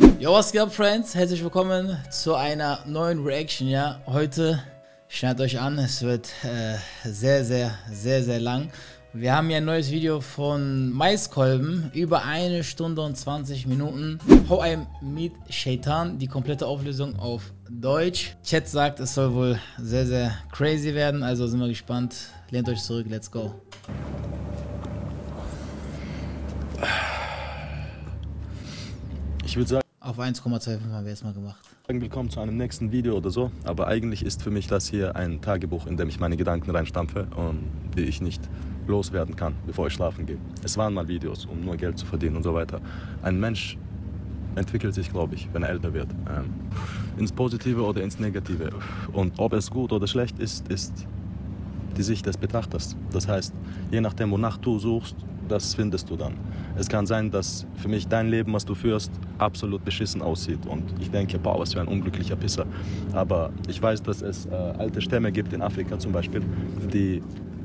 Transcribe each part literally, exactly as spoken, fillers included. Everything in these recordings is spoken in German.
Yo, was geht ab, Friends? Herzlich willkommen zu einer neuen Reaction, ja. Heute, schneidet euch an, es wird äh, sehr, sehr, sehr, sehr lang. Wir haben hier ein neues Video von Maiskolben, über eine Stunde und zwanzig Minuten. How I Meet Shaitan, die komplette Auflösung auf Deutsch. Chat sagt, es soll wohl sehr, sehr crazy werden, also sind wir gespannt. Lehnt euch zurück, let's go. Ich würde sagen, auf eins Komma fünfundzwanzig haben wir jetzt mal gemacht. Willkommen zu einem nächsten Video oder so, aber eigentlich ist für mich das hier ein Tagebuch, in dem ich meine Gedanken reinstampfe und die ich nicht loswerden kann, bevor ich schlafen gehe. Es waren mal Videos, um nur Geld zu verdienen und so weiter. Ein Mensch entwickelt sich, glaube ich, wenn er älter wird, ähm, ins Positive oder ins Negative. Und ob es gut oder schlecht ist, ist die Sicht des Betrachters. Das heißt, je nachdem, wonach du suchst, das findest du dann. Es kann sein, dass für mich dein Leben, was du führst, absolut beschissen aussieht. Und ich denke, boah, was für ein unglücklicher Pisser. Aber ich weiß, dass es äh, alte Stämme gibt in Afrika zum Beispiel, die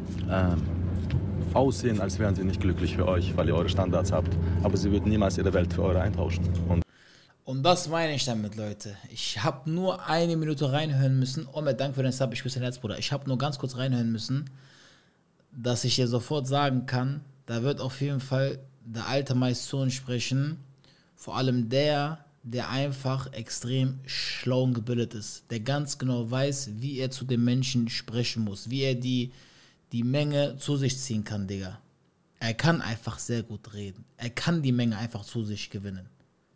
äh, aussehen, als wären sie nicht glücklich für euch, weil ihr eure Standards habt. Aber sie würden niemals ihre Welt für eure eintauschen. Und Und das meine ich damit, Leute. Ich habe nur eine Minute reinhören müssen. Oh, mir Dank für den Sub, ich küsse dein Herz, Bruder. Ich habe nur ganz kurz reinhören müssen, dass ich dir sofort sagen kann, da wird auf jeden Fall der alte Mais zu uns sprechen. Vor allem der, der einfach extrem schlau und gebildet ist. Der ganz genau weiß, wie er zu den Menschen sprechen muss. Wie er die, die Menge zu sich ziehen kann, Digga. Er kann einfach sehr gut reden. Er kann die Menge einfach zu sich gewinnen.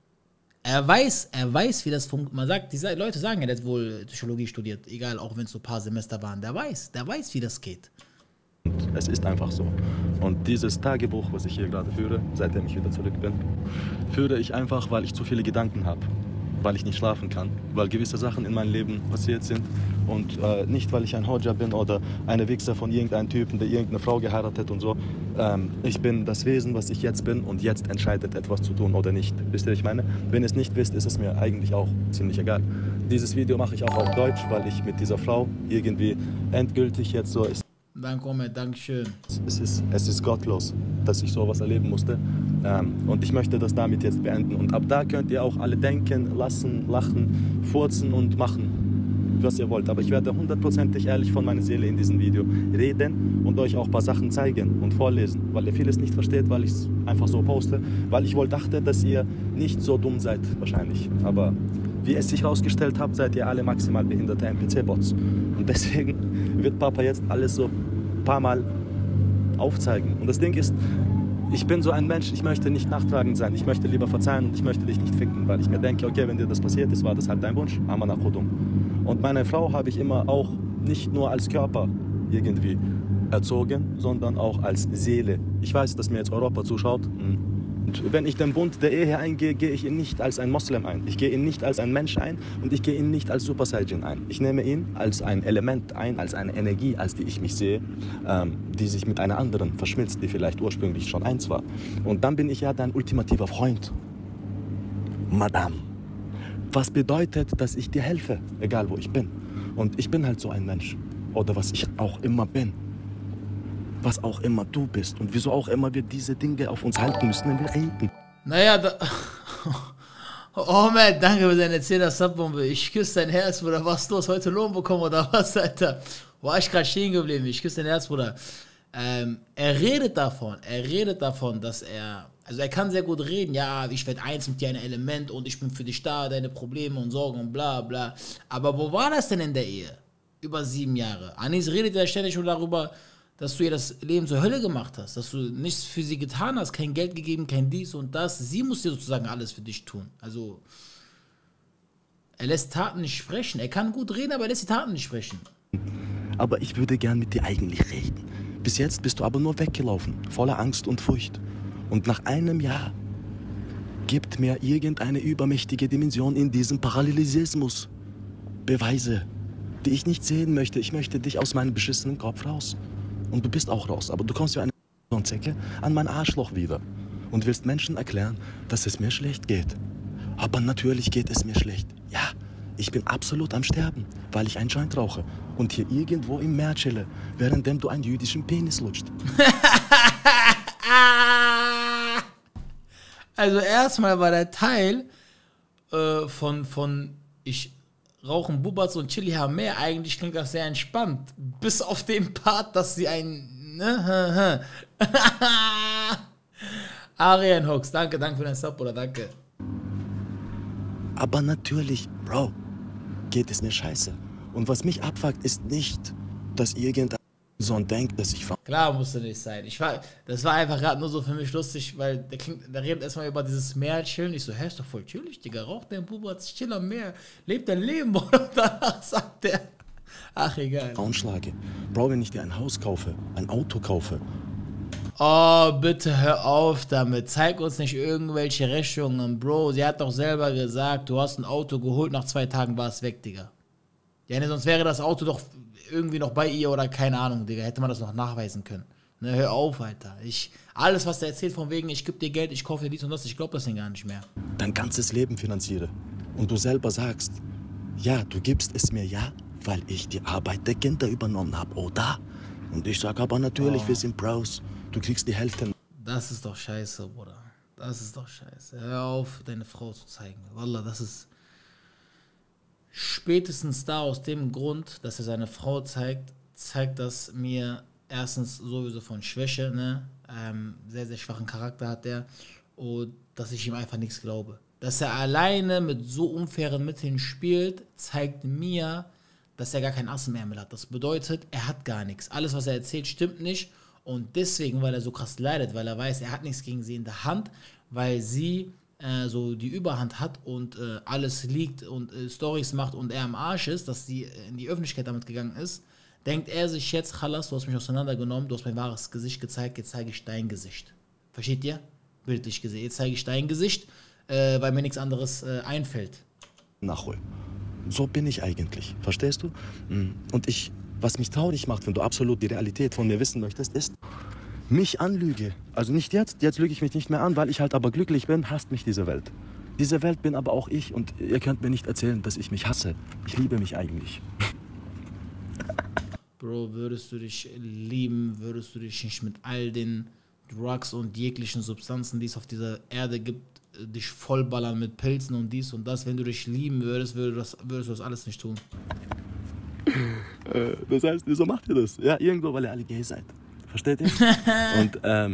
Er weiß, er weiß, wie das funktioniert. Man sagt, diese Leute sagen ja, der hat wohl Psychologie studiert, egal, auch wenn es so ein paar Semester waren. Der weiß, der weiß, wie das geht. Und es ist einfach so. Und dieses Tagebuch, was ich hier gerade führe, seitdem ich wieder zurück bin, führe ich einfach, weil ich zu viele Gedanken habe, weil ich nicht schlafen kann, weil gewisse Sachen in meinem Leben passiert sind und äh, nicht, weil ich ein Hodja bin oder eine Wichser von irgendeinem Typen, der irgendeine Frau geheiratet und so. Ähm, ich bin das Wesen, was ich jetzt bin und jetzt entscheidet, etwas zu tun oder nicht. Wisst ihr, was ich meine? Wenn ihr es nicht wisst, ist es mir eigentlich auch ziemlich egal. Dieses Video mache ich auch auf Deutsch, weil ich mit dieser Frau irgendwie endgültig jetzt so ist. Danke, Omer, Dankeschön. Es ist, es ist gottlos, dass ich sowas erleben musste. Ähm, und ich möchte das damit jetzt beenden. Und ab da könnt ihr auch alle denken, lassen, lachen, furzen und machen, was ihr wollt. Aber ich werde hundertprozentig ehrlich von meiner Seele in diesem Video reden und euch auch ein paar Sachen zeigen und vorlesen. Weil ihr vieles nicht versteht, weil ich es einfach so poste. Weil ich wohl dachte, dass ihr nicht so dumm seid, wahrscheinlich. Aber wie es sich herausgestellt hat, seid ihr alle maximal behinderte N P C-Bots. Und deswegen wird Papa jetzt alles so ein paar Mal aufzeigen. Und das Ding ist, ich bin so ein Mensch, ich möchte nicht nachtragend sein. Ich möchte lieber verzeihen und ich möchte dich nicht ficken, weil ich mir denke, okay, wenn dir das passiert ist, war das halt dein Wunsch. Amana Khodum. Und meine Frau habe ich immer auch nicht nur als Körper irgendwie erzogen, sondern auch als Seele. Ich weiß, dass mir jetzt Europa zuschaut. Und wenn ich den Bund der Ehe eingehe, gehe ich ihn nicht als ein Moslem ein. Ich gehe ihn nicht als ein Mensch ein und ich gehe ihn nicht als Super Saiyan ein. Ich nehme ihn als ein Element ein, als eine Energie, als die ich mich sehe, ähm, die sich mit einer anderen verschmilzt, die vielleicht ursprünglich schon eins war. Und dann bin ich ja dein ultimativer Freund, Madame. Was bedeutet, dass ich dir helfe, egal wo ich bin. Und ich bin halt so ein Mensch. Oder was ich auch immer bin. Was auch immer du bist und wieso auch immer wir diese Dinge auf uns halten müssen, wenn wir reden. Naja, da... Oh man, danke für deine zehner Subbombe. Ich küsse dein Herz, Bruder. Was los? Heute Lohn bekommen oder was, Alter? War ich gerade stehen geblieben? Ich küsse dein Herz, Bruder. Ähm, er redet davon, er redet davon, dass er... Also er kann sehr gut reden. Ja, ich werde eins mit dir, ein Element und ich bin für dich da, deine Probleme und Sorgen und bla bla. Aber wo war das denn in der Ehe? Über sieben Jahre. Anis redet ja ständig schon darüber, dass du ihr das Leben zur Hölle gemacht hast, dass du nichts für sie getan hast, kein Geld gegeben, kein dies und das. Sie muss dir sozusagen alles für dich tun. Also, er lässt Taten nicht sprechen. Er kann gut reden, aber er lässt die Taten nicht sprechen. Aber ich würde gern mit dir eigentlich reden. Bis jetzt bist du aber nur weggelaufen, voller Angst und Furcht. Und nach einem Jahr gibt mir irgendeine übermächtige Dimension in diesem Parallelismus Beweise, die ich nicht sehen möchte. Ich möchte dich aus meinem beschissenen Kopf raus. Und du bist auch raus, aber du kommst wie eine Zecke an mein Arschloch wieder und willst Menschen erklären, dass es mir schlecht geht. Aber natürlich geht es mir schlecht. Ja, ich bin absolut am Sterben, weil ich einen Joint rauche und hier irgendwo im Meer chille, währenddem du einen jüdischen Penis lutscht. Also erstmal war der Teil, äh, von, von ich rauche einen Bubatz und chill hier am Meer, eigentlich klingt das sehr entspannt. Bis auf den Part, dass sie ein... Ne, Arian Hooks, danke, danke für deinen Sub, oder danke. Aber natürlich, Bro, geht es mir scheiße. Und was mich abfuckt, ist nicht, dass irgendein Sohn denkt, dass ich... Klar, musste nicht sein. Ich war, das war einfach gerade nur so für mich lustig, weil der, klingt, der redet erstmal über dieses Meer chillen. Ich so, hä, ist doch voll chillig, Digga. Rauch dein Bubatz, chill am Meer. Leb dein Leben, Bruder. Und danach sagt der, ach, egal. Frauenschlage. Bro, wenn ich dir ein Haus kaufe, ein Auto kaufe... Oh, bitte hör auf damit. Zeig uns nicht irgendwelche Rechnungen, Bro. Sie hat doch selber gesagt, du hast ein Auto geholt, nach zwei Tagen war es weg, Digga. Ja, ne, sonst wäre das Auto doch irgendwie noch bei ihr oder keine Ahnung, Digga. Hätte man das noch nachweisen können. Ne, hör auf, Alter. Ich, alles, was der erzählt von wegen, ich gebe dir Geld, ich kaufe dir dies und das, ich glaube das denn gar nicht mehr. Dein ganzes Leben finanziere. Und du selber sagst, ja, du gibst es mir ja, weil ich die Arbeit der Kinder übernommen habe, oder? Und ich sage aber natürlich, oh. wir sind Bros. Du kriegst die Hälfte. Das ist doch scheiße, Bruder. Das ist doch scheiße. Hör auf, deine Frau zu zeigen. Wallah, das ist spätestens da aus dem Grund, dass er seine Frau zeigt, zeigt das mir erstens sowieso von Schwäche, ne? Ähm, sehr, sehr schwachen Charakter hat er und dass ich ihm einfach nichts glaube. Dass er alleine mit so unfairen Mitteln spielt, zeigt mir, dass er gar kein Ass mehr hat. Das bedeutet, er hat gar nichts. Alles, was er erzählt, stimmt nicht. Und deswegen, weil er so krass leidet, weil er weiß, er hat nichts gegen sie in der Hand, weil sie äh, so die Überhand hat und äh, alles liegt und äh, Storys macht und er am Arsch ist, dass sie in die Öffentlichkeit damit gegangen ist, denkt er sich jetzt, Chalas, du hast mich auseinandergenommen, du hast mein wahres Gesicht gezeigt, jetzt zeige ich dein Gesicht. Versteht ihr? Bildlich gesehen. Jetzt zeige ich dein Gesicht, äh, weil mir nichts anderes äh, einfällt. Nachholen. So bin ich eigentlich. Verstehst du? Und ich... Was mich traurig macht, wenn du absolut die Realität von mir wissen möchtest, ist, mich anlüge. Also nicht jetzt, jetzt lüge ich mich nicht mehr an, weil ich halt aber glücklich bin, hasst mich diese Welt. Diese Welt bin aber auch ich und ihr könnt mir nicht erzählen, dass ich mich hasse. Ich liebe mich eigentlich. Bro, würdest du dich lieben, würdest du dich nicht mit all den Drugs und jeglichen Substanzen, die es auf dieser Erde gibt, dich vollballern mit Pilzen und dies und das, wenn du dich lieben würdest, würdest, würdest du das alles nicht tun. Das heißt, wieso macht ihr das? Ja, irgendwo, weil ihr alle gay seid. Versteht ihr? Und, ähm,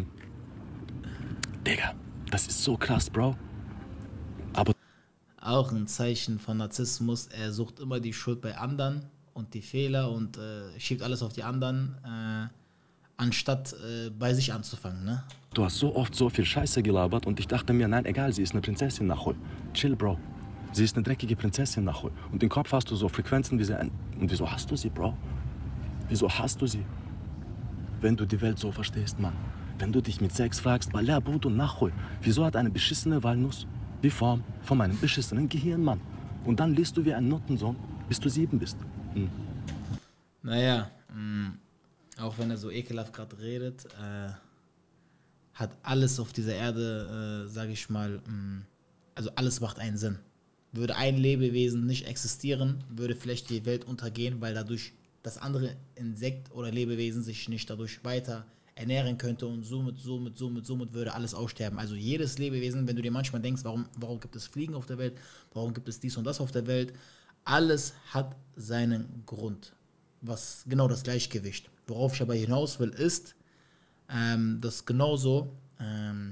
Digga, das ist so krass, Bro. Aber auch ein Zeichen von Narzissmus, er sucht immer die Schuld bei anderen und die Fehler und äh, schiebt alles auf die anderen, äh, anstatt äh, bei sich anzufangen, ne? Du hast so oft so viel Scheiße gelabert und ich dachte mir, nein, egal, sie ist eine Prinzessin, Nachhol. Chill, Bro. Sie ist eine dreckige Prinzessin, Nachhol. Und im Kopf hast du so Frequenzen wie sie ein... Und wieso hast du sie, Bro? Wieso hast du sie? Wenn du die Welt so verstehst, Mann. Wenn du dich mit Sex fragst, Wallah, Bruder, Nachhol. Wieso hat eine beschissene Walnuss die Form von meinem beschissenen Gehirn, Mann? Und dann liest du wie ein Nottensohn, bis du sieben bist. Hm. Naja, mh, auch wenn er so ekelhaft gerade redet, äh, hat alles auf dieser Erde, äh, sage ich mal, mh, also alles macht einen Sinn. Würde ein Lebewesen nicht existieren, würde vielleicht die Welt untergehen, weil dadurch das andere Insekt oder Lebewesen sich nicht dadurch weiter ernähren könnte und somit, somit, somit, somit würde alles aussterben. Also jedes Lebewesen, wenn du dir manchmal denkst, warum, warum gibt es Fliegen auf der Welt, warum gibt es dies und das auf der Welt, alles hat seinen Grund. Was genau das Gleichgewicht. Worauf ich aber hinaus will, ist, ähm, dass genauso, ähm,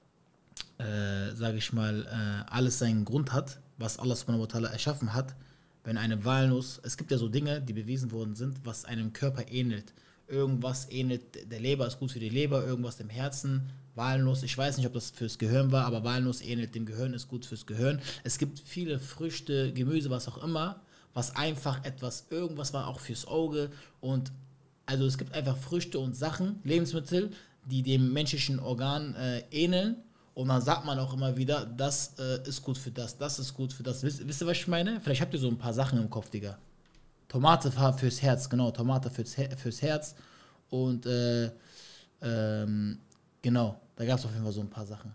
äh, sage ich mal, äh, alles seinen Grund hat, was Allah subhanahu wa ta'ala erschaffen hat. Wenn eine Walnuss, es gibt ja so Dinge, die bewiesen worden sind, was einem Körper ähnelt. Irgendwas ähnelt, der Leber ist gut für die Leber, irgendwas dem Herzen. Walnuss, ich weiß nicht, ob das fürs Gehirn war, aber Walnuss ähnelt dem Gehirn, ist gut fürs Gehirn. Es gibt viele Früchte, Gemüse, was auch immer, was einfach etwas, irgendwas war auch fürs Auge. Und also es gibt einfach Früchte und Sachen, Lebensmittel, die dem menschlichen Organ äh, ähneln. Und dann sagt man auch immer wieder, das äh, ist gut für das, das ist gut für das. Wisst, wisst ihr, was ich meine? Vielleicht habt ihr so ein paar Sachen im Kopf, Digga. Tomate fürs Herz, genau, Tomate fürs, Her fürs Herz. Und äh, ähm, genau, da gab es auf jeden Fall so ein paar Sachen.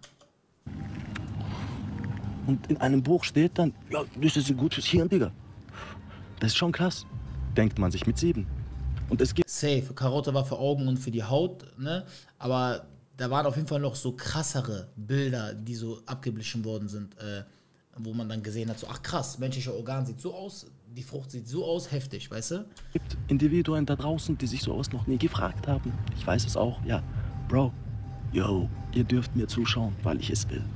Und in einem Buch steht dann, ja, das ist gut fürs Hirn, Digga. Das ist schon krass, denkt man sich mit sieben. Und es gibt... Safe, Karotte war für Augen und für die Haut, ne? Aber da waren auf jeden Fall noch so krassere Bilder, die so abgeblichen worden sind. Äh, wo man dann gesehen hat, so, ach krass, menschlicher Organ sieht so aus, die Frucht sieht so aus, heftig, weißt du? Es gibt Individuen da draußen, die sich sowas noch nie gefragt haben. Ich weiß es auch, ja. Bro, yo, ihr dürft mir zuschauen, weil ich es will.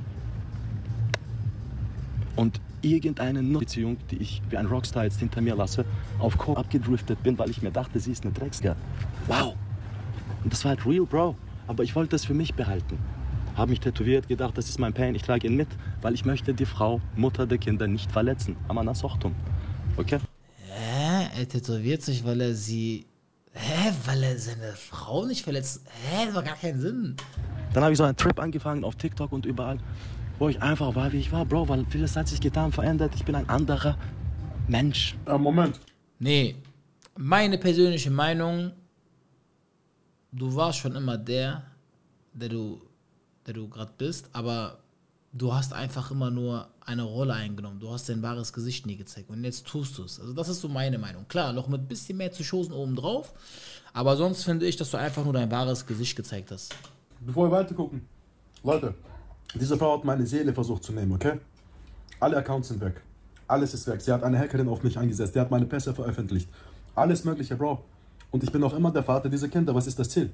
Und irgendeine Beziehung, die ich wie ein Rockstar jetzt hinter mir lasse, auf Coke abgedriftet bin, weil ich mir dachte, sie ist eine Drecksger. Wow. Und das war halt real, Bro. Aber ich wollte es für mich behalten. Habe mich tätowiert, gedacht, das ist mein Pain, ich trage ihn mit, weil ich möchte die Frau, Mutter der Kinder, nicht verletzen. Amana Sochtum. Okay? Hä? Er tätowiert sich, weil er sie... Hä? Weil er seine Frau nicht verletzt? Hä? Das war gar keinen Sinn. Dann habe ich so einen Trip angefangen auf TikTok und überall, wo ich einfach war, wie ich war, Bro, weil vieles hat sich getan, verändert. Ich bin ein anderer Mensch. Äh, Moment. Nee, meine persönliche Meinung, du warst schon immer der, der du, der du gerade bist, aber du hast einfach immer nur eine Rolle eingenommen. Du hast dein wahres Gesicht nie gezeigt und jetzt tust du es. Also das ist so meine Meinung. Klar, noch mit ein bisschen mehr zu Chosen oben drauf, aber sonst finde ich, dass du einfach nur dein wahres Gesicht gezeigt hast. Bevor wir weiter gucken, Leute, diese Frau hat meine Seele versucht zu nehmen, okay? Alle Accounts sind weg. Alles ist weg. Sie hat eine Hackerin auf mich eingesetzt. Die hat meine Pässe veröffentlicht. Alles Mögliche, Bro. Und ich bin auch immer der Vater dieser Kinder. Was ist das Ziel?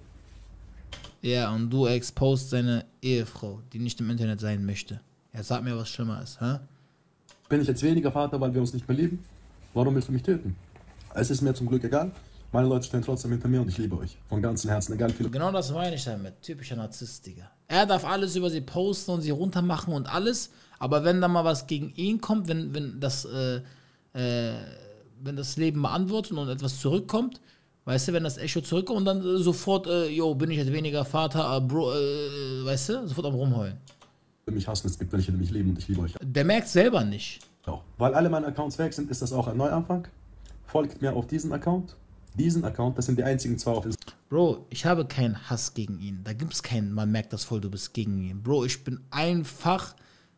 Ja, und du exposed seine Ehefrau, die nicht im Internet sein möchte. Ja, sag mir, was schlimmer ist, hä? Bin ich jetzt weniger Vater, weil wir uns nicht mehr lieben? Warum willst du mich töten? Es ist mir zum Glück egal. Meine Leute stehen trotzdem hinter mir und ich liebe euch. Von ganzem Herzen, egal wie. Genau das meine ich damit. Typischer Narzisst, Digga. Er darf alles über sie posten und sie runtermachen und alles, aber wenn da mal was gegen ihn kommt, wenn, wenn, das, äh, äh, wenn das Leben beantwortet und etwas zurückkommt, weißt du, wenn das Echo zurückkommt und dann äh, sofort, äh, yo, bin ich jetzt weniger Vater, äh, Bro, äh, weißt du, sofort am Rumheulen. Mich hassen, es gibt welche, die mich lieben und ich liebe euch. Der merkt selber nicht. Auch. Weil alle meine Accounts weg sind, ist das auch ein Neuanfang. Folgt mir auf diesen Account. Diesen Account, das sind die einzigen zwei auf Instagram. Bro, ich habe keinen Hass gegen ihn. Da gibt es keinen, man merkt das voll, du bist gegen ihn. Bro, ich bin einfach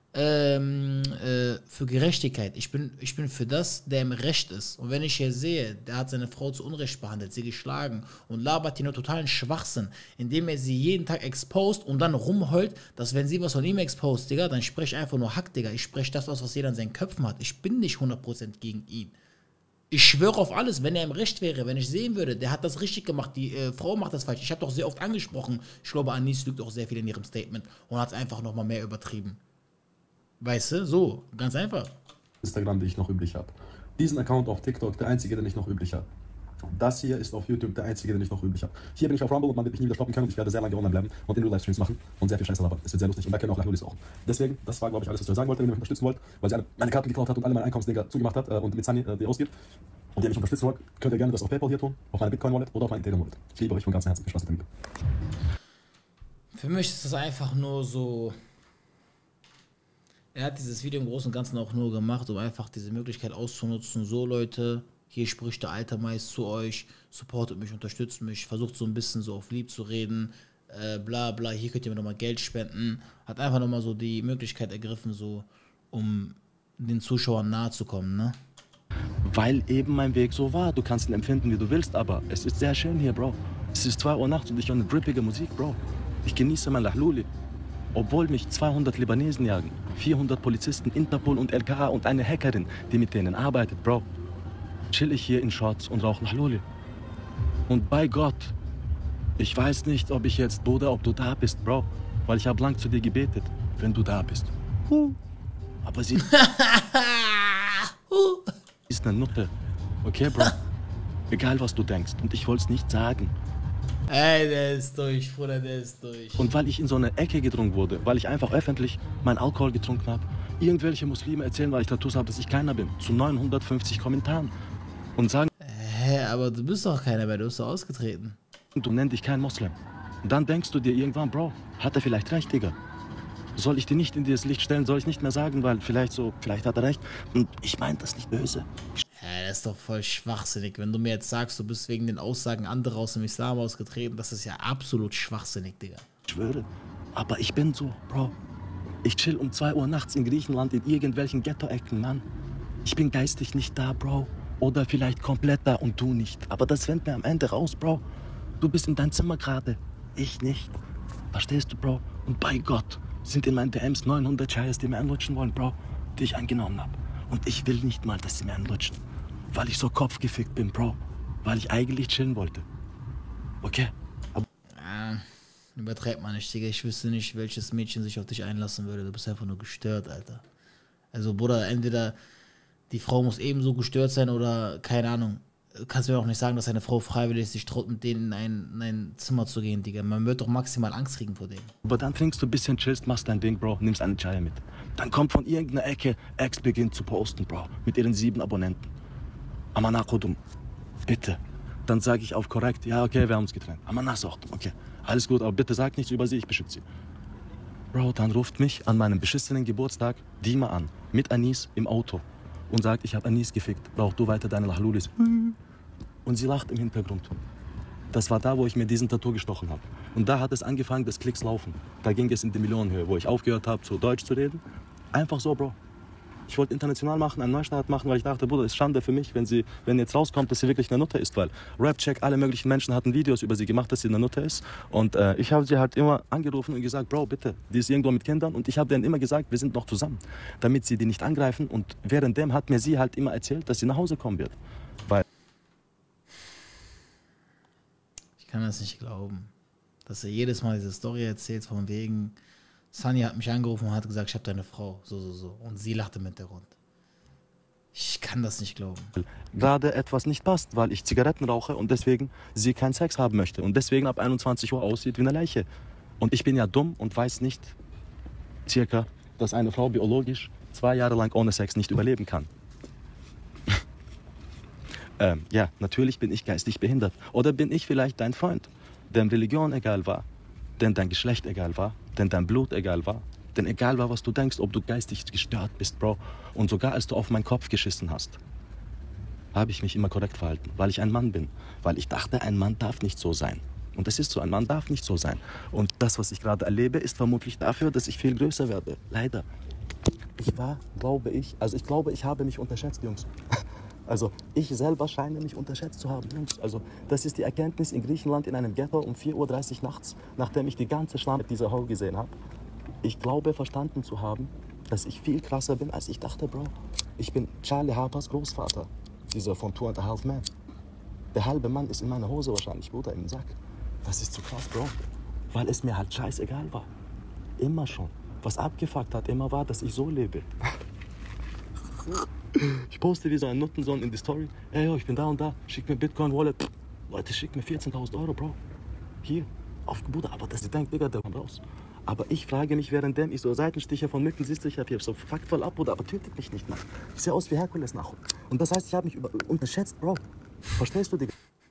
ähm, äh, für Gerechtigkeit. Ich bin, ich bin für das, der im Recht ist. Und wenn ich hier sehe, der hat seine Frau zu Unrecht behandelt, sie geschlagen und labert hier nur totalen Schwachsinn, indem er sie jeden Tag expost und dann rumheult, dass wenn sie was von ihm expost, Digga, dann sprech einfach nur Hack, Digga. Ich spreche das aus, was jeder in seinen Köpfen hat. Ich bin nicht hundert Prozent gegen ihn. Ich schwöre auf alles, wenn er im Recht wäre, wenn ich sehen würde, der hat das richtig gemacht, die äh, Frau macht das falsch. Ich habe doch sehr oft angesprochen, ich glaube, Anis lügt auch sehr viel in ihrem Statement und hat es einfach nochmal mehr übertrieben. Weißt du, so, ganz einfach. Instagram, die ich noch übrig habe. Diesen Account auf TikTok, der einzige, den ich noch übrig habe. Das hier ist auf YouTube der einzige, den ich noch übrig habe. Hier bin ich auf Rumble und man wird mich nie wieder stoppen können und ich werde sehr lange online bleiben und in Real-Livestreams machen und sehr viel Scheiße labern. Es wird sehr lustig und da können auch gleich auch. Deswegen, das war, glaube ich, alles, was ich sagen wollte, wenn ihr mich unterstützen wollt, weil sie alle meine Karten geklaut hat und alle meine Einkommensdinger zugemacht hat äh, und mit Sunny äh, die ausgibt und ihr mich unterstützen wollt, könnt ihr gerne das auf PayPal hier tun, auf meine Bitcoin-Wallet oder auf meine Ethereum-Wallet. Ich liebe euch von ganzem Herzen. Viel Spaß mit dem Video. Für mich ist das einfach nur so. Er hat dieses Video im Großen und Ganzen auch nur gemacht, um einfach diese Möglichkeit auszunutzen. So, Leute, hier spricht der alte Mais zu euch, supportet mich, unterstützt mich, versucht so ein bisschen so auf lieb zu reden, äh, bla bla, hier könnt ihr mir nochmal Geld spenden. Hat einfach nochmal so die Möglichkeit ergriffen, so, um den Zuschauern nahe zu kommen, ne? Weil eben mein Weg so war. Du kannst ihn empfinden, wie du willst, aber es ist sehr schön hier, Bro. Es ist zwei Uhr nachts und ich höre eine drippige Musik, Bro. Ich genieße mein Lahluli. Obwohl mich zweihundert Libanesen jagen, vierhundert Polizisten, Interpol und L K A und eine Hackerin, die mit denen arbeitet, Bro, chill ich hier in Shorts und rauche Lahluli. Und bei Gott, ich weiß nicht, ob ich jetzt, Bruder, ob du da bist, Bro, weil ich habe lang zu dir gebetet, wenn du da bist. Huh. Aber sie ist eine Nutte. Okay, Bro? Egal, was du denkst. Und ich wollte es nicht sagen. Ey, der ist durch, Bruder, der ist durch. Und weil ich in so eine Ecke gedrungen wurde, weil ich einfach öffentlich meinen Alkohol getrunken habe, irgendwelche Muslime erzählen, weil ich Tattoos habe, dass ich keiner bin, zu neunhundertfünfzig Kommentaren und sagen, hä, aber du bist doch keiner mehr, du bist doch ausgetreten. du nennst dich kein Moslem. Und dann denkst du dir irgendwann, Bro, hat er vielleicht recht, Digga? Soll ich dir nicht in dieses Licht stellen, soll ich nicht mehr sagen, weil vielleicht so, vielleicht hat er recht. Und ich meine das nicht böse. Ja, das ist doch voll schwachsinnig. Wenn du mir jetzt sagst, du bist wegen den Aussagen anderer aus dem Islam ausgetreten, das ist ja absolut schwachsinnig, Digga. Ich schwöre. Aber ich bin so, Bro. Ich chill um zwei Uhr nachts in Griechenland in irgendwelchen Ghetto-Ecken, Mann. Ich bin geistig nicht da, Bro. Oder vielleicht komplett da und du nicht. Aber das fällt mir am Ende raus, Bro. Du bist in deinem Zimmer gerade. Ich nicht. Verstehst du, Bro? Und bei Gott sind in meinen D Ms neunhundert Chais, die mir anrutschen wollen, Bro. die ich angenommen habe. Und ich will nicht mal, dass sie mir einen lutschen. Weil ich so kopfgefickt bin, Bro. Weil ich eigentlich chillen wollte. Okay? Aber ja, übertreibt man nicht, Digga. Ich wüsste nicht, welches Mädchen sich auf dich einlassen würde. Du bist einfach nur gestört, Alter. Also, Bruder, entweder die Frau muss ebenso gestört sein oder, keine Ahnung, kannst du mir auch nicht sagen, dass eine Frau freiwillig sich traut, mit denen in ein, in ein Zimmer zu gehen, Digga. Man wird doch maximal Angst kriegen vor denen. Aber dann trinkst du ein bisschen, chillst, machst dein Ding, Bro, nimmst eine Chaya mit. Dann kommt von irgendeiner Ecke, Ex beginnt zu posten, Bro, mit ihren sieben Abonnenten. Amanakodum, bitte. Dann sage ich auf korrekt, ja, okay, wir haben uns getrennt. Amanasachtum, okay, alles gut, aber bitte sag nichts über sie, ich beschütze sie. Bro, dann ruft mich an meinem beschissenen Geburtstag Dima an, mit Anis im Auto und sagt, ich habe Anis gefickt, brauch du weiter deine Lachlulis. Und sie lacht im Hintergrund. Das war da, wo ich mir diesen Tattoo gestochen habe. Und da hat es angefangen, dass Klicks laufen. Da ging es in die Millionenhöhe, wo ich aufgehört habe, zu Deutsch zu reden. Einfach so, Bro. Ich wollte international machen, einen Neustart machen, weil ich dachte, Bruder, es ist Schande für mich, wenn, sie, wenn jetzt rauskommt, dass sie wirklich eine Nutte ist. Weil Rap-Check, alle möglichen Menschen hatten Videos über sie gemacht, dass sie eine Nutte ist. Und äh, ich habe sie halt immer angerufen und gesagt, Bro, bitte, die ist irgendwo mit Kindern. Und ich habe denen immer gesagt, wir sind noch zusammen, damit sie die nicht angreifen. Und währenddem hat mir sie halt immer erzählt, dass sie nach Hause kommen wird. Weil Ich kann das nicht glauben, dass er jedes Mal diese Story erzählt, von wegen, Sunny hat mich angerufen und hat gesagt, ich habe deine Frau, so, so, so. Und sie lachte im Hintergrund. Ich kann das nicht glauben. gerade etwas nicht passt, weil ich Zigaretten rauche und deswegen sie keinen Sex haben möchte. Und deswegen ab einundzwanzig Uhr aussieht wie eine Leiche. Und ich bin ja dumm und weiß nicht, circa, dass eine Frau biologisch zwei Jahre lang ohne Sex nicht überleben kann. ähm, ja, natürlich bin ich geistig behindert. Oder bin ich vielleicht dein Freund, dem Religion egal war, denn dein Geschlecht egal war, denn dein Blut egal war, denn egal war, was du denkst, ob du geistig gestört bist, Bro. Und sogar als du auf meinen Kopf geschissen hast, habe ich mich immer korrekt verhalten, weil ich ein Mann bin. Weil ich dachte, ein Mann darf nicht so sein. Und es ist so, ein Mann darf nicht so sein. Und das, was ich gerade erlebe, ist vermutlich dafür, dass ich viel größer werde. Leider. Ich war, glaube ich, also ich glaube, ich habe mich unterschätzt, Jungs. Also ich selber scheine mich unterschätzt zu haben, Jungs. Also das ist die Erkenntnis in Griechenland in einem Ghetto um vier Uhr dreißig nachts, nachdem ich die ganze Schlange dieser Hole gesehen habe. Ich glaube, verstanden zu haben, dass ich viel krasser bin, als ich dachte, Bro. Ich bin Charlie Harpers Großvater, dieser von Two and a Half Men. Der halbe Mann ist in meiner Hose wahrscheinlich, Bruder, im Sack. Das ist zu krass, Bro. Weil es mir halt scheißegal war. Immer schon. Was abgefuckt hat, immer war, dass ich so lebe. Ich poste wie so ein Nuttensohn in die Story. Ey, yo, ich bin da und da. Schick mir Bitcoin-Wallet. Leute, schick mir vierzehntausend Euro, Bro. Hier, auf Bruder. Aber dass sie denkt, Digga, der kommt raus. Aber ich frage mich, währenddem ich so Seitenstiche von Mücken siehst, ich habe hier so fuckt voll ab, Bruder, aber tötet mich nicht, Mann. Ich sehe aus wie Herkules nach. Und das heißt, ich habe mich über unterschätzt, Bro. Verstehst du, Digga?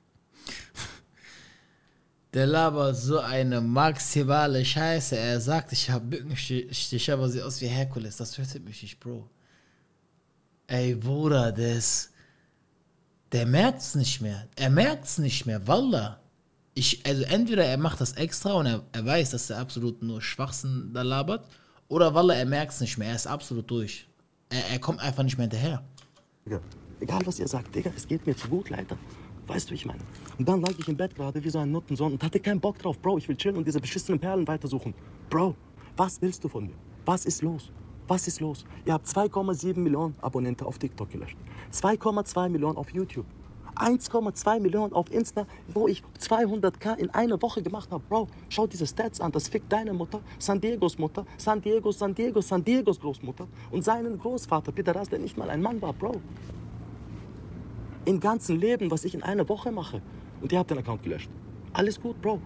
Der labert so eine maximale Scheiße. Er sagt, ich habe Mückenstiche, aber sieht aus wie Herkules. Das tötet mich nicht, Bro. Ey, Bruder, das, der merkt's nicht mehr. Er merkt's nicht mehr, Wallah. Ich, also entweder er macht das extra und er, er weiß, dass er absolut nur Schwachsinn da labert, oder Wallah, er merkt's nicht mehr. Er ist absolut durch. Er, er kommt einfach nicht mehr hinterher. Digga, egal was ihr sagt, Digga, es geht mir zu gut, leider. Weißt du, wie ich meine? Und dann lag ich im Bett gerade wie so ein Nuttensohn und hatte keinen Bock drauf. Bro, ich will chillen und diese beschissenen Perlen weitersuchen. Bro, was willst du von mir? Was ist los? Was ist los? Ihr habt zwei Komma sieben Millionen Abonnenten auf TikTok gelöscht. zwei Komma zwei Millionen auf YouTube. eins Komma zwei Millionen auf Insta, wo ich zweihunderttausend in einer Woche gemacht habe. Bro, schau diese Stats an. Das fickt deine Mutter, San Diegos Mutter, San Diego, San Diego, San Diegos Großmutter und seinen Großvater, Pideras, der nicht mal ein Mann war, Bro. Im ganzen Leben, was ich in einer Woche mache. Und ihr habt den Account gelöscht. Alles gut, Bro.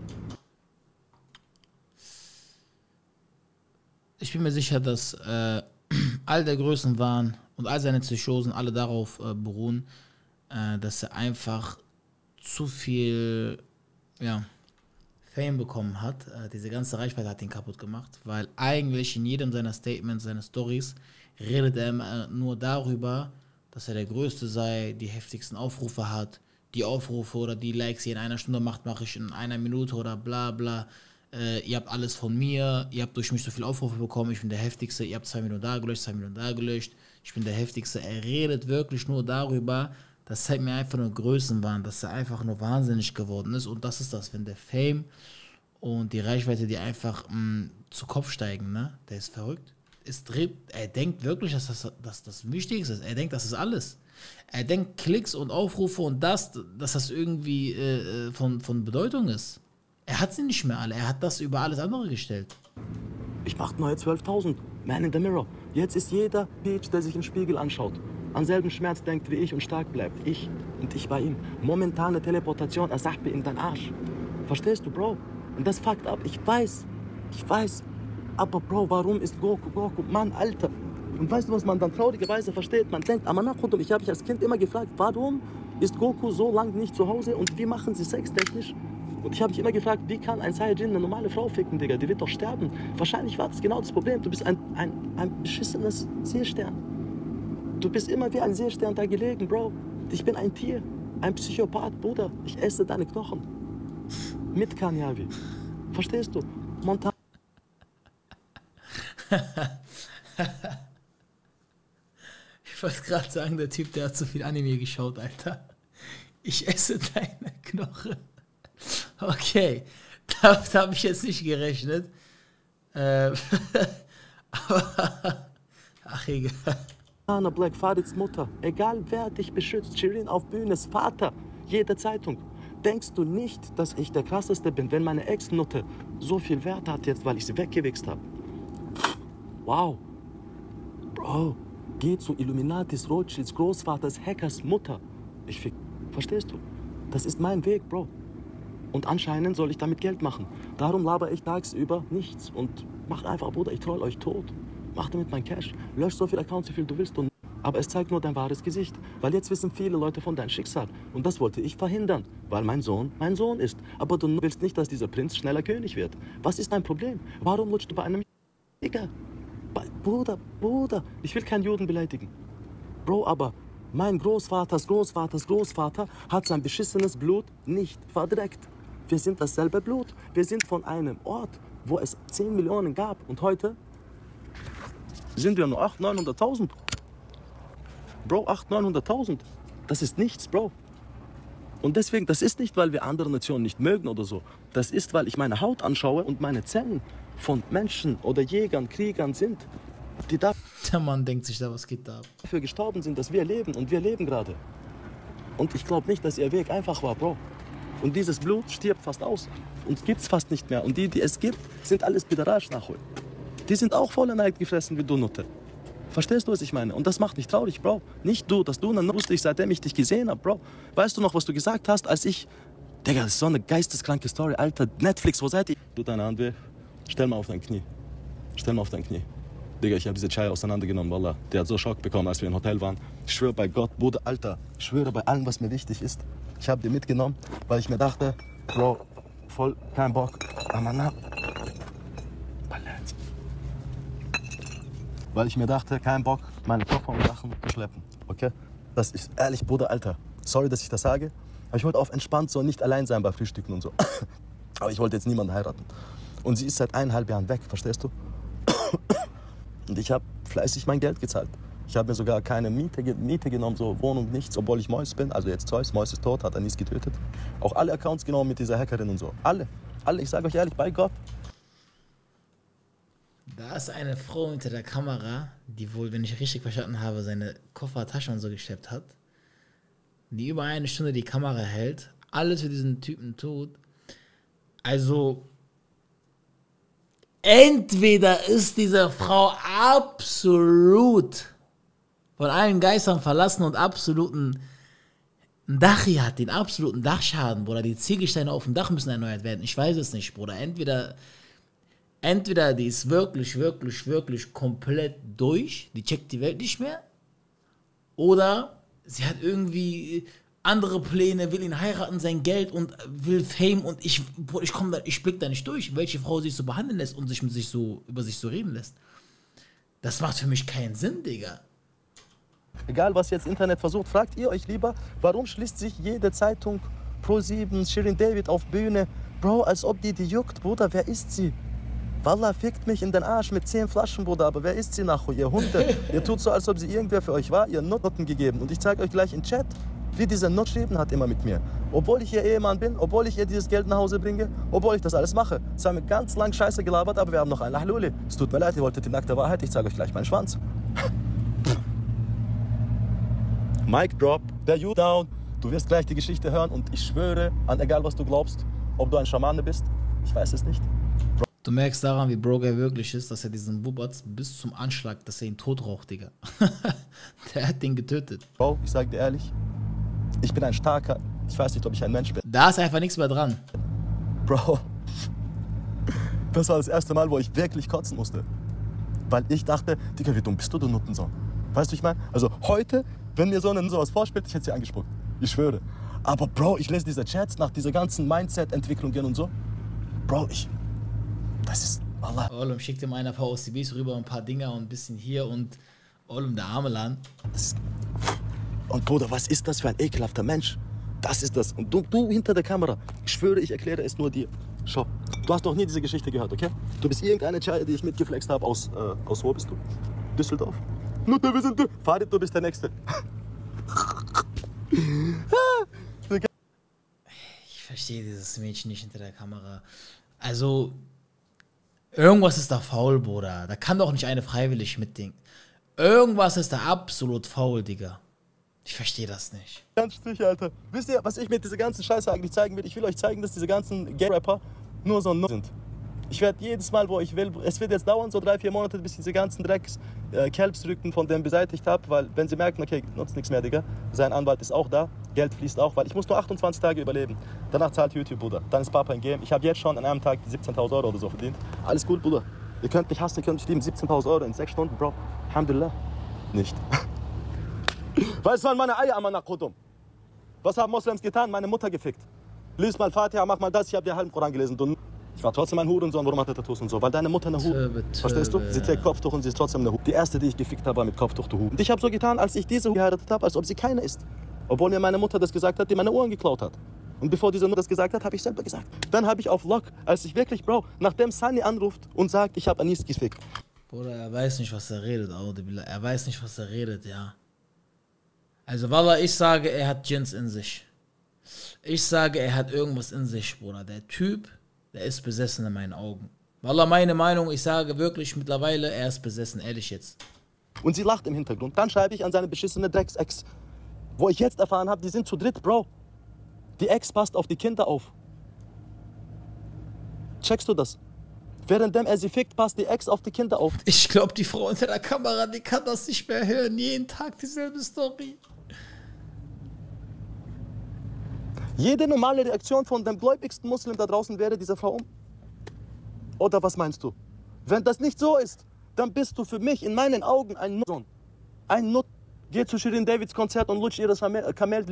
Ich bin mir sicher, dass äh, all der Größenwahn und all seine Psychosen alle darauf äh, beruhen, äh, dass er einfach zu viel ja, Fame bekommen hat. Äh, diese ganze Reichweite hat ihn kaputt gemacht, weil eigentlich in jedem seiner Statements, seiner Stories, redet er immer nur darüber, dass er der Größte sei, die heftigsten Aufrufe hat, die Aufrufe oder die Likes, die er in einer Stunde macht, mache ich in einer Minute oder bla bla. Äh, ihr habt alles von mir, ihr habt durch mich so viele Aufrufe bekommen, ich bin der Heftigste, ihr habt zwei Millionen da gelöscht, zwei Millionen da gelöscht, ich bin der Heftigste. Er redet wirklich nur darüber, das zeigt mir einfach nur Größenwahn, dass er einfach nur wahnsinnig geworden ist. Und das ist das, wenn der Fame und die Reichweite, die einfach mh, zu Kopf steigen, ne? Der ist verrückt. es dreht, er denkt wirklich, dass das, dass das Wichtigste ist. Er denkt, das ist alles. Er denkt, Klicks und Aufrufe und das, dass das irgendwie äh, von, von Bedeutung ist. Er hat sie nicht mehr alle. Er hat das über alles andere gestellt. Ich mache neue zwölftausend. Man in the mirror. Jetzt ist jeder Bitch, der sich im Spiegel anschaut, an selben Schmerz denkt wie ich und stark bleibt. Ich und ich bei ihm. Momentane Teleportation, er sagt mir in deinen Arsch. Verstehst du, Bro? Und das fuckt ab. Ich weiß. Ich weiß. Aber Bro, warum ist Goku, Goku? Mann, Alter. Und weißt du, was man dann traurigerweise versteht? Man denkt, aber nach ich habe mich als Kind immer gefragt, warum ist Goku so lange nicht zu Hause und wie machen sie sextechnisch? Und ich habe mich immer gefragt, wie kann ein Saiyajin eine normale Frau ficken, Digga? Die wird doch sterben. Wahrscheinlich war das genau das Problem. Du bist ein, ein, ein beschissenes Seestern. Du bist immer wie ein Seestern da gelegen, Bro. Ich bin ein Tier, ein Psychopath, Bruder. Ich esse deine Knochen. Mit Kanyavi. Verstehst du? Montan. Ich wollte gerade sagen, der Typ, der hat so viel Anime geschaut, Alter. Ich esse deine Knochen. Okay, damit habe ich jetzt nicht gerechnet. Äh, aber, ach egal. Anna Black, Farids Mutter. Egal wer dich beschützt, Shirin auf Bühne ist Vater. Jede Zeitung. Denkst du nicht, dass ich der Krasseste bin, wenn meine Ex-Nutte so viel Wert hat jetzt, weil ich sie weggewichst habe? Wow. Bro, geh zu Illuminatis, Rothschilds, Großvaters, Hackers, Mutter. Ich fick. Verstehst du? Das ist mein Weg, Bro. Und anscheinend soll ich damit Geld machen. Darum laber ich tagsüber nichts und mach einfach, Bruder, ich troll euch tot. Mach damit mein Cash. Lösch so viele Accounts, wie viel du willst. Und aber es zeigt nur dein wahres Gesicht. Weil jetzt wissen viele Leute von deinem Schicksal. Und das wollte ich verhindern. Weil mein Sohn mein Sohn ist. Aber du willst nicht, dass dieser Prinz schneller König wird. Was ist dein Problem? Warum lutschst du bei einem Digga? Bruder, Bruder, ich will keinen Juden beleidigen. Bro, aber mein Großvaters Großvaters Großvater hat sein beschissenes Blut nicht verdreckt. Wir sind dasselbe Blut. Wir sind von einem Ort, wo es zehn Millionen gab. Und heute sind wir nur achthunderttausend, neunhunderttausend. Bro, achthunderttausend, neunhunderttausend. Das ist nichts, Bro. Und deswegen, das ist nicht, weil wir andere Nationen nicht mögen oder so. Das ist, weil ich meine Haut anschaue und meine Zellen von Menschen oder Jägern, Kriegern sind, die da Der Mann denkt sich da, was geht da ab? dafür gestorben sind, dass wir leben. Und wir leben gerade. Und ich glaube nicht, dass ihr Weg einfach war, Bro. Und dieses Blut stirbt fast aus. Uns gibt's fast nicht mehr. Und die, die es gibt, sind alles Bidarage nachholen. Die sind auch voller Neid gefressen wie du, Nutte. Verstehst du, was ich meine? Und das macht mich traurig, Bro. Nicht du, dass du, dann wusste ich, seitdem ich dich gesehen habe, Bro. Weißt du noch, was du gesagt hast, als ich... Digga, das ist so eine geisteskranke Story, Alter. Netflix, wo seid ihr? Du, deine Hand weh. Stell mal auf dein Knie. Stell mal auf dein Knie. Digga, ich habe diese Chai auseinandergenommen, Wallah. Der hat so Schock bekommen, als wir im Hotel waren. Ich schwöre bei Gott, Bruder, Alter. Ich schwöre bei allem, was mir wichtig ist. Ich habe die mitgenommen, weil ich mir dachte, Bro, voll kein Bock. Amana. Weil ich mir dachte, kein Bock, meine Koffer und Sachen zu schleppen. Okay? Das ist ehrlich, Bruder, Alter. Sorry, dass ich das sage. Aber ich wollte auf entspannt so nicht allein sein bei Frühstücken und so. Aber ich wollte jetzt niemanden heiraten. Und sie ist seit eineinhalb Jahren weg, verstehst du? Und ich habe fleißig mein Geld gezahlt. Ich habe mir sogar keine Miete, Miete genommen, so Wohnung, nichts, obwohl ich Mois bin. Also jetzt Zeus, Mois ist tot, hat Anis getötet. Auch alle Accounts genommen mit dieser Hackerin und so. Alle. Alle, ich sage euch ehrlich, bei Gott. Da ist eine Frau hinter der Kamera, die wohl, wenn ich richtig verstanden habe, seine Koffer, Tasche und so geschleppt hat, die über eine Stunde die Kamera hält, alles für diesen Typen tut. Also, entweder ist diese Frau absolut von allen Geistern verlassen und absoluten Dachi hat, den absoluten Dachschaden, Bruder. Die Ziegelsteine auf dem Dach müssen erneuert werden. Ich weiß es nicht, Bruder. Entweder... Entweder die ist wirklich, wirklich, wirklich komplett durch, die checkt die Welt nicht mehr, oder sie hat irgendwie andere Pläne, will ihn heiraten, sein Geld und will Fame und ich, ich komme da, ich blick da nicht durch, welche Frau sich so behandeln lässt und sich mit sich so, über sich so reden lässt. Das macht für mich keinen Sinn, Digga. Egal, was jetzt Internet versucht, fragt ihr euch lieber, warum schließt sich jede Zeitung Pro sieben, Shirin David auf Bühne? Bro, als ob die die juckt, Bruder, wer ist sie? Wallah, fickt mich in den Arsch mit zehn Flaschen, Bruder, aber wer ist sie nachher, ihr Hunde? Ihr tut so, als ob sie irgendwer für euch war, ihr Noten gegeben. Und ich zeige euch gleich im Chat, wie diese Not geschrieben hat immer mit mir. Obwohl ich ihr Ehemann bin, obwohl ich ihr dieses Geld nach Hause bringe, obwohl ich das alles mache. Es haben wir ganz lang Scheiße gelabert, aber wir haben noch einen Lahluli. Es tut mir leid, ihr wolltet die nackte Wahrheit, ich zeige euch gleich meinen Schwanz. Mic drop, der you down. Du wirst gleich die Geschichte hören und ich schwöre an egal was du glaubst, ob du ein Schamane bist, ich weiß es nicht. Du merkst daran, wie broke er wirklich ist, dass er diesen Bubatz bis zum Anschlag, dass er ihn totraucht, Digga. Der hat ihn getötet. Bro, ich sag dir ehrlich, ich bin ein starker, ich weiß nicht, ob ich ein Mensch bin. Da ist einfach nichts mehr dran. Bro, das war das erste Mal, wo ich wirklich kotzen musste. Weil ich dachte, Digga, wie dumm bist du, du Nuttensohn. Weißt du, wie ich meine? Also heute, wenn mir so ein sowas vorspielt, ich hätte sie angespuckt. Ich schwöre. Aber Bro, ich lese diese Chats nach dieser ganzen Mindset-Entwicklungen und so. Bro, ich... Das ist... Allah. Olum schickt ihm ein paar O C Bs rüber, ein paar Dinger und ein bisschen hier und Olum der arme Land. Das ist, und Bruder, was ist das für ein ekelhafter Mensch? Das ist das. Und du, du hinter der Kamera. Ich schwöre, ich erkläre es nur dir. Schau, du hast doch nie diese Geschichte gehört, okay? Du bist irgendeine Chaya, die ich mitgeflext habe aus... Äh, aus wo bist du? Düsseldorf? Nutte, wir sind... Farid, du bist der Nächste. Ich verstehe dieses Mädchen nicht hinter der Kamera. Also, irgendwas ist da faul, Bruder. Da kann doch nicht eine freiwillig mitdenken. Irgendwas ist da absolut faul, Digga. Ich verstehe das nicht. Ganz sicher, Alter. Wisst ihr, was ich mit dieser ganzen Scheiße eigentlich zeigen will? Ich will euch zeigen, dass diese ganzen Gay-Rapper nur so ein sind. Ich werde jedes Mal, wo ich will, es wird jetzt dauern, so drei, vier Monate, bis ich diese ganzen Drecks-Kelbsrücken äh, von dem beseitigt habe, weil wenn sie merken, okay, nutzt nichts mehr, Digga, sein Anwalt ist auch da, Geld fließt auch, weil ich muss nur achtundzwanzig Tage überleben. Danach zahlt YouTube, Bruder. Dann ist Papa ein Game. Ich habe jetzt schon an einem Tag siebzehntausend Euro oder so verdient. Alles gut, Bruder. Ihr könnt mich hassen, ihr könnt mich lieben. siebzehntausend Euro in sechs Stunden, Bro. Alhamdulillah. Nicht. Was waren meine Eier, Amana Qudum? Was haben Moslems getan? Meine Mutter gefickt. Lies mal Fatiha, mach mal das, ich habe dir halben Koran gelesen. Du, ich war trotzdem ein Hurensohn, warum hat er Tattoos und so? Weil deine Mutter eine Hure. Verstehst du? Sie trägt Kopftuch und sie ist trotzdem eine Hure. Die erste, die ich gefickt habe, war mit Kopftuch, du Hure. Und ich habe so getan, als ich diese Hure geheiratet habe, als ob sie keine ist. Obwohl mir meine Mutter das gesagt hat, die meine Ohren geklaut hat. Und bevor diese Mutter das gesagt hat, habe ich selber gesagt. Dann habe ich auf Lock, als ich wirklich, Bro, nachdem Sunny anruft und sagt, ich habe Anis gefickt. Bruder, er weiß nicht, was er redet, Audibillah. Er weiß nicht, was er redet, ja. Also, Wallah, ich sage, er hat Djinns in sich. Ich sage, er hat irgendwas in sich, Bruder. Der Typ, der ist besessen in meinen Augen. Wallah, meine Meinung, ich sage wirklich mittlerweile, er ist besessen, ehrlich jetzt. Und sie lacht im Hintergrund. Dann schreibe ich an seine beschissene Drecks-Ex. Wo ich jetzt erfahren habe, die sind zu dritt, Bro. Die Ex passt auf die Kinder auf. Checkst du das? Währenddem er sie fickt, passt die Ex auf die Kinder auf. Ich glaube, die Frau hinter der Kamera, die kann das nicht mehr hören. Jeden Tag dieselbe Story. Jede normale Reaktion von dem gläubigsten Muslim da draußen wäre diese Frau um. Oder was meinst du? Wenn das nicht so ist, dann bist du für mich in meinen Augen ein Nutsohn. Ein Nut. Geh zu Shirin Davids Konzert und lutsch ihres Kamel.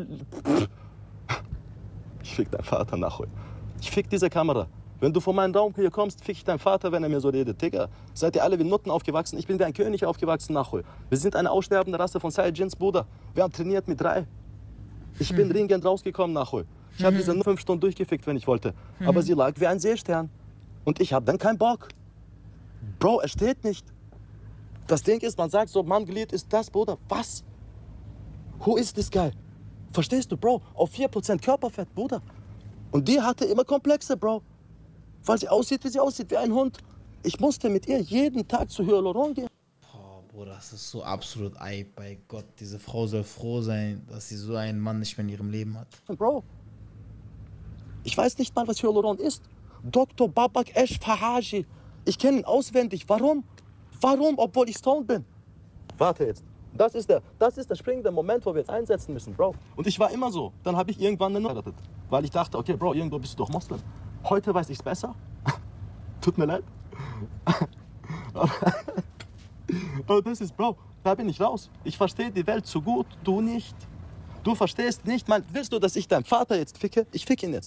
Ich fick deinen Vater nachher. Ich fick diese Kamera. Wenn du von meinem Raum hier kommst, fick ich deinen Vater, wenn er mir so redet. Digga, seid ihr alle wie Nutten aufgewachsen? Ich bin wie ein König aufgewachsen nachher. Wir sind eine aussterbende Rasse von Saiyajins, Bruder. Wir haben trainiert mit drei. Ich bin mhm. ringend rausgekommen nachher. Ich mhm. habe diese nur fünf Stunden durchgefickt, wenn ich wollte. Mhm. Aber sie lag wie ein Seestern. Und ich habe dann keinen Bock. Bro, er steht nicht. Das Ding ist, man sagt so, Mann-Glied ist das, Bruder. Was? Who is this guy? Verstehst du, Bro? Auf vier Prozent Körperfett, Bruder. Und die hatte immer Komplexe, Bro. Weil sie aussieht, wie sie aussieht, wie ein Hund. Ich musste mit ihr jeden Tag zu Hyaluron gehen. Boah, Bruder, das ist so absolut Eib bei Gott. Diese Frau soll froh sein, dass sie so einen Mann nicht mehr in ihrem Leben hat. Bro, ich weiß nicht mal, was Hyaluron ist. Doktor Babak Esh Fahaji. Ich kenne ihn auswendig. Warum? Warum, obwohl ich stoned bin? Warte jetzt. Das ist der, das ist der springende Moment, wo wir jetzt einsetzen müssen, Bro. Und ich war immer so. Dann habe ich irgendwann eine geheiratet. Weil ich dachte, okay, Bro, irgendwo bist du doch Moslem. Heute weiß ich's besser. Tut mir leid. Aber, aber das ist, Bro, da bin ich raus. Ich verstehe die Welt zu gut, du nicht. Du verstehst nicht, mein, willst du, dass ich deinen Vater jetzt ficke? Ich fick ihn jetzt.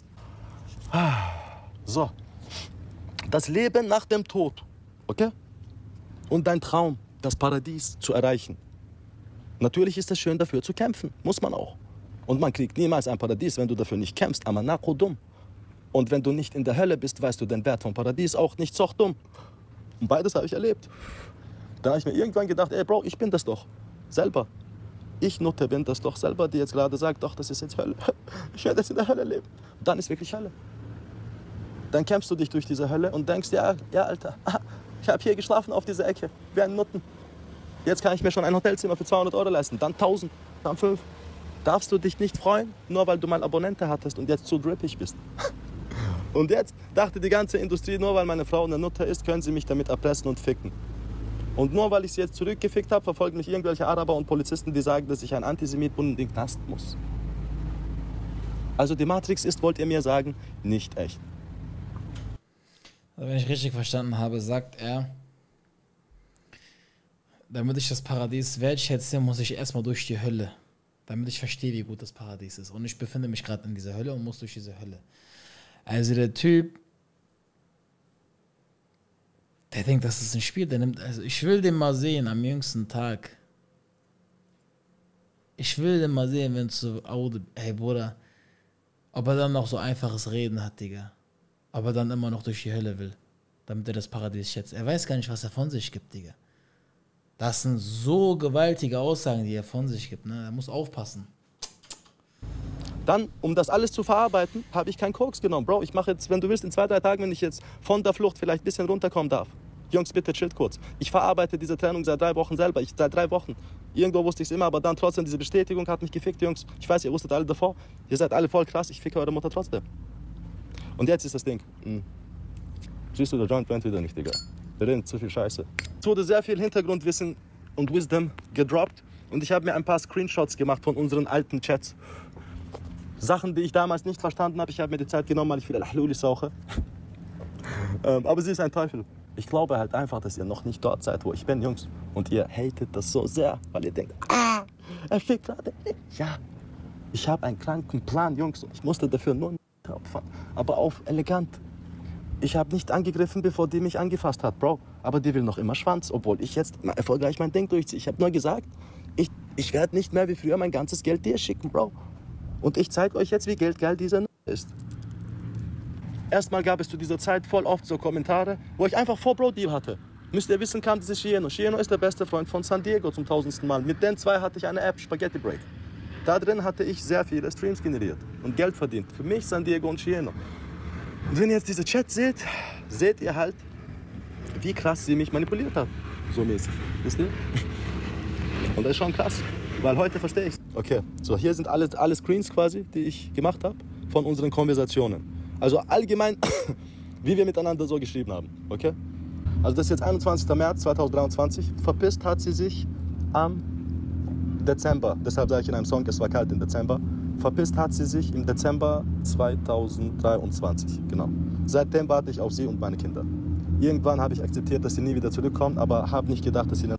So. Das Leben nach dem Tod, okay? Und dein Traum, das Paradies zu erreichen. Natürlich ist es schön, dafür zu kämpfen. Muss man auch. Und man kriegt niemals ein Paradies, wenn du dafür nicht kämpfst. Aber nakodum. Und wenn du nicht in der Hölle bist, weißt du den Wert vom Paradies auch nicht. So dumm. Und beides habe ich erlebt. Da habe ich mir irgendwann gedacht, ey Bro, ich bin das doch. Selber. ich Nutte bin, das doch selber dir jetzt gerade sagt, doch, das ist jetzt Hölle. Ich werde jetzt in der Hölle leben. Und dann ist wirklich Hölle. Dann kämpfst du dich durch diese Hölle und denkst, ja, ja, Alter, ich habe hier geschlafen auf dieser Ecke, wie ein Nutten. Jetzt kann ich mir schon ein Hotelzimmer für zweihundert Euro leisten, dann tausend, dann fünf. Darfst du dich nicht freuen, nur weil du mal Abonnente hattest und jetzt zu drippig bist. Und jetzt dachte die ganze Industrie, nur weil meine Frau eine Nutte ist, können sie mich damit erpressen und ficken. Und nur weil ich sie jetzt zurückgefickt habe, verfolgen mich irgendwelche Araber und Polizisten, die sagen, dass ich ein Antisemit bin und in den Knast muss. Also die Matrix ist, wollt ihr mir sagen, nicht echt. Also wenn ich richtig verstanden habe, sagt er, damit ich das Paradies wertschätze, muss ich erstmal durch die Hölle. Damit ich verstehe, wie gut das Paradies ist. Und ich befinde mich gerade in dieser Hölle und muss durch diese Hölle. Also der Typ, der denkt, das ist ein Spiel, der nimmt, also ich will den mal sehen am jüngsten Tag. Ich will den mal sehen, wenn es so, Aude, hey Bruder, ob er dann noch so einfaches Reden hat, Digga. Ob er dann immer noch durch die Hölle will, damit er das Paradies schätzt. Er weiß gar nicht, was er von sich gibt, Digga. Das sind so gewaltige Aussagen, die er von sich gibt, ne? Er muss aufpassen. Dann, um das alles zu verarbeiten, habe ich keinen Koks genommen. Bro, ich mache jetzt, wenn du willst, in zwei, drei Tagen, wenn ich jetzt von der Flucht vielleicht ein bisschen runterkommen darf. Jungs, bitte chillt kurz. Ich verarbeite diese Trennung seit drei Wochen selber. Ich, seit drei Wochen. Irgendwo wusste ich es immer, aber dann trotzdem diese Bestätigung hat mich gefickt, Jungs. Ich weiß, ihr wusstet alle davor. Ihr seid alle voll krass. Ich ficke eure Mutter trotzdem. Und jetzt ist das Ding. Hm. Siehst du, der Joint brennt wieder nicht, Digga. Wir reden zu viel Scheiße. Es wurde sehr viel Hintergrundwissen und Wisdom gedroppt. Und ich habe mir ein paar Screenshots gemacht von unseren alten Chats. Sachen, die ich damals nicht verstanden habe. Ich habe mir die Zeit genommen, weil ich wieder Al-Halulis rauche. ähm, aber sie ist ein Teufel. Ich glaube halt einfach, dass ihr noch nicht dort seid, wo ich bin, Jungs. Und ihr hatet das so sehr, weil ihr denkt, ah, er fickt gerade. Ja, ich habe einen kranken Plan, Jungs. Und ich musste dafür nur opfern. Aber auf elegant. Ich habe nicht angegriffen, bevor die mich angefasst hat, Bro. Aber die will noch immer Schwanz, obwohl ich jetzt erfolgreich mein Ding durchziehe. Ich habe nur gesagt, ich, ich werde nicht mehr wie früher mein ganzes Geld dir schicken, Bro. Und ich zeige euch jetzt, wie geldgeil dieser ist. Erstmal gab es zu dieser Zeit voll oft so Kommentare, wo ich einfach vor Bro-Deal hatte. Müsst ihr wissen, kam dieses Shieno. Shieno ist der beste Freund von San Diego zum tausendsten Mal. Mit den zwei hatte ich eine App, Spaghetti Break. Da drin hatte ich sehr viele Streams generiert und Geld verdient. Für mich, San Diego und Shieno. Und wenn ihr jetzt diese Chat seht, seht ihr halt, wie krass sie mich manipuliert hat. So mäßig. Wisst ihr? Und das ist schon krass. Weil heute verstehe ich es. Okay, so hier sind alle, alle Screens quasi, die ich gemacht habe von unseren Konversationen. Also allgemein, wie wir miteinander so geschrieben haben. Okay? Also das ist jetzt einundzwanzigster März zweitausenddreiundzwanzig. Verpisst hat sie sich am Dezember. Deshalb sage ich in einem Song, es war kalt im Dezember. Verpisst hat sie sich im Dezember zweitausenddreiundzwanzig. Genau. Seitdem warte ich auf sie und meine Kinder. Irgendwann habe ich akzeptiert, dass sie nie wieder zurückkommt, aber habe nicht gedacht, dass sie...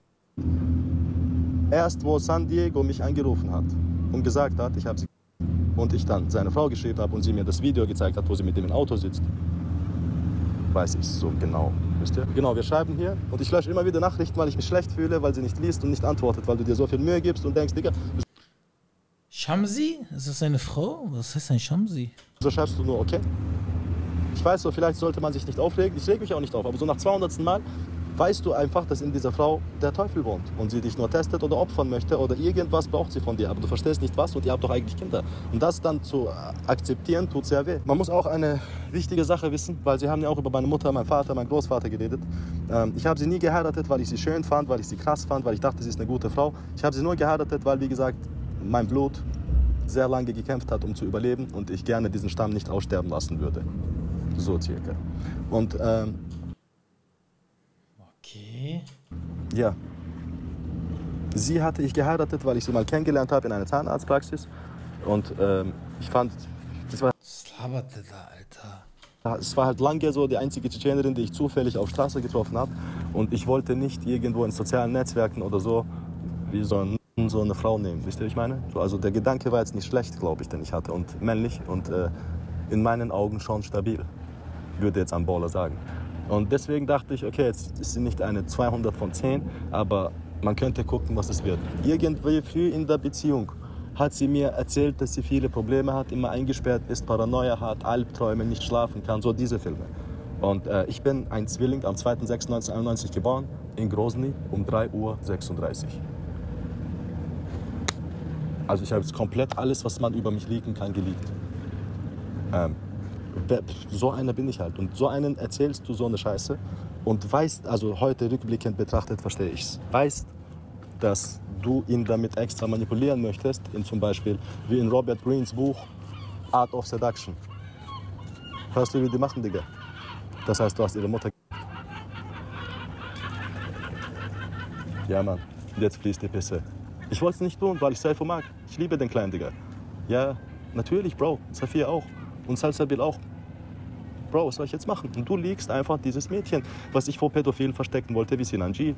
Erst wo San Diego mich angerufen hat und gesagt hat, ich habe sie und ich dann seine Frau geschrieben habe und sie mir das Video gezeigt hat, wo sie mit dem im Auto sitzt, weiß ich so genau. Wisst ihr? Genau, wir schreiben hier und ich lösche immer wieder Nachrichten, weil ich mich schlecht fühle, weil sie nicht liest und nicht antwortet, weil du dir so viel Mühe gibst und denkst, Digga... Shamsi? Ist das seine Frau? Was heißt ein Shamsi? So schreibst du nur, okay? Ich weiß so, vielleicht sollte man sich nicht aufregen, ich reg mich auch nicht auf, aber so nach zweihundertsten Mal weißt du einfach, dass in dieser Frau der Teufel wohnt und sie dich nur testet oder opfern möchte oder irgendwas braucht sie von dir, aber du verstehst nicht was und ihr habt doch eigentlich Kinder. Und das dann zu akzeptieren, tut sehr weh. Man muss auch eine wichtige Sache wissen, weil sie haben ja auch über meine Mutter, meinen Vater, meinen Großvater geredet. Ich habe sie nie geheiratet, weil ich sie schön fand, weil ich sie krass fand, weil ich dachte, sie ist eine gute Frau. Ich habe sie nur geheiratet, weil, wie gesagt, mein Blut sehr lange gekämpft hat, um zu überleben und ich gerne diesen Stamm nicht aussterben lassen würde. So circa. Und ähm, Okay. Ja. Sie hatte ich geheiratet, weil ich sie mal kennengelernt habe in einer Zahnarztpraxis. Und ähm, ich fand, das war... Was labert der da, Alter? Es war halt lange so die einzige Tschetschenerin, die ich zufällig auf Straße getroffen habe. Und ich wollte nicht irgendwo in sozialen Netzwerken oder so wie so, ein, so eine Frau nehmen. Wisst ihr, was ich meine? So, also der Gedanke war jetzt nicht schlecht, glaube ich, den ich hatte. Und männlich und äh, in meinen Augen schon stabil, würde jetzt ein Baller sagen. Und deswegen dachte ich, okay, jetzt ist sie nicht eine zweihundert von zehn, aber man könnte gucken, was es wird. Irgendwie früh in der Beziehung hat sie mir erzählt, dass sie viele Probleme hat, immer eingesperrt ist, Paranoia hat, Albträume, nicht schlafen kann, so diese Filme. Und äh, ich bin ein Zwilling, am zweiter sechster neunzehnhunderteinundneunzig geboren, in Grozny um drei Uhr sechsunddreißig. Also ich habe jetzt komplett alles, was man über mich liegen kann, geleakt. Ähm, so einer bin ich halt. Und so einen erzählst du so eine Scheiße und weißt, also heute rückblickend betrachtet verstehe ich's, weißt, dass du ihn damit extra manipulieren möchtest, in zum Beispiel wie in Robert Greens Buch Art of Seduction. Hörst du, wie die machen, Digga? Das heißt, du hast ihre Mutter. Ja, Mann, jetzt fließt die Pisse. Ich wollte es nicht tun, weil ich Saifo mag. Ich liebe den kleinen Digga. Ja, natürlich, Bro. Safia auch. Und Salsabil auch. Bro, was soll ich jetzt machen? Und du liegst einfach dieses Mädchen, was ich vor Pädophilen verstecken wollte, wie Sinanji.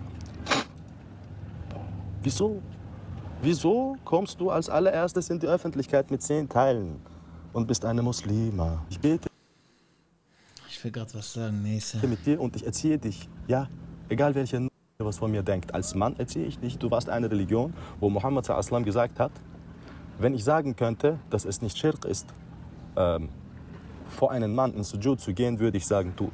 Wieso? Wieso kommst du als allererstes in die Öffentlichkeit mit zehn Teilen und bist eine Muslima? Ich bete Ich will gerade was sagen, nächste. mit dir und ich erziehe dich. Ja, egal welcher was von mir denkt. Als Mann erziehe ich dich. Du warst eine Religion, wo Mohammed sallallahu alaihi wasallam gesagt hat, wenn ich sagen könnte, dass es nicht Schirk ist, ähm, vor einen Mann ins Sujud zu gehen, würde ich sagen, tut.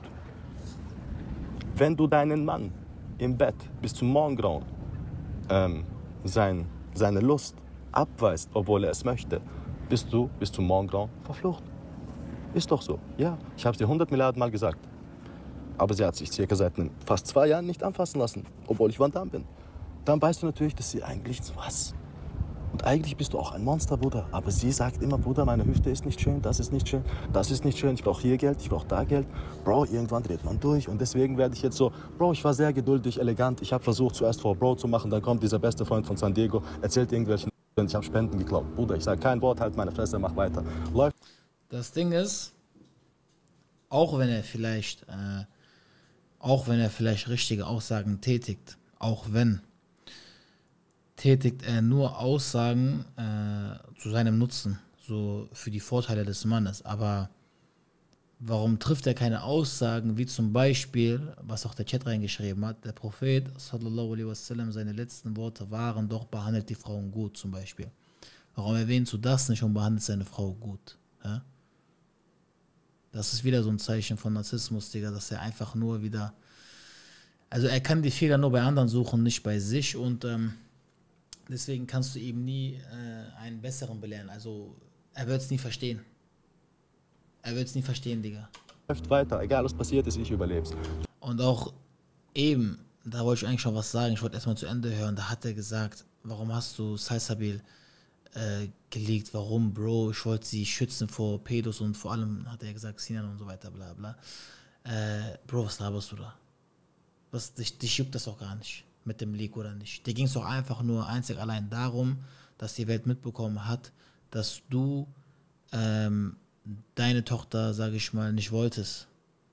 Wenn du deinen Mann im Bett bis zum Morgengrauen ähm, sein, seine Lust abweist, obwohl er es möchte, bist du bis zum Morgengrauen verflucht. Ist doch so. Ja, ich habe es dir hundert Milliarden Mal gesagt. Aber sie hat sich circa seit fast zwei Jahren nicht anfassen lassen, obwohl ich Van Damme bin. Dann weißt du natürlich, dass sie eigentlich was. Und eigentlich bist du auch ein Monster, Bruder. Aber sie sagt immer, Bruder, meine Hüfte ist nicht schön, das ist nicht schön, das ist nicht schön, ich brauche hier Geld, ich brauche da Geld. Bro, irgendwann dreht man durch und deswegen werde ich jetzt so, Bro, ich war sehr geduldig, elegant. Ich habe versucht, zuerst vor Bro zu machen, dann kommt dieser beste Freund von San Diego, erzählt irgendwelchen und ich habe Spenden geklaut. Bruder, ich sage kein Wort, halt meine Fresse, mach weiter. Läuft. Das Ding ist, auch wenn er vielleicht, äh, auch wenn er vielleicht richtige Aussagen tätigt, auch wenn, tätigt er nur Aussagen äh, zu seinem Nutzen, so für die Vorteile des Mannes. Aber warum trifft er keine Aussagen, wie zum Beispiel, was auch der Chat reingeschrieben hat, der Prophet, sallallahu alaihi wasallam, seine letzten Worte waren doch, behandelt die Frauen gut zum Beispiel. Warum erwähnst du das nicht und behandelst seine Frau gut? Ja? Das ist wieder so ein Zeichen von Narzissmus, Digga, dass er einfach nur wieder, also er kann die Fehler nur bei anderen suchen, nicht bei sich und ähm, deswegen kannst du ihm nie äh, einen besseren belehren. Also er wird es nie verstehen. Er wird es nie verstehen, Digga. Läuft weiter, egal was passiert ist, ich überleb's. Und auch eben, da wollte ich eigentlich schon was sagen, ich wollte erstmal zu Ende hören, da hat er gesagt, warum hast du Salsabil äh, geleakt, warum, Bro, ich wollte sie schützen vor Pedos und vor allem, hat er gesagt, Sinan und so weiter, bla bla. Äh, Bro, was laberst du da? Was, dich, dich juckt das doch gar nicht, mit dem Leak oder nicht. Dir ging es doch einfach nur einzig allein darum, dass die Welt mitbekommen hat, dass du ähm, deine Tochter, sage ich mal, nicht wolltest.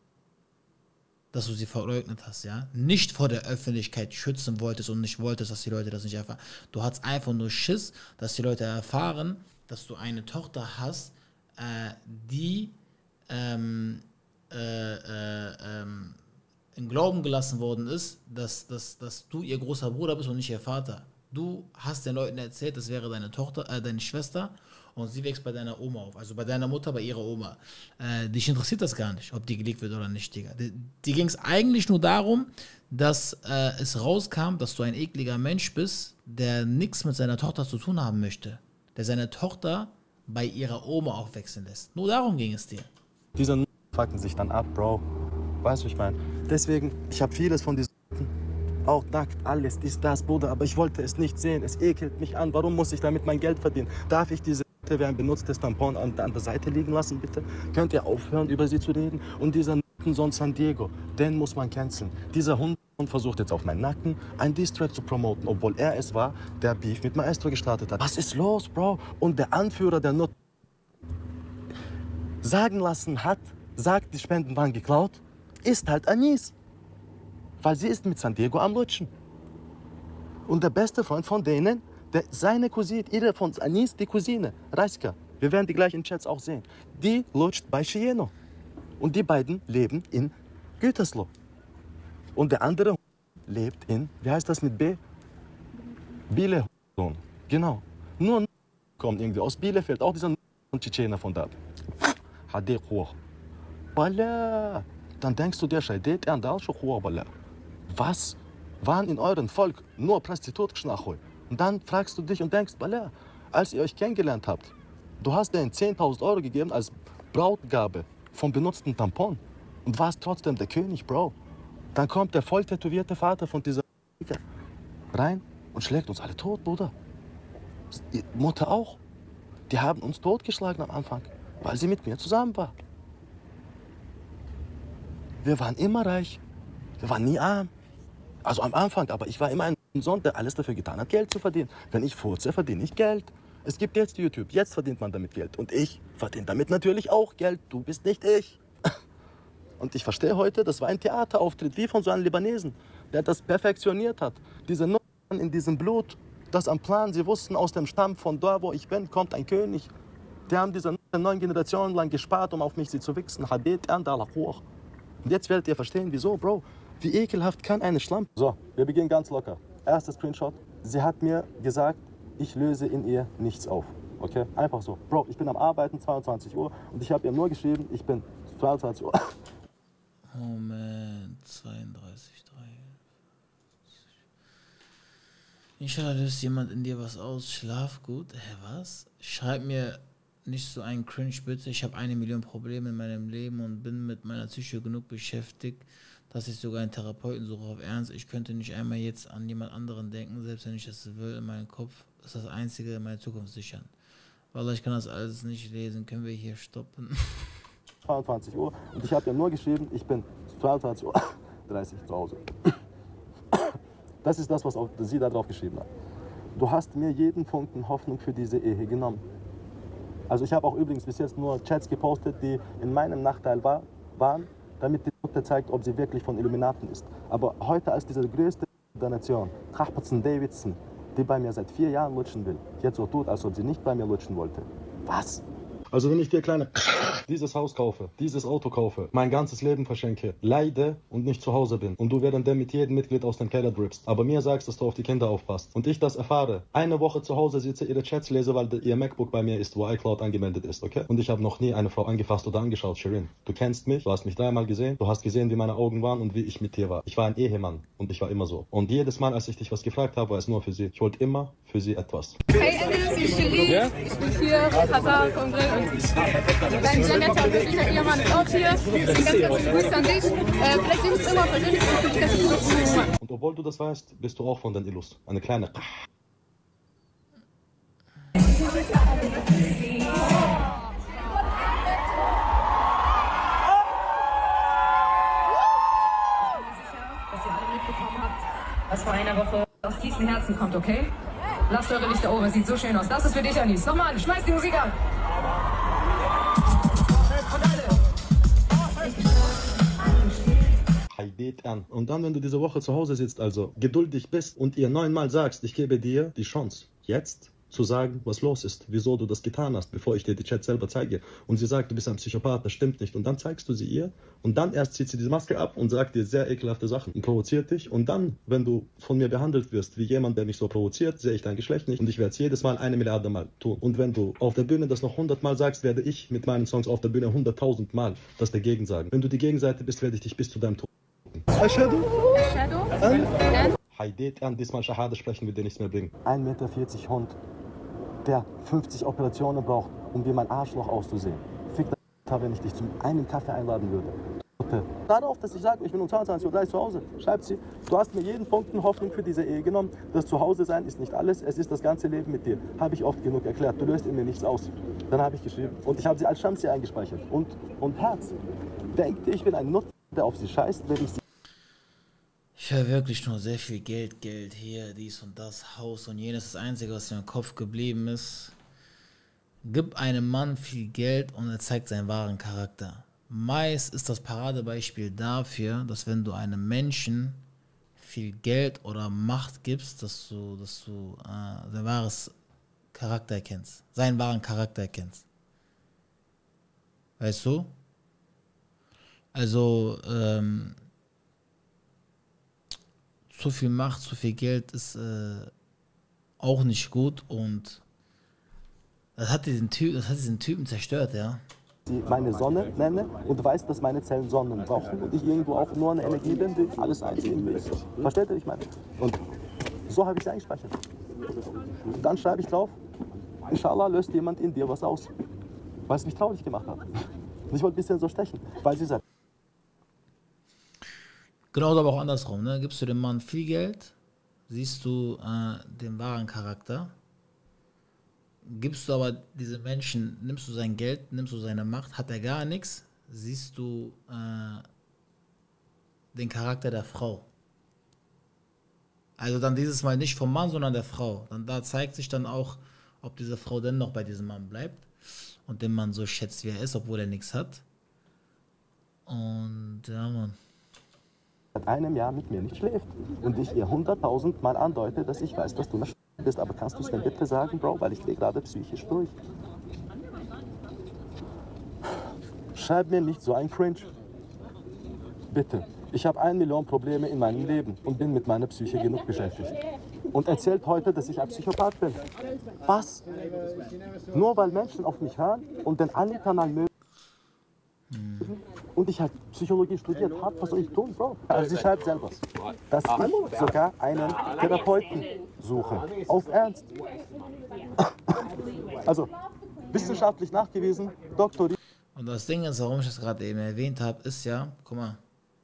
Dass du sie verleugnet hast, ja. Nicht vor der Öffentlichkeit schützen wolltest und nicht wolltest, dass die Leute das nicht erfahren. Du hattest einfach nur Schiss, dass die Leute erfahren, dass du eine Tochter hast, äh, die ähm, äh, äh, ähm, im Glauben gelassen worden ist, dass, dass, dass du ihr großer Bruder bist und nicht ihr Vater. Du hast den Leuten erzählt, das wäre deine Tochter, äh, deine Schwester und sie wächst bei deiner Oma auf, also bei deiner Mutter, bei ihrer Oma. Äh, dich interessiert das gar nicht, ob die gelegt wird oder nicht, Digga. Die, die ging es eigentlich nur darum, dass äh, es rauskam, dass du ein ekliger Mensch bist, der nichts mit seiner Tochter zu tun haben möchte, der seine Tochter bei ihrer Oma aufwachsen lässt. Nur darum ging es dir. Diese fucken sich dann ab, Bro. Weißt du, ich meine? Deswegen, ich habe vieles von diesen auch nackt, alles, dies, das, Bruder, aber ich wollte es nicht sehen. Es ekelt mich an. Warum muss ich damit mein Geld verdienen? Darf ich diese wie ein benutztes Tampon an, an der Seite liegen lassen, bitte? Könnt ihr aufhören, über sie zu reden? Und dieser Sohn San Diego, den muss man canceln. Dieser Hund versucht jetzt auf meinen Nacken einen Diss-Track zu promoten, obwohl er es war, der Beef mit Maestro gestartet hat. Was ist los, Bro? Und der Anführer, der nur sagen lassen hat, sagt, die Spenden waren geklaut, ist halt Anis. Weil sie ist mit San Diego am Lutschen. Und der beste Freund von denen, der, seine Cousine, ihre von Anis, die Cousine, Reiska, wir werden die gleich in Chats auch sehen, die lutscht bei Chieno. Und die beiden leben in Gütersloh. Und der andere lebt in, wie heißt das mit B? Bielefeld. Genau. Nur kommt irgendwie aus Bielefeld, auch dieser Tschetschener von da. Hadi hoch. Balla. Dann denkst du dir, Scheidet, er da schon hoch, Balla. Was waren in eurem Volk nur Prostitutschen? Und dann fragst du dich und denkst, Balla, als ihr euch kennengelernt habt, du hast denen zehntausend Euro gegeben als Brautgabe vom benutzten Tampon und warst trotzdem der König, Bro. Dann kommt der voll tätowierte Vater von dieser rein und schlägt uns alle tot, Bruder. Die Mutter auch. Die haben uns totgeschlagen am Anfang, weil sie mit mir zusammen war. Wir waren immer reich. Wir waren nie arm. Also am Anfang, aber ich war immer ein Sohn, der alles dafür getan hat, Geld zu verdienen. Wenn ich furze, verdiene ich Geld. Es gibt jetzt YouTube, jetzt verdient man damit Geld. Und ich verdiene damit natürlich auch Geld. Du bist nicht ich. Und ich verstehe heute, das war ein Theaterauftritt, wie von so einem Libanesen, der das perfektioniert hat. Diese Nummern in diesem Blut, das am Plan, sie wussten, aus dem Stamm von da, wo ich bin, kommt ein König. Die haben diese neun Generationen lang gespart, um auf mich sie zu wichsen. Und jetzt werdet ihr verstehen, wieso, Bro. Wie ekelhaft kann eine Schlampe... So, wir beginnen ganz locker. Erster Screenshot. Sie hat mir gesagt, ich löse in ihr nichts auf. Okay? Einfach so. Bro, ich bin am Arbeiten, zweiundzwanzig Uhr. Und ich habe ihr nur geschrieben, ich bin zweiundzwanzig Uhr. Moment, zweiunddreißig, drei. Inshallah löst jemand in dir was aus. Schlaf gut. Hä, was? Schreib mir nicht so einen Cringe, bitte. Ich habe eine Million Probleme in meinem Leben und bin mit meiner Psyche genug beschäftigt, dass ich sogar einen Therapeuten suche auf Ernst. Ich könnte nicht einmal jetzt an jemand anderen denken, selbst wenn ich es will. In meinem Kopf ist das Einzige, meine Zukunft sichern. Wallah, ich kann das alles nicht lesen. Können wir hier stoppen? zweiundzwanzig Uhr. Und ich habe ihr nur geschrieben, ich bin zweiundzwanzig Uhr dreißig zu Hause. Das ist das, was auch sie da drauf geschrieben hat. Du hast mir jeden Funken Hoffnung für diese Ehe genommen. Also ich habe auch übrigens bis jetzt nur Chats gepostet, die in meinem Nachteil war, waren, damit die Mutter zeigt, ob sie wirklich von Illuminaten ist. Aber heute als diese größte der Nation, Trachperson Davidson, die bei mir seit vier Jahren lutschen will, jetzt so tut, als ob sie nicht bei mir lutschen wollte. Was? Also wenn ich dir kleine dieses Haus kaufe, dieses Auto kaufe, mein ganzes Leben verschenke, leide und nicht zu Hause bin und du während der mit jedem Mitglied aus dem Keller drippst, aber mir sagst, dass du auf die Kinder aufpasst und ich das erfahre, eine Woche zu Hause sitze, ihre Chats lese, weil ihr MacBook bei mir ist, wo iCloud angemeldet ist, okay? Und ich habe noch nie eine Frau angefasst oder angeschaut, Shirin. Du kennst mich, du hast mich dreimal gesehen, du hast gesehen, wie meine Augen waren und wie ich mit dir war. Ich war ein Ehemann und ich war immer so. Und jedes Mal, als ich dich was gefragt habe, war es nur für sie. Ich wollte immer für sie etwas. Hey Ennis, ich bin Shirin, ich bin hier, Katar, vom Grill und dein sehr netter, wirklicher Ehemann ist auch hier. Ganz, ganz viele Grüße an dich. Äh, vielleicht sehen wir uns immer persönlich für dich, dass ich und obwohl du das weißt, bist du auch von den Illus. Eine kleine... was vor einer Woche aus tiefstem Herzen kommt, okay? Lasst eure Lichter oben, es sieht so schön aus. Das ist für dich, Anis. Nochmal, schmeiß die Musik an. An. Und dann, wenn du diese Woche zu Hause sitzt, also geduldig bist und ihr neunmal sagst, ich gebe dir die Chance, jetzt zu sagen, was los ist, wieso du das getan hast, bevor ich dir die Chat selber zeige. Und sie sagt, du bist ein Psychopath, das stimmt nicht. Und dann zeigst du sie ihr und dann erst zieht sie diese Maske ab und sagt dir sehr ekelhafte Sachen und provoziert dich. Und dann, wenn du von mir behandelt wirst wie jemand, der mich so provoziert, sehe ich dein Geschlecht nicht und ich werde es jedes Mal eine Milliarde Mal tun. Und wenn du auf der Bühne das noch hundertmal sagst, werde ich mit meinen Songs auf der Bühne hunderttausend Mal das dagegen sagen. Wenn du die Gegenseite bist, werde ich dich bis zu deinem Tod. Ashadu. Shadow? An? Haidet an, diesmal Shahada sprechen wir dir nichts mehr bringen. ein Meter vierzig Hund, der fünfzig Operationen braucht, um wie mein Arschloch auszusehen. Fick da, wenn ich dich zu einem Kaffee einladen würde. Darauf, dass ich sage, ich bin um zweiundzwanzig Uhr dreißig zu Hause, schreibt sie, du hast mir jeden Punkt Hoffnung für diese Ehe genommen. Das Zuhause-Sein ist nicht alles, es ist das ganze Leben mit dir. Habe ich oft genug erklärt, du löst in mir nichts aus. Dann habe ich geschrieben und ich habe sie als Shamsi eingespeichert. Und, und Herz, denkt ihr, ich bin ein Nutzer, der auf sie scheißt, wenn ich sie... Ich höre wirklich nur sehr viel Geld, Geld hier, dies und das, Haus und jenes. Das Einzige, was mir im Kopf geblieben ist, gib einem Mann viel Geld und er zeigt seinen wahren Charakter. Meist ist das Paradebeispiel dafür, dass wenn du einem Menschen viel Geld oder Macht gibst, dass du, dass du äh, sein wahres Charakter erkennst, seinen wahren Charakter erkennst. Weißt du? Also, ähm, zu viel Macht, zu viel Geld ist äh, auch nicht gut und das hat diesen Typ, das hat diesen Typen zerstört, ja. Sie meine Sonne nenne und weiß, dass meine Zellen Sonnen brauchen und ich irgendwo auch nur eine Energie bin, die alles einziehen will. Versteht ihr, ich meine? Und so habe ich sie eingespeichert. Und dann schreibe ich drauf, Inshallah löst jemand in dir was aus. Weil es mich traurig gemacht hat. Und ich wollte ein bisschen so stechen, weil sie sagt. Genau, aber auch andersrum. Ne? Gibst du dem Mann viel Geld, siehst du äh, den wahren Charakter. Gibst du aber diese Menschen, nimmst du sein Geld, nimmst du seine Macht, hat er gar nichts, siehst du äh, den Charakter der Frau. Also dann dieses Mal nicht vom Mann, sondern der Frau. Dann da zeigt sich dann auch, ob diese Frau denn noch bei diesem Mann bleibt und den Mann so schätzt, wie er ist, obwohl er nichts hat. Und ja, Mann. Seit einem Jahr mit mir nicht schläft und ich ihr hunderttausend Mal andeute, dass ich weiß, dass du nicht bist. Aber kannst du es denn bitte sagen, Bro, weil ich drehe gerade psychisch durch. Schreib mir nicht so ein Cringe. Bitte. Ich habe eine Million Probleme in meinem Leben und bin mit meiner Psyche genug beschäftigt. Und erzählt heute, dass ich ein Psychopath bin. Was? Nur weil Menschen auf mich hören und den Anni-Kanal mögen. Und ich habe Psychologie studiert habe, was soll ich tun, Bro? Also sie schreibt selber, dass ich sogar einen Therapeuten suche. Auf Ernst. Also, wissenschaftlich nachgewiesen, Doktor. Und das Ding ist, warum ich das gerade eben erwähnt habe, ist ja, guck mal,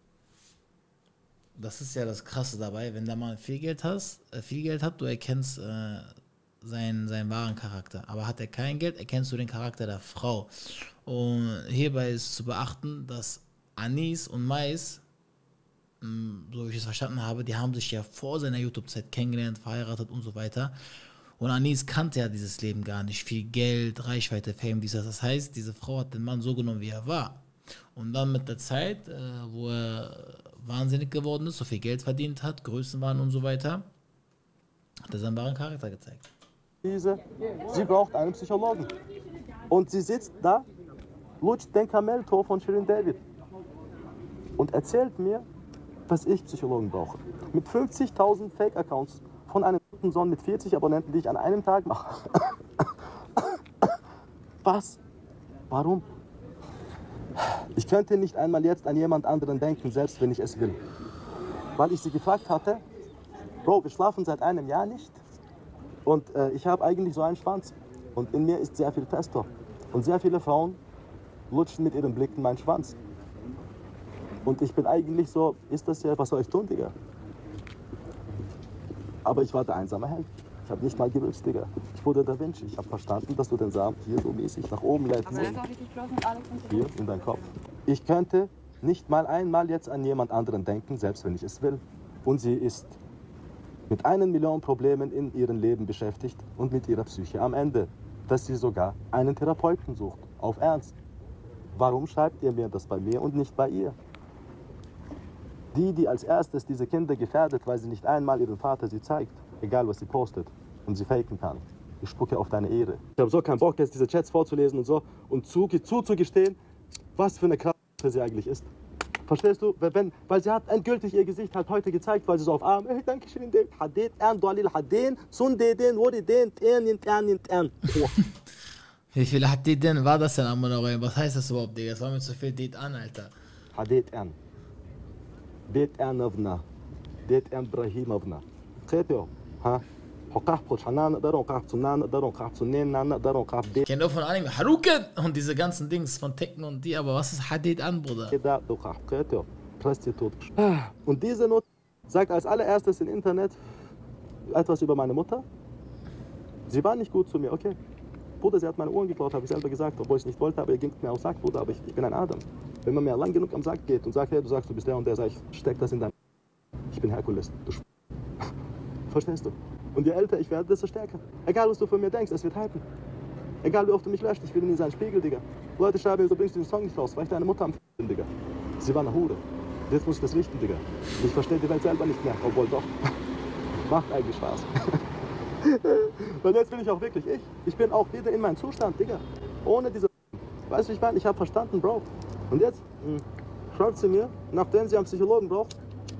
das ist ja das Krasse dabei, wenn der Mann viel Geld hast, äh, viel Geld hat, du erkennst äh, seinen, seinen wahren Charakter. Aber hat er kein Geld, erkennst du den Charakter der Frau. Und hierbei ist zu beachten, dass Anis und Mais, so wie ich es verstanden habe, die haben sich ja vor seiner YouTube-Zeit kennengelernt, verheiratet und so weiter. Und Anis kannte ja dieses Leben gar nicht. Viel Geld, Reichweite, Fame, dies, das. Das heißt, diese Frau hat den Mann so genommen, wie er war. Und dann mit der Zeit, äh, wo er wahnsinnig geworden ist, so viel Geld verdient hat, Größenwahn und so weiter, hat er seinen wahren Charakter gezeigt. Diese, sie braucht einen Psychologen. Und sie sitzt da, lutscht den Kameltor von Shirin David und erzählt mir, dass ich Psychologen brauche. Mit fünfzigtausend Fake-Accounts von einem Sohn mit vierzig Abonnenten, die ich an einem Tag mache. Was? Warum? Ich könnte nicht einmal jetzt an jemand anderen denken, selbst wenn ich es will. Weil ich sie gefragt hatte, Bro, wir schlafen seit einem Jahr nicht und äh, ich habe eigentlich so einen Schwanz und in mir ist sehr viel Testo und sehr viele Frauen lutschen mit ihren Blicken meinen Schwanz. Und ich bin eigentlich so, ist das ja, was soll ich tun, Digga? Aber ich war der einsame Held. Ich habe nicht mal gewünscht, Digga. Ich wurde Da Vinci. Ich habe verstanden, dass du den Samen hier so mäßig nach oben lädst. Hier in deinen Kopf. Ich könnte nicht mal einmal jetzt an jemand anderen denken, selbst wenn ich es will. Und sie ist mit einen Million Problemen in ihrem Leben beschäftigt und mit ihrer Psyche am Ende, dass sie sogar einen Therapeuten sucht. Auf Ernst. Warum schreibt ihr mir das bei mir und nicht bei ihr? Die, die als erstes diese Kinder gefährdet, weil sie nicht einmal ihren Vater sie zeigt, egal was sie postet und sie faken kann. Ich spucke auf deine Ehre. Ich habe so keinen Bock, jetzt diese Chats vorzulesen und so und zu, zuzugestehen, was für eine Kraft sie eigentlich ist. Verstehst du? Wenn, weil sie hat endgültig ihr Gesicht halt heute gezeigt, weil sie so auf Arm, hey, danke schön, den Hadid, Ern, Dalil, Hadin, Sundedin, Woridin, Tern, Tern, Tern. Wie viele hat die denn? War das denn am Monorail? Was heißt das überhaupt, Digga? Das war mir zu viel Det an, Alter. Hadid Ern. Det Ernovna. Det Ibrahimovna. Khetio. Ha? Ich kenne nur von Anime Haruken und diese ganzen Dings von Tekken und die, aber was ist Hadid an, Bruder? Und diese Not sagt als allererstes im Internet etwas über meine Mutter. Sie war nicht gut zu mir, okay. Bruder, sie hat meine Ohren geklaut, habe ich selber gesagt, obwohl ich es nicht wollte, aber ihr ging mir auf den Sack, Bruder, aber ich, ich bin ein Adam. Wenn man mir lang genug am Sack geht und sagt, hey, du sagst, du bist der und der, sag ich, steck das in dein... Ich bin Herkules, du Sch... Verstehst du? Und je älter ich werde, desto stärker. Egal, was du von mir denkst, es wird hypen. Egal, wie oft du mich löscht, ich will in seinen Spiegel, Digga. Leute schreiben mir, du bringst den Song nicht raus, weil ich deine Mutter am F***, Digga. Sie war eine Hure. Jetzt muss ich das richten, Digga. Ich verstehe die Welt selber nicht mehr, obwohl doch. Macht eigentlich Spaß. Und jetzt bin ich auch wirklich ich. Ich bin auch wieder in meinem Zustand, Digga. Ohne diese... Weißt du, ich meine, ich habe verstanden, Bro. Und jetzt mh, schreibt sie mir, nachdem sie einen Psychologen braucht,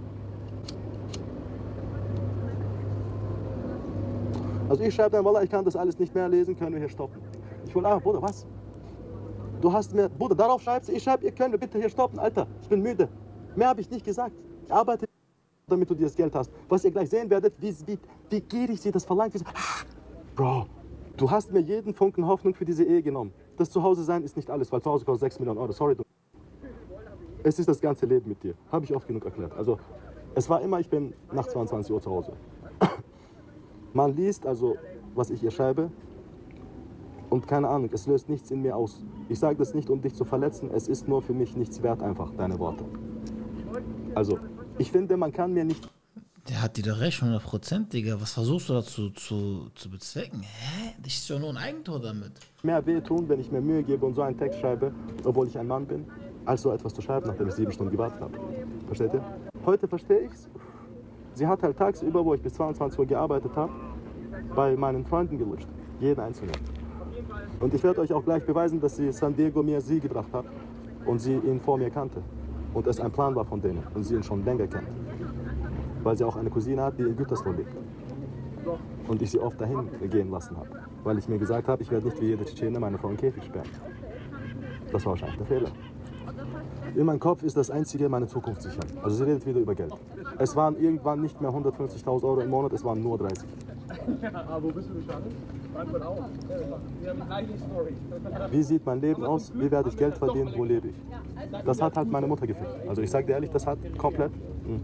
also ich schreibe dann, Wallah, ich kann das alles nicht mehr lesen, können wir hier stoppen. Ich wollte, ah, Bruder, was? Du hast mir, Bruder, darauf schreibst du, ich schreibe, ihr könnt wir bitte hier stoppen, Alter, ich bin müde. Mehr habe ich nicht gesagt. Ich arbeite, damit du dir das Geld hast. Was ihr gleich sehen werdet, wie, wie, wie gierig sie das verlangt. Wie, ah, Bro, Du hast mir jeden Funken Hoffnung für diese Ehe genommen. Das Zuhause sein ist nicht alles, weil zu Hause kostet sechs Millionen Euro. Sorry, du. Es ist das ganze Leben mit dir. Habe ich oft genug erklärt. Also, es war immer, ich bin nach zweiundzwanzig Uhr zu Hause. Man liest also, was ich ihr schreibe. Und keine Ahnung, es löst nichts in mir aus. Ich sage das nicht, um dich zu verletzen. Es ist nur für mich nichts wert, einfach, deine Worte. Also, ich finde, man kann mir nicht... Der hat dir doch recht, hundert Prozent, Digga. Was versuchst du dazu zu, zu bezwecken? Hä? Das ist doch nur ein Eigentor damit. Mehr weh tun, wenn ich mir Mühe gebe und so einen Text schreibe, obwohl ich ein Mann bin, als so etwas zu schreiben, nachdem ich sieben Stunden gewartet habe. Versteht ihr? Heute verstehe ich's. Sie hat halt tagsüber, wo ich bis zweiundzwanzig Uhr gearbeitet habe, bei meinen Freunden gelutscht. Jeden einzelnen. Und ich werde euch auch gleich beweisen, dass sie San Diego mir sie gebracht hat und sie ihn vor mir kannte. Und es ein Plan war von denen und sie ihn schon länger kennt. Weil sie auch eine Cousine hat, die in Gütersloh lebt. Und ich sie oft dahin gehen lassen habe. Weil ich mir gesagt habe, ich werde nicht wie jeder Tschetschene meine Frau im Käfig sperren. Das war wahrscheinlich der Fehler. In meinem Kopf ist das Einzige meine Zukunft sichern. Also sie redet wieder über Geld. Es waren irgendwann nicht mehr hundertfünfzigtausend Euro im Monat, es waren nur dreißig. Aber wo bist du gestartet? Frankfurt auch. Wir haben die gleiche Story. Wie sieht mein Leben aus? Wie werde ich Geld verdienen? Wo lebe ich? Das hat halt meine Mutter gefickt. Also ich sage dir ehrlich, das hat komplett... Mh.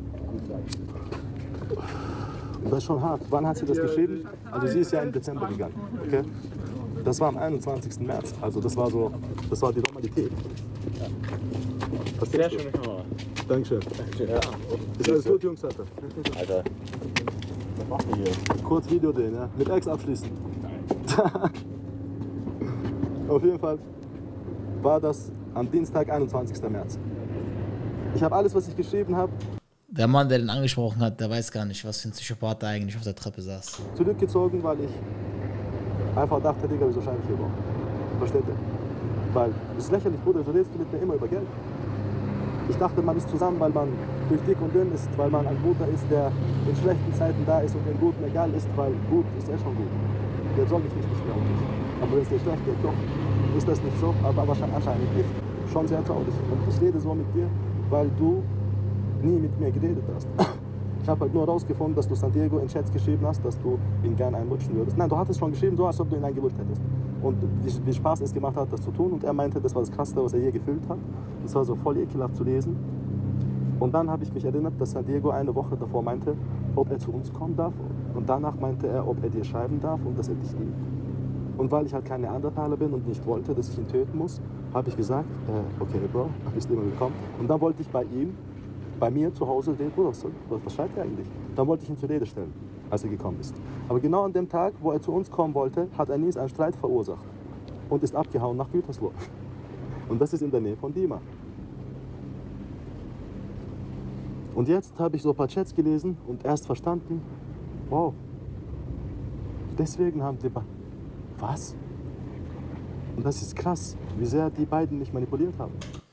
Das ist schon hart. Wann hat sie das geschrieben? Also sie ist ja im Dezember gegangen. Okay? Das war am einundzwanzigsten März. Also das war so, das war die Normalität. Sehr schöne Kamera. Dankeschön. Ja. Ist alles gut, Jungs, Alter? Alter. Was macht ihr hier? Kurz Video den, ja. Mit Ex abschließen. Auf jeden Fall war das am Dienstag, einundzwanzigsten März. Ich habe alles, was ich geschrieben habe, Der Mann, der den angesprochen hat, der weiß gar nicht, was für ein Psychopath da eigentlich auf der Treppe saß. zurückgezogen, weil ich einfach dachte, Digga, wieso scheine ich hier überhaupt? Versteht ihr? Weil, es ist lächerlich, Bruder, du redest mit mir immer über Geld. Ich dachte, man ist zusammen, weil man durch dick und dünn ist, weil man ein Guter ist, der in schlechten Zeiten da ist und den Guten egal ist, weil gut ist eh schon gut. Jetzt sorge ich mich nicht mehr um dich. Aber wenn es dir schlecht geht, doch, ist das nicht so, aber wahrscheinlich anscheinend nicht. Schon sehr traurig. Und ich rede so mit dir, weil du nie mit mir geredet hast. Ich habe halt nur herausgefunden, dass du San Diego in Chats geschrieben hast, dass du ihn gerne einlutschen würdest. Nein, du hattest schon geschrieben, so als ob du ihn eingelutscht hättest. Und wie, wie Spaß es gemacht hat, das zu tun. Und er meinte, das war das Krasseste, was er je gefühlt hat. Das war so voll ekelhaft zu lesen. Und dann habe ich mich erinnert, dass San Diego eine Woche davor meinte, ob er zu uns kommen darf. Und danach meinte er, ob er dir schreiben darf und dass er dich liebt. Und weil ich halt kein Neandertaler bin und nicht wollte, dass ich ihn töten muss, habe ich gesagt, äh, okay, Bro, bist immer willkommen. Und dann wollte ich bei ihm, bei mir zu Hause reden, Bruder, was, was schreibt er eigentlich? Dann wollte ich ihn zur Rede stellen, als er gekommen ist. Aber genau an dem Tag, wo er zu uns kommen wollte, hat Anis einen Streit verursacht und ist abgehauen nach Gütersloh. Und das ist in der Nähe von Dima. Und jetzt habe ich so ein paar Chats gelesen und erst verstanden, wow, deswegen haben die beiden, was? Und das ist krass, wie sehr die beiden mich manipuliert haben.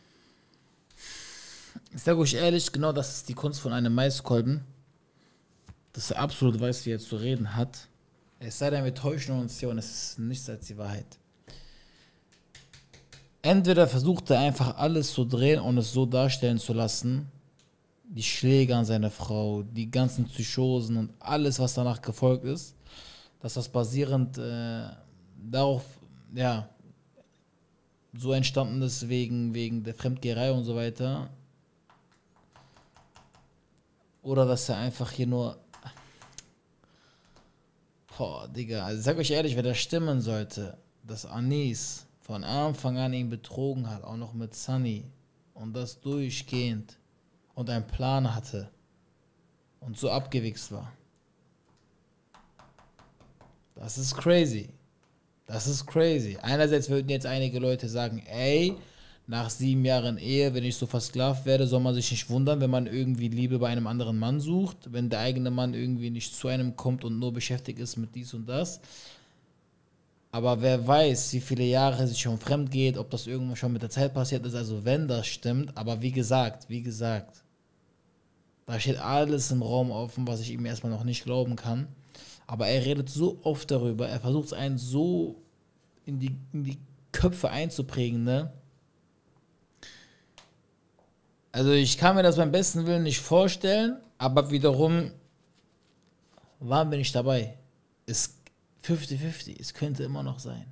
Ich sage euch ehrlich, genau das ist die Kunst von einem Maiskolben, dass er absolut weiß, wie er zu reden hat. Es sei denn, wir täuschen uns hier und es ist nichts als die Wahrheit. Entweder versucht er einfach alles zu drehen und es so darstellen zu lassen, die Schläge an seine Frau, die ganzen Psychosen und alles, was danach gefolgt ist, dass das basierend äh, darauf, ja, so entstanden ist wegen, wegen der Fremdgeherei und so weiter. Oder dass er einfach hier nur... Boah, Digga, also sag euch ehrlich, wenn das stimmen sollte, dass Anis von Anfang an ihn betrogen hat, auch noch mit Sunny, und das durchgehend und einen Plan hatte und so abgewichst war. Das ist crazy. Das ist crazy. Einerseits würden jetzt einige Leute sagen, ey, nach sieben Jahren Ehe, wenn ich so versklavt werde, soll man sich nicht wundern, wenn man irgendwie Liebe bei einem anderen Mann sucht, wenn der eigene Mann irgendwie nicht zu einem kommt und nur beschäftigt ist mit dies und das. Aber wer weiß, wie viele Jahre sich schon fremd geht, ob das irgendwann schon mit der Zeit passiert ist, also wenn das stimmt. Aber wie gesagt, wie gesagt, da steht alles im Raum offen, was ich ihm erstmal noch nicht glauben kann. Aber er redet so oft darüber, er versucht es einen so in die, in die Köpfe einzuprägen, ne? Also ich kann mir das beim besten Willen nicht vorstellen, aber wiederum, wann bin ich dabei? Es fünfzig fünfzig, es könnte immer noch sein.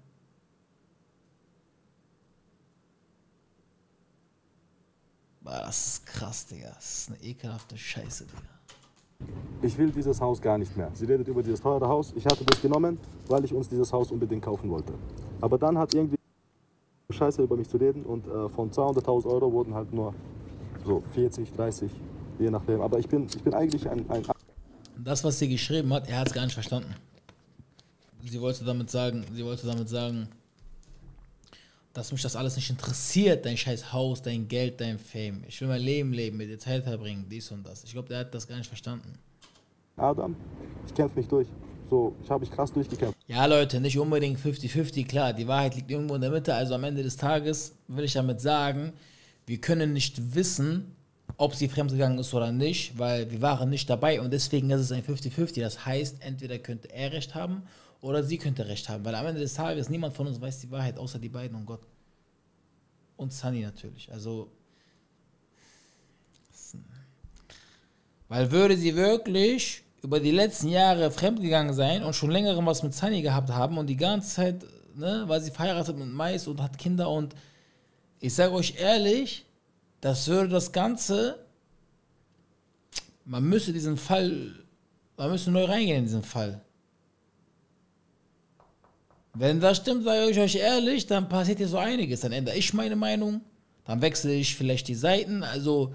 Boah, das ist krass, Digga. Das ist eine ekelhafte Scheiße, Digga. Ich will dieses Haus gar nicht mehr. Sie redet über dieses teure Haus. Ich hatte das genommen, weil ich uns dieses Haus unbedingt kaufen wollte. Aber dann hat irgendwie Scheiße über mich zu reden und äh, von zweihunderttausend Euro wurden halt nur so vierzig, dreißig, je nachdem. Aber ich bin, ich bin eigentlich ein, ein... Das, was sie geschrieben hat, er hat es gar nicht verstanden. Sie wollte damit sagen, sie wollte damit sagen, dass mich das alles nicht interessiert, dein scheiß Haus, dein Geld, dein Fame. Ich will mein Leben leben, mit dir Zeit verbringen, dies und das. Ich glaube, der hat das gar nicht verstanden. Adam, ich kämpfe mich durch. So, ich habe mich krass durchgekämpft. Ja, Leute, nicht unbedingt fünfzig fünfzig, klar, die Wahrheit liegt irgendwo in der Mitte. Also am Ende des Tages will ich damit sagen, wir können nicht wissen, ob sie fremdgegangen ist oder nicht, weil wir waren nicht dabei und deswegen ist es ein fünfzig fünfzig. Das heißt, entweder könnte er recht haben oder sie könnte recht haben, weil am Ende des Tages niemand von uns weiß die Wahrheit, außer die beiden und Gott. Und Sunny natürlich. Also, weil würde sie wirklich über die letzten Jahre fremdgegangen sein und schon länger was mit Sunny gehabt haben und die ganze Zeit, ne, war sie verheiratet mit Mais und hat Kinder und ich sage euch ehrlich, das würde das Ganze, man müsste diesen Fall, man müsste neu reingehen in diesen Fall. Wenn das stimmt, sage ich euch ehrlich, dann passiert hier so einiges. Dann ändere ich meine Meinung, dann wechsle ich vielleicht die Seiten. Also,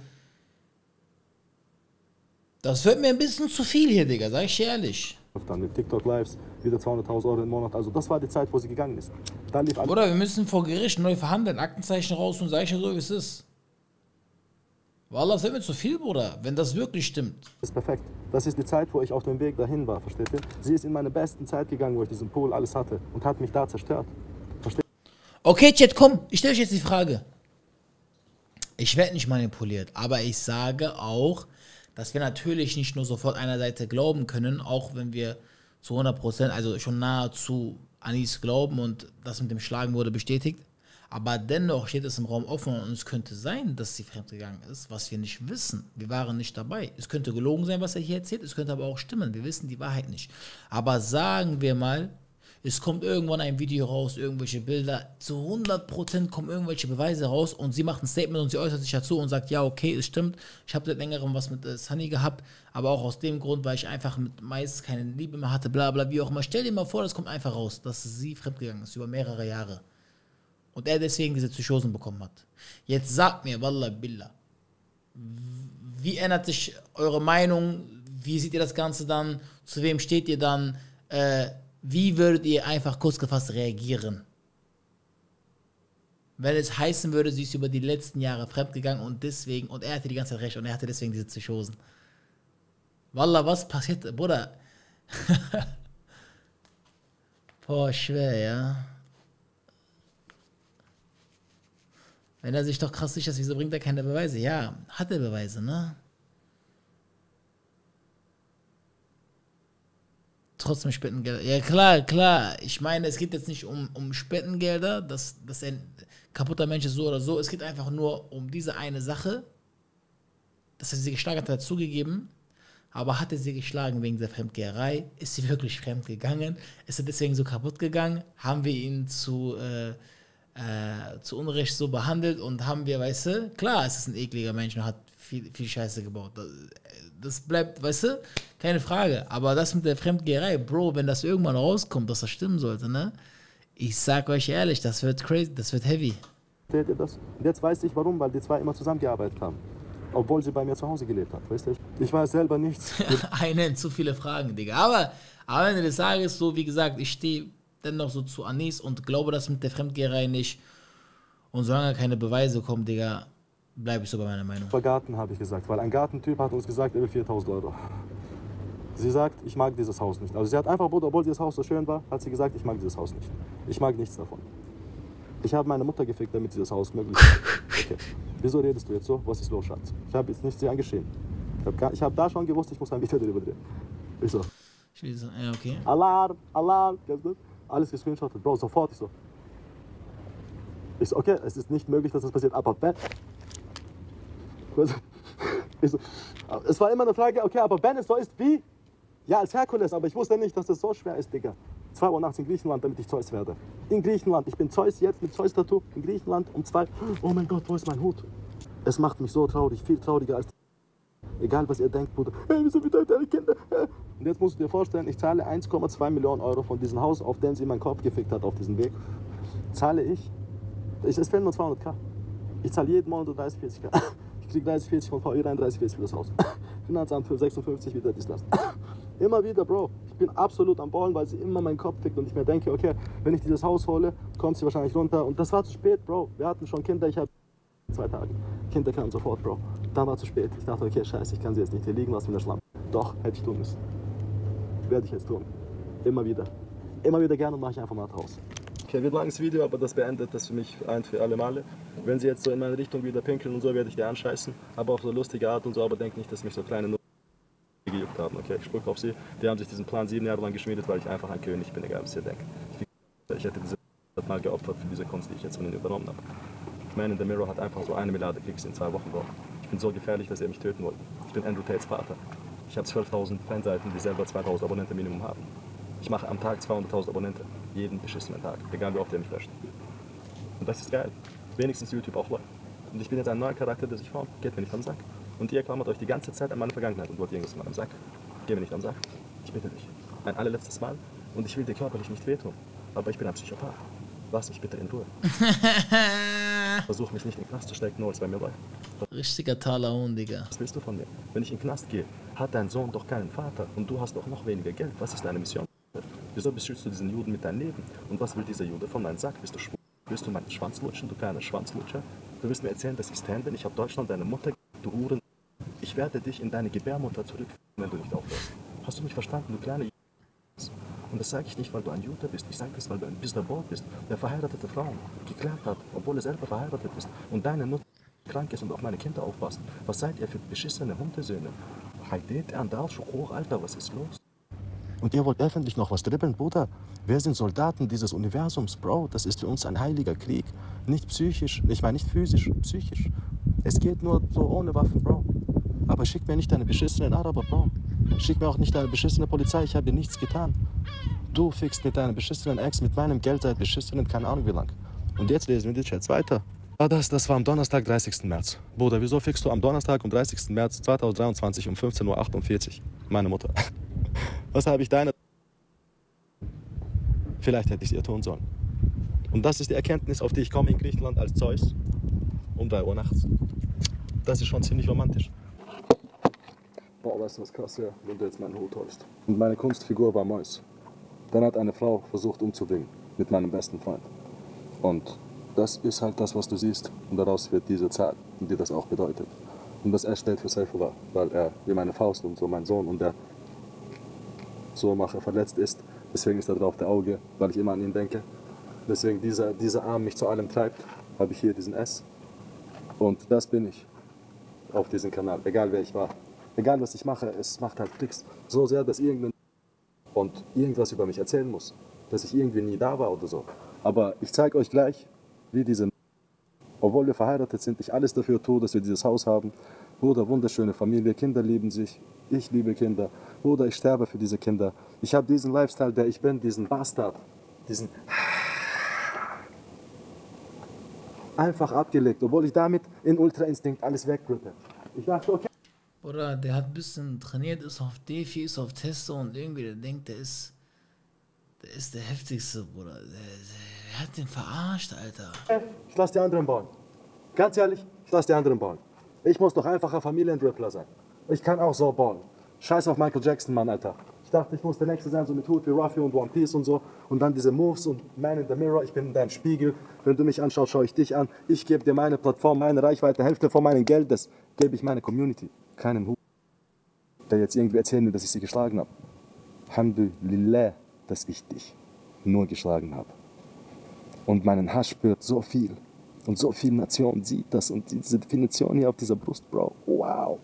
das wird mir ein bisschen zu viel hier, Digga, sag ich ehrlich. Dann mit TikTok-Lives, wieder zweihunderttausend Euro im Monat. Also das war die Zeit, wo sie gegangen ist. Da lief alles. Oder wir müssen vor Gericht neu verhandeln, Aktenzeichen raus und sag ich ja so, wie es ist. Wallah, das wird mir zu viel, Bruder, wenn das wirklich stimmt. Das ist perfekt. Das ist die Zeit, wo ich auf dem Weg dahin war, versteht ihr? Sie ist in meine besten Zeit gegangen, wo ich diesen Pool alles hatte und hat mich da zerstört. Versteht ihr? Okay, Chat, komm, ich stelle euch jetzt die Frage. Ich werde nicht manipuliert, aber ich sage auch, dass wir natürlich nicht nur sofort einer Seite glauben können, auch wenn wir zu hundert Prozent, also schon nahezu Anis glauben und das mit dem Schlagen wurde bestätigt. Aber dennoch steht es im Raum offen und es könnte sein, dass sie fremdgegangen ist, was wir nicht wissen. Wir waren nicht dabei. Es könnte gelogen sein, was er hier erzählt, es könnte aber auch stimmen. Wir wissen die Wahrheit nicht. Aber sagen wir mal, es kommt irgendwann ein Video raus, irgendwelche Bilder, zu hundert Prozent kommen irgendwelche Beweise raus und sie macht ein Statement und sie äußert sich dazu und sagt, ja, okay, es stimmt, ich habe seit längerem was mit äh, Sunny gehabt, aber auch aus dem Grund, weil ich einfach mit Mais keine Liebe mehr hatte, bla bla, wie auch immer. Stell dir mal vor, das kommt einfach raus, dass sie fremdgegangen ist über mehrere Jahre. Und er deswegen diese Psychosen bekommen hat. Jetzt sagt mir, Wallah Billah, wie ändert sich eure Meinung? Wie seht ihr das Ganze dann? Zu wem steht ihr dann? Äh, wie würdet ihr einfach kurz gefasst reagieren? Wenn es heißen würde, sie ist über die letzten Jahre fremdgegangen und deswegen, und er hatte die ganze Zeit recht und er hatte deswegen diese Psychosen. Wallah, was passiert? Bruder. Boah, schwer, ja. Wenn er sich doch krass sicher ist, wieso bringt er keine Beweise? Ja, hat er Beweise, ne? Trotzdem Spendengelder. Ja, klar, klar. Ich meine, es geht jetzt nicht um, um Spendengelder, dass, dass ein kaputter Mensch ist so oder so. Es geht einfach nur um diese eine Sache, dass er sie geschlagen hat, hat er zugegeben. Aber hat er sie geschlagen wegen der Fremdgeherei? Ist sie wirklich fremdgegangen? Ist er deswegen so kaputt gegangen? Haben wir ihn zu... Äh, Äh, zu Unrecht so behandelt und haben wir, weißt du, klar, es ist ein ekliger Mensch und hat viel, viel Scheiße gebaut. Das, das bleibt, weißt du, keine Frage. Aber das mit der Fremdgeherei, Bro, wenn das irgendwann rauskommt, dass das stimmen sollte, ne? Ich sag euch ehrlich, das wird crazy, das wird heavy. Seht ihr das? Und jetzt weiß ich warum, weil die zwei immer zusammengearbeitet haben. Obwohl sie bei mir zu Hause gelebt hat, weißt du? Ich weiß selber nichts. Einen zu viele Fragen, Digga. Aber am Ende des Tages, so wie gesagt, ich stehe dennoch so zu Anis und glaube das mit der Fremdgeherei nicht. Und solange keine Beweise kommen, Digga, bleibe ich so bei meiner Meinung. Über Garten habe ich gesagt, weil ein Gartentyp hat uns gesagt, er will viertausend Euro. Sie sagt, ich mag dieses Haus nicht. Also sie hat einfach, obwohl dieses Haus so schön war, hat sie gesagt, ich mag dieses Haus nicht. Ich mag nichts davon. Ich habe meine Mutter gefickt, damit dieses Haus möglich ist. Okay. Wieso redest du jetzt so? Was ist los, Schatz? Ich habe jetzt nicht sie angeschrien. Ich habe hab da schon gewusst, ich muss ein Video darüber drehen. Ich so. Ich so, ja, okay. Alarm, Alarm, alles gescreenshottet, Bro, sofort. Ich so. Ich so, okay, es ist nicht möglich, dass das passiert, aber wenn. Ich so, es war immer eine Frage, okay, aber wenn es so ist, wie? Ja, als Herkules, aber ich wusste nicht, dass das so schwer ist, Digga. zwei Uhr nachts in Griechenland, damit ich Zeus werde. In Griechenland, ich bin Zeus jetzt mit Zeus-Tattoo in Griechenland um zwei. Oh mein Gott, wo ist mein Hut? Es macht mich so traurig, viel trauriger als... Egal, was ihr denkt, Bruder. Hey, wieso bedeutet deine Kinder? Und jetzt musst du dir vorstellen, ich zahle eins Komma zwei Millionen Euro von diesem Haus, auf den sie meinen Kopf gefickt hat, auf diesem Weg. Zahle ich. ich es fehlen nur zweihunderttausend. Ich zahle jeden Monat dreißig, vierzig K. Ich kriege dreißig, vierzig von V E rein, dreißig, vierzig für das Haus. Finanzamt für sechsundfünfzig, wieder dies, das. Immer wieder, Bro. Ich bin absolut am Ballen, weil sie immer meinen Kopf fickt und ich mir denke, okay, wenn ich dieses Haus hole, kommt sie wahrscheinlich runter. Und das war zu spät, Bro. Wir hatten schon Kinder, ich habe zwei Tage. Kinder kamen sofort, Bro. Dann war zu spät. Ich dachte, okay, scheiße, ich kann sie jetzt nicht hier liegen lassen mit der Schlampe. Doch, hätte ich tun müssen. Werde ich jetzt tun. Immer wieder. Immer wieder gerne und mache ich einfach mal raus. Okay, wird ein langes Video, aber das beendet das für mich ein für alle Male. Wenn sie jetzt so in meine Richtung wieder pinkeln und so, werde ich die anscheißen. Aber auf so lustige Art und so, aber denk nicht, dass mich so kleine Nutten gejuckt haben. Okay, ich spuck auf sie. Die haben sich diesen Plan sieben Jahre lang geschmiedet, weil ich einfach ein König bin, egal was ihr denkt. Ich hätte diese Mal geopfert für diese Kunst, die ich jetzt von ihnen übernommen habe. Man in the Mirror hat einfach so eine Milliarde Klicks in zwei Wochen drauf. Ich bin so gefährlich, dass er mich töten wollte. Ich bin Andrew Tates Vater. Ich habe zwölftausend Fanseiten, die selber zweitausend Abonnenten Minimum haben. Ich mache am Tag zweihunderttausend Abonnenten. Jeden beschissenen Tag. Egal wie oft er mich löscht. Und das ist geil. Wenigstens YouTube auch läuft. Und ich bin jetzt ein neuer Charakter, der sich formt. Geht mir nicht am Sack. Und ihr klammert euch die ganze Zeit an meine Vergangenheit und wollt irgendwas mal am Sack. Geht mir nicht am Sack. Ich bitte dich. Ein allerletztes Mal. Und ich will dir körperlich nicht wehtun. Aber ich bin ein Psychopath. Lass mich bitte in Ruhe. Versuch mich nicht in den Knast zu stecken, nur als bei mir läuft. Richtiger Talerhund, Digga. Was willst du von mir? Wenn ich in den Knast gehe, hat dein Sohn doch keinen Vater und du hast doch noch weniger Geld. Was ist deine Mission? Wieso beschützt du diesen Juden mit deinem Leben? Und was will dieser Jude von meinem Sack? Bist du schwul? Willst du meinen Schwanz lutschen, du kleiner Schwanzlutscher? Du willst mir erzählen, dass ich Stan bin? Ich habe Deutschland deine Mutter, du Huren. Ich werde dich in deine Gebärmutter zurückführen, wenn du nicht aufhörst. Hast du mich verstanden, du kleine Jude? Und das sage ich nicht, weil du ein Jude bist. Ich sage das, weil du ein Mister Boy bist, der verheiratete Frauen geklärt hat, obwohl er selber verheiratet ist. Und deine Mutter krank ist und auf meine Kinder aufpasst. Was seid ihr für beschissene Hundesöhne? Heidet an da schon hoch, Alter, was ist los? Und ihr wollt öffentlich noch was dribbeln, Bruder? Wir sind Soldaten dieses Universums, Bro. Das ist für uns ein heiliger Krieg. Nicht psychisch, ich meine nicht physisch, psychisch. Es geht nur so ohne Waffen, Bro. Aber schick mir nicht deine beschissenen Araber, Bro. Schick mir auch nicht deine beschissene Polizei, ich habe dir nichts getan. Du fickst mit deiner beschissenen Ex, mit meinem Geld seit beschissenen, keine Ahnung wie lang. Und jetzt lesen wir die Chats weiter. Ah, das, das war am Donnerstag, dreißigsten März. Bruder, wieso fickst du am Donnerstag, am dreißigsten März zweitausenddreiundzwanzig um fünfzehn Uhr achtundvierzig? Meine Mutter. Was habe ich deine... Vielleicht hätte ich es ihr tun sollen. Und das ist die Erkenntnis, auf die ich komme in Griechenland als Zeus. Um drei Uhr nachts. Das ist schon ziemlich romantisch. Boah, weißt du was krass wäre, wenn du jetzt meinen Hut holst. Und meine Kunstfigur war Mois. Dann hat eine Frau versucht umzubringen mit meinem besten Freund. Und das ist halt das, was du siehst. Und daraus wird diese Zahl, die das auch bedeutet. Und das S steht für Seyfullah, weil er wie meine Faust und so mein Sohn und der Sohnmacher verletzt ist. Deswegen ist da drauf der Auge, weil ich immer an ihn denke. Deswegen dieser, dieser Arm mich zu allem treibt, habe ich hier diesen S. Und das bin ich auf diesem Kanal, egal wer ich war. Egal was ich mache, es macht halt Klicks. So sehr, dass irgendein und irgendwas über mich erzählen muss. Dass ich irgendwie nie da war oder so. Aber ich zeige euch gleich, wie diese, obwohl wir verheiratet sind, ich alles dafür tue, dass wir dieses Haus haben. Bruder, wunderschöne Familie, Kinder lieben sich, ich liebe Kinder. Bruder, ich sterbe für diese Kinder. Ich habe diesen Lifestyle, der ich bin, diesen Bastard, diesen einfach abgelegt, obwohl ich damit in Ultra Instinct alles wegrippe. Ich dachte, okay. Oder der hat ein bisschen trainiert, ist auf Defi, ist auf Testo und irgendwie der denkt, der ist der ist der heftigste, Bruder. Der, der, der hat den verarscht, Alter. Ich lass die anderen bauen. Ganz ehrlich, ich lass die anderen bauen. Ich muss doch einfacher Familienrippler sein. Ich kann auch so bauen. Scheiß auf Michael Jackson, Mann, Alter. Ich dachte, ich muss der Nächste sein, so mit Hut wie Ruffy und One Piece und so. Und dann diese Moves und Man in the Mirror, ich bin in deinem Spiegel. Wenn du mich anschaust, schaue ich dich an. Ich gebe dir meine Plattform, meine Reichweite, Hälfte von meinem Geld, das gebe ich meiner Community. Keinen Hut, der jetzt irgendwie erzählen will, dass ich sie geschlagen habe. Alhamdulillah, dass ich dich nur geschlagen habe. Und meinen Hass spürt so viel. Und so viele Nationen sieht das. Und diese Definition hier auf dieser Brust, Bro. Wow.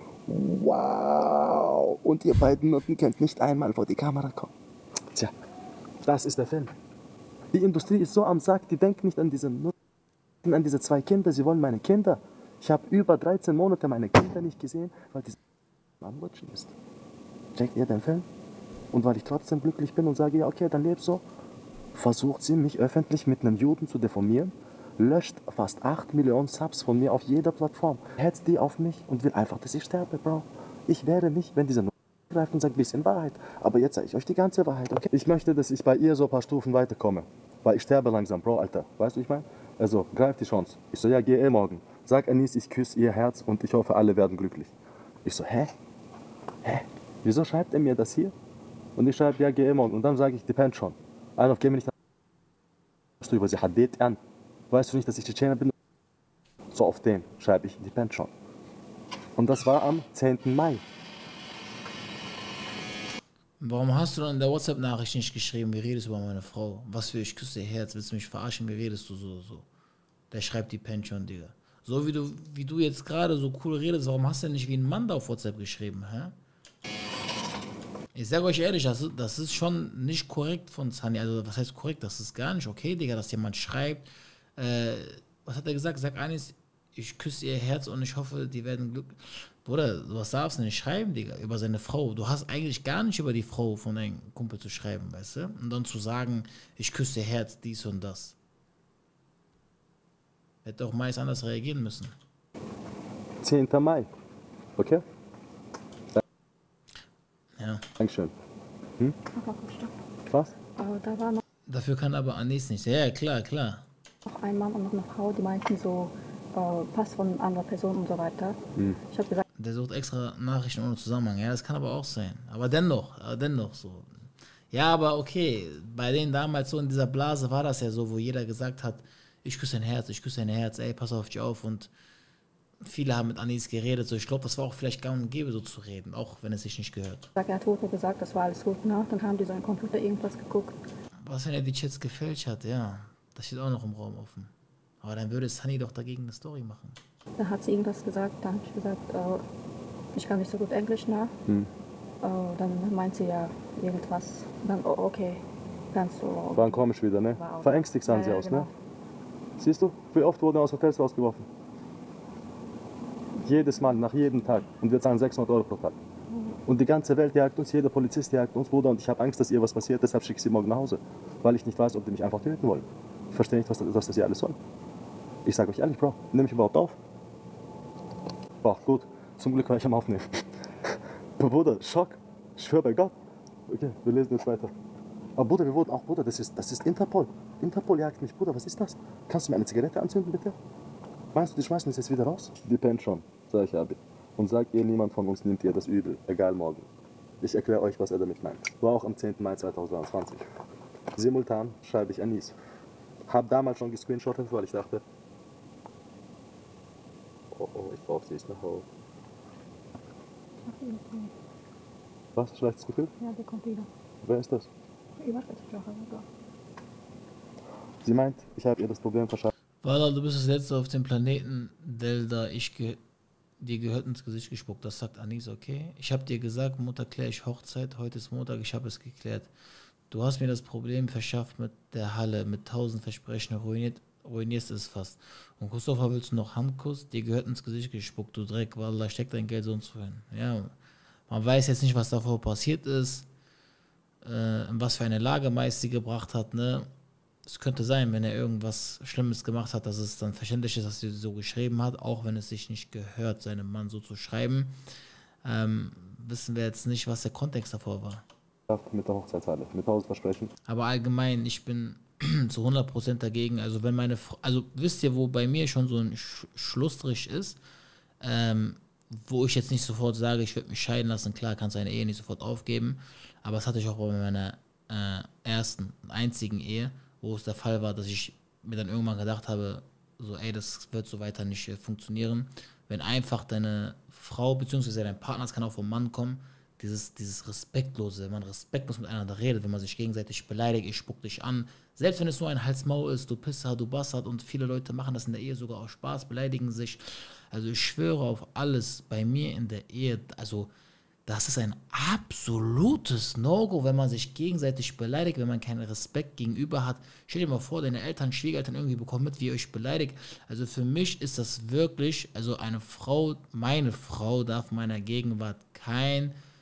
Wow. Und ihr beiden Nutten könnt nicht einmal vor die Kamera kommen. Tja, das ist der Film. Die Industrie ist so am Sack, die denkt nicht an diese Nutten, an diese zwei Kinder. Sie wollen meine Kinder. Ich habe über dreizehn Monate meine Kinder nicht gesehen, weil diese am Lutschen ist. Checkt ihr den Film? Und weil ich trotzdem glücklich bin und sage, ja okay, dann leb so, versucht sie mich öffentlich mit einem Juden zu deformieren, löscht fast acht Millionen Subs von mir auf jeder Plattform, hetzt die auf mich und will einfach, dass ich sterbe, Bro. Ich werde nicht, wenn dieser greift und sagt ein bisschen Wahrheit, aber jetzt sage ich euch die ganze Wahrheit, okay? Ich möchte, dass ich bei ihr so ein paar Stufen weiterkomme, weil ich sterbe langsam, Bro, Alter. Weißt du, wie ich meine? Also, greif die Chance. Ich so, ja, geh eh morgen. Sag Anis, ich küsse ihr Herz und ich hoffe, alle werden glücklich. Ich so, hä? Hä? Wieso schreibt er mir das hier? Und ich schreibe, ja, geh eh morgen. Und dann sage ich, depend schon. Einer, geh mir nicht du über sie Hadet an. Weißt du nicht, dass ich Tschetschener bin? So auf den schreibe ich, depend schon. Und das war am zehnten Mai. Warum hast du dann in der WhatsApp-Nachricht nicht geschrieben, wie redest du über meine Frau? Was für ich küsse ihr Herz, willst du mich verarschen, wie redest du so, so? Der schreibt die Pension, Digga. So wie du, wie du jetzt gerade so cool redest, warum hast du denn nicht wie ein Mann da auf WhatsApp geschrieben, hä? Ich sage euch ehrlich, das ist, das ist schon nicht korrekt von Sunny. Also, was heißt korrekt? Das ist gar nicht okay, Digga, dass jemand schreibt. Äh, was hat er gesagt? Sag eines, ich küsse ihr Herz und ich hoffe, die werden glücklich. Bruder, was darfst du nicht schreiben, Digga, über seine Frau? Du hast eigentlich gar nicht über die Frau von deinem Kumpel zu schreiben, weißt du? Und dann zu sagen, ich küsse ihr Herz, dies und das. Hätte auch meist anders reagieren müssen. zehnter Mai. Okay? Ja. Dankeschön. Hm? Was? Aber da war noch Dafür kann aber Anis nicht. Ja, klar, klar. ein Mann und noch eine Frau, die meinten so, äh, Pass von anderer Person und so weiter. Hm. Ich habe gesagt, Der sucht extra Nachrichten ohne Zusammenhang. Ja, das kann aber auch sein. Aber dennoch, aber dennoch so. Ja, aber okay, bei denen damals so in dieser Blase war das ja so, wo jeder gesagt hat, ich küsse dein Herz, ich küsse dein Herz, ey, pass auf dich auf. Und viele haben mit Anis geredet. So, ich glaube, das war auch vielleicht gang und gäbe, so zu reden, auch wenn es sich nicht gehört. er hat Toto gesagt, das war alles gut. Ne? Dann haben die so einen Computer irgendwas geguckt. Was, wenn er die Chats gefälscht hat? Ja, das steht auch noch im Raum offen. Aber dann würde Sunny doch dagegen eine Story machen. Dann hat sie irgendwas gesagt, dann habe ich gesagt, äh, ich kann nicht so gut Englisch, ne? Hm. Äh, dann meint sie ja irgendwas. Dann, oh, okay, kannst du... War komisch wieder, ne? War auch- Verängstigt sahen Ja, sie ja, aus, genau. ne? Siehst du, wie oft wurden wir aus Hotels rausgeworfen? Jedes Mal, nach jedem Tag. Und wir zahlen sechshundert Euro pro Tag. Und die ganze Welt jagt uns, jeder Polizist jagt uns, Bruder. Und ich habe Angst, dass ihr was passiert, deshalb schicke ich sie morgen nach Hause. Weil ich nicht weiß, ob die mich einfach töten wollen. Ich verstehe nicht, was das, was das hier alles soll. Ich sage euch ehrlich, Bro, nehme ich überhaupt auf? Boah, gut. Zum Glück war ich am Aufnehmen. Bruder, Schock. Ich schwöre bei Gott. Okay, wir lesen jetzt weiter. Aber Bruder, wir wurden auch, Bruder, das ist, das ist Interpol. Interpol jagt mich, Bruder, was ist das? Kannst du mir eine Zigarette anzünden, bitte? Meinst du, die schmeißen uns jetzt wieder raus? Die pennt schon, sag ich Abi. Und sagt ihr, niemand von uns nimmt ihr das übel, egal morgen. Ich erkläre euch, was er damit meint. War auch am zehnten Mai zweitausendzweiundzwanzig. Simultan schreibe ich Anis. Hab damals schon gescreenshottet, weil ich dachte, oh oh, ich brauche sie, ist nach Hause. Was? Schlechtes Gefühl? Ja, der kommt wieder. Wer ist das? Übersprechsprache. Sie meint, ich habe ihr das Problem verschafft. Wallah, du bist das Letzte auf dem Planeten, Delda, ich ge dir gehört ins Gesicht gespuckt. Das sagt Anis, okay? Ich habe dir gesagt, Mutter, klär ich Hochzeit, heute ist Montag, ich habe es geklärt. Du hast mir das Problem verschafft mit der Halle, mit tausend Versprechen, ruiniert, ruinierst es fast. Und Christopher, willst du noch Handkuss? Dir gehört ins Gesicht gespuckt, du Dreck, Wallah, steck dein Geld so und so hin. Ja, man weiß jetzt nicht, was davor passiert ist, äh, in was für eine Lage meist sie gebracht hat, ne? Es könnte sein, wenn er irgendwas Schlimmes gemacht hat, dass es dann verständlich ist, dass sie so geschrieben hat, auch wenn es sich nicht gehört, seinem Mann so zu schreiben. Ähm, wissen wir jetzt nicht, was der Kontext davor war. Mit der Hochzeitshalle, mit tausend Versprechen. Aber allgemein, ich bin zu hundert Prozent dagegen. Also wenn meine Frau, also wisst ihr, wo bei mir schon so ein Sch Schlussstrich ist, ähm, wo ich jetzt nicht sofort sage, ich würde mich scheiden lassen, klar, kannst deine Ehe nicht sofort aufgeben, aber das hatte ich auch bei meiner äh, ersten, einzigen Ehe, wo es der Fall war, dass ich mir dann irgendwann gedacht habe, so ey, das wird so weiter nicht äh, funktionieren. Wenn einfach deine Frau, beziehungsweise dein Partner, das kann auch vom Mann kommen, dieses, dieses Respektlose, wenn man respektlos miteinander redet, wenn man sich gegenseitig beleidigt, ich spuck dich an, selbst wenn es nur ein Hals-Maul ist, du Pisser, du Bastard, und viele Leute machen das in der Ehe sogar aus Spaß, beleidigen sich. Also ich schwöre auf alles, bei mir in der Ehe, also das ist ein absolutes No-Go, wenn man sich gegenseitig beleidigt, wenn man keinen Respekt gegenüber hat. Stell dir mal vor, deine Eltern, Schwiegereltern irgendwie bekommen mit, wie ihr euch beleidigt. Also für mich ist das wirklich, also eine Frau, meine Frau darf meiner Gegenwart kein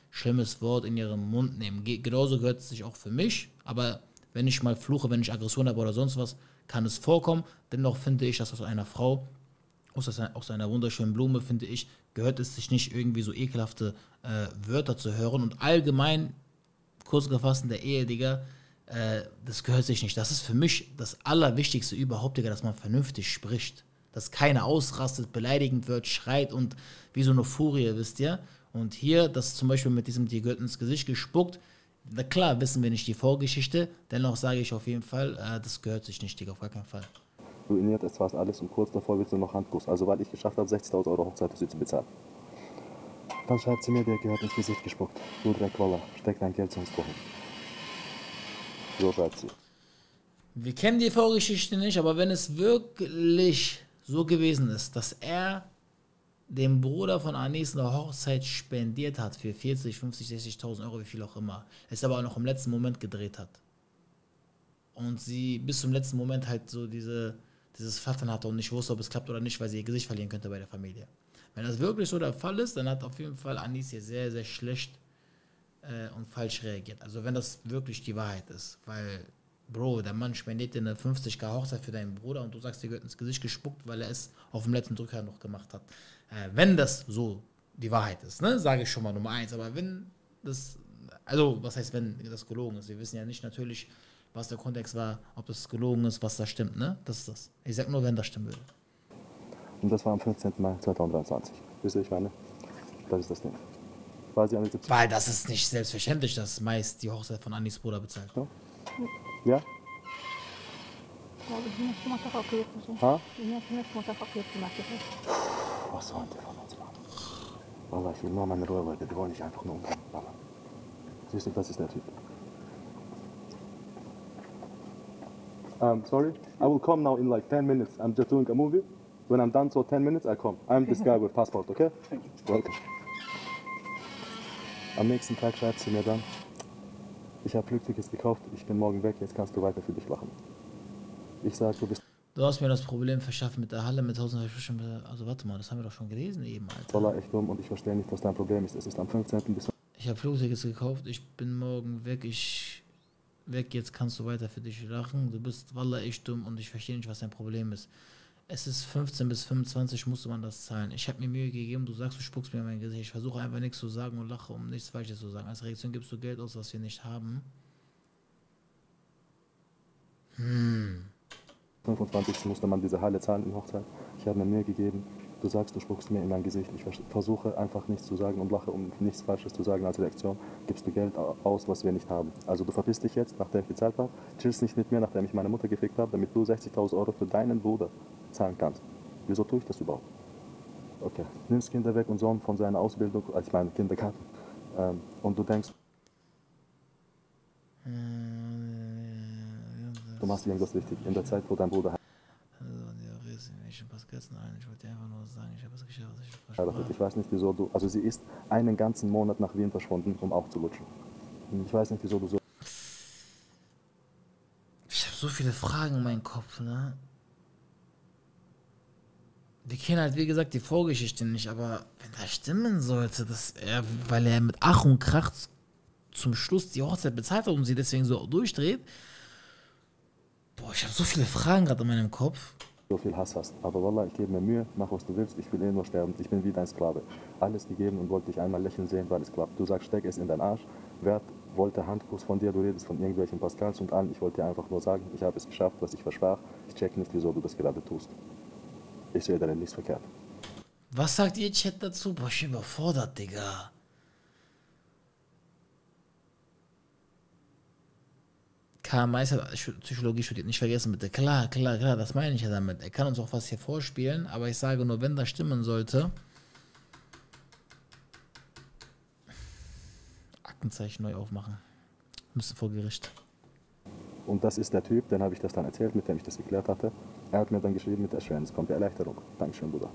schlimmes Wort in ihren Mund nehmen. Ge genauso gehört es sich auch für mich, aber wenn ich mal fluche, wenn ich Aggression habe oder sonst was, kann es vorkommen. Dennoch finde ich, dass aus einer Frau, aus einer, aus einer wunderschönen Blume, finde ich, gehört es sich nicht irgendwie so ekelhafte äh, Wörter zu hören. Und allgemein, kurz gefasst in der Ehe, Digga, äh, das gehört sich nicht. Das ist für mich das Allerwichtigste überhaupt, Digga, dass man vernünftig spricht. Dass keiner ausrastet, beleidigend wird, schreit und wie so eine Furie, wisst ihr. Und hier, das zum Beispiel mit diesem, dir gehört ins Gesicht gespuckt, na klar, wissen wir nicht die Vorgeschichte, dennoch sage ich auf jeden Fall, äh, das gehört sich nicht, Digga, auf gar keinen Fall. Ruiniert es fast alles und kurz davor wird nur noch Handkuss. Also weil ich geschafft habe, sechzigtausend Euro Hochzeit für sie zu bezahlen. Dann schreibt sie mir, der gehört ins Gesicht gespuckt. Du Dreck, Walla, steck dein Geld sonst wohin. So schreibt sie. Wir kennen die Vorgeschichte nicht, aber wenn es wirklich so gewesen ist, dass er dem Bruder von Anis eine Hochzeit spendiert hat für vierzig, fünfzig, sechzigtausend Euro, wie viel auch immer, es aber auch noch im letzten Moment gedreht hat und sie bis zum letzten Moment halt so diese, dieses Flattern hatte und nicht wusste, ob es klappt oder nicht, weil sie ihr Gesicht verlieren könnte bei der Familie. Wenn das wirklich so der Fall ist, dann hat auf jeden Fall Anis hier sehr, sehr schlecht äh, und falsch reagiert. Also wenn das wirklich die Wahrheit ist, weil, Bro, der Mann spendiert dir eine fünfzigtausend Hochzeit für deinen Bruder und du sagst, dir gehört ins Gesicht gespuckt, weil er es auf dem letzten Drücker noch gemacht hat. Äh, wenn das so die Wahrheit ist, ne, sage ich schon mal Nummer eins. Aber wenn das, also was heißt, wenn das gelogen ist? Wir wissen ja nicht natürlich, was der Kontext war, ob das gelogen ist, was da stimmt, ne? Das ist das. Ich sag nur, wenn das stimmen würde. Und das war am fünfzehnten Mai zweitausenddreiundzwanzig. Wisst ihr, ich meine? Das ist das Ding. War sie an der siebzig? Weil das ist nicht selbstverständlich, dass meist die Hochzeit von Anis Bruder bezahlt. Ja? Ja? Ha? Was sollen die von uns machen? Wallah, ich will nur meine Ruhe, Leute. Die wollen nicht einfach nur umbringen. Wallah. Siehst du, das ist der Typ. Um, sorry, I will come now in like ten minutes. I'm just doing a movie. When I'm done, so ten minutes, I come. I'm this guy with passport, okay? Welcome. Am nächsten Tag schreibt sie mir dann, ich habe Flugtickets gekauft, ich bin morgen weg, jetzt kannst du weiter für dich lachen. Ich sag, du bist... Du hast mir das Problem verschafft mit der Halle, mit tausend Versprechungen. Also warte mal, das haben wir doch schon gelesen eben, Alter. Wallah, echt dumm und ich verstehe nicht, was dein Problem ist. Es ist am fünfzehnten bis... Ich habe Flugtickets gekauft, ich bin morgen weg, ich... weg, jetzt kannst du weiter für dich lachen. Du bist Wallah echt dumm und ich verstehe nicht, was dein Problem ist. Es ist fünfzehn bis fünfundzwanzig, musste man das zahlen. Ich habe mir Mühe gegeben, du sagst, du spuckst mir in mein Gesicht. Ich versuche einfach nichts zu sagen und lache, um nichts Falsches zu sagen. Als Reaktion gibst du Geld aus, was wir nicht haben. Hm. fünfundzwanzigsten musste man diese Halle zahlen in Hochzeit. Ich habe mir Mühe gegeben. Du sagst, du spuckst mir in mein Gesicht. Ich versuche einfach nichts zu sagen und lache, um nichts Falsches zu sagen als Reaktion. Gibst du Geld aus, was wir nicht haben. Also du verpisst dich jetzt, nachdem ich bezahlt habe. Chillst nicht mit mir, nachdem ich meine Mutter gefickt habe, damit du sechzigtausend Euro für deinen Bruder zahlen kannst. Wieso tue ich das überhaupt? Okay, nimmst Kinder weg und Sohn von seiner Ausbildung, als ich meine Kindergarten. Ähm, und du denkst, du machst irgendwas richtig. In der Zeit, wo dein Bruder Ich wollte einfach nur sagen, ich habe es geschafft, was ich versprochen. Ich weiß nicht, wieso du, also sie ist einen ganzen Monat nach Wien verschwunden, um aufzulutschen. Ich weiß nicht, wieso du so... Ich habe so viele Fragen in meinem Kopf, ne? Wir kennen halt, wie gesagt, die Vorgeschichte nicht, aber wenn das stimmen sollte, dass er, weil er mit Ach und Krach zum Schluss die Hochzeit bezahlt hat und sie deswegen so durchdreht, boah, ich habe so viele Fragen gerade in meinem Kopf. So viel Hass hast. Aber Wallah, ich gebe mir Mühe, mach was du willst, ich will eh nur sterben, ich bin wie dein Sklave. Alles gegeben und wollte dich einmal lächeln sehen, weil es klappt. Du sagst, steck es in deinen Arsch. Wer wollte Handkuss von dir, du redest von irgendwelchen Pascals und allen. Ich wollte dir einfach nur sagen, ich habe es geschafft, was ich versprach. Ich check nicht, wieso du das gerade tust. Ich sehe darin nichts verkehrt. Was sagt ihr Chat dazu? Boah, ich bin überfordert, Digga. Karl Meister Psychologie studiert, nicht vergessen bitte. Klar, klar, klar, das meine ich ja damit. Er kann uns auch was hier vorspielen, aber ich sage nur, wenn das stimmen sollte, Aktenzeichen neu aufmachen. Müssen vor Gericht. Und das ist der Typ, den habe ich das dann erzählt, mit dem ich das geklärt hatte. Er hat mir dann geschrieben, mit Erschwernis kommt die Erleichterung. Dankeschön, Bruder.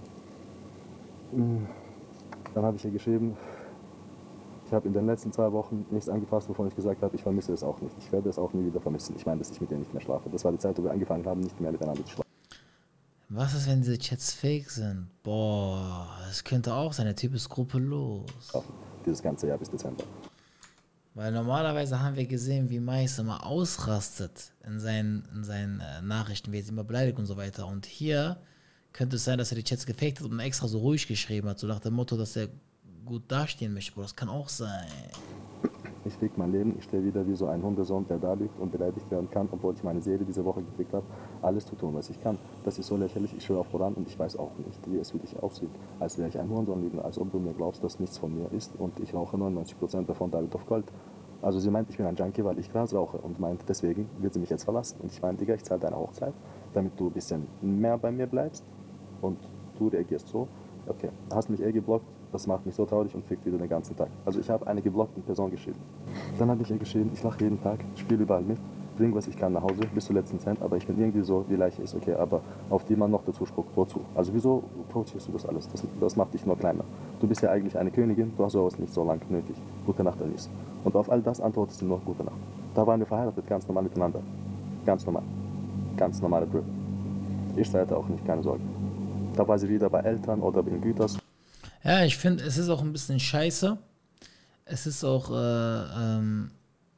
Dann habe ich ihr geschrieben, ich habe in den letzten zwei Wochen nichts angefasst, wovon ich gesagt habe, ich vermisse es auch nicht. Ich werde es auch nie wieder vermissen. Ich meine, dass ich mit ihr nicht mehr schlafe. Das war die Zeit, wo wir angefangen haben, nicht mehr miteinander zu schlafen. Was ist, wenn diese Chats fake sind? Boah, das könnte auch sein. Der Typ ist skrupellos. dieses ganze Jahr bis Dezember. Weil normalerweise haben wir gesehen, wie Mais immer ausrastet in seinen, in seinen äh, Nachrichten, wie er sie immer beleidigt und so weiter. Und hier könnte es sein, dass er die Chats gefaked hat und extra so ruhig geschrieben hat, so nach dem Motto, dass er gut dastehen möchte. Bro, das kann auch sein. Ich fick mein Leben, ich stehe wieder wie so ein Hundesohn, der da liegt und beleidigt werden kann, obwohl ich meine Seele diese Woche gefickt habe, alles zu tun, was ich kann. Das ist so lächerlich, ich schwöre auf Koran und ich weiß auch nicht, wie es für dich aussieht. Als wäre ich ein Hurensohn lügen, als ob du mir glaubst, dass nichts von mir ist und ich rauche neunundneunzig Prozent davon damit auf Gold. Also sie meint, ich bin ein Junkie, weil ich Gras rauche und meint, deswegen wird sie mich jetzt verlassen. Und ich meine, Digga, ich zahle deine Hochzeit, damit du ein bisschen mehr bei mir bleibst und du reagierst so. Okay, hast mich eh geblockt, das macht mich so traurig und fickt wieder den ganzen Tag. Also ich habe eine geblockte Person geschrieben. Dann habe ich ihr geschrieben, ich lache jeden Tag, spiele überall mit, bring was ich kann nach Hause, bis zur letzten Cent, aber ich bin irgendwie so, die Leiche ist okay, aber auf die man noch dazu spuckt, wozu? Also wieso provozierst du das alles? Das, das macht dich nur kleiner. Du bist ja eigentlich eine Königin, du hast sowas nicht so lange nötig. Gute Nacht, Alice. Und auf all das antwortest du nur gute Nacht. Da waren wir verheiratet, ganz normal miteinander. Ganz normal. Ganz normale Drip. Ich hatte auch nicht, keine Sorge. Da war sie wieder bei Eltern oder in Güters. Ja, ich finde, es ist auch ein bisschen scheiße. Es ist auch, äh, ähm,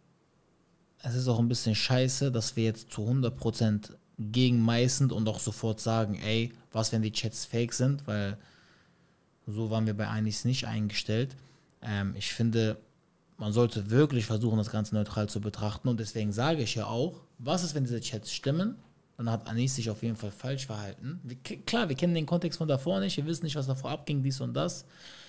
es ist auch ein bisschen scheiße, dass wir jetzt zu hundert Prozent gegen Mais sind und auch sofort sagen, ey, was, wenn die Chats fake sind, weil so waren wir bei Anis nicht eingestellt. Ähm, ich finde, man sollte wirklich versuchen, das Ganze neutral zu betrachten und deswegen sage ich ja auch, was ist, wenn diese Chats stimmen? Dann hat Anis sich auf jeden Fall falsch verhalten. Wir, klar, wir kennen den Kontext von davor nicht, wir wissen nicht, was davor abging, dies und das.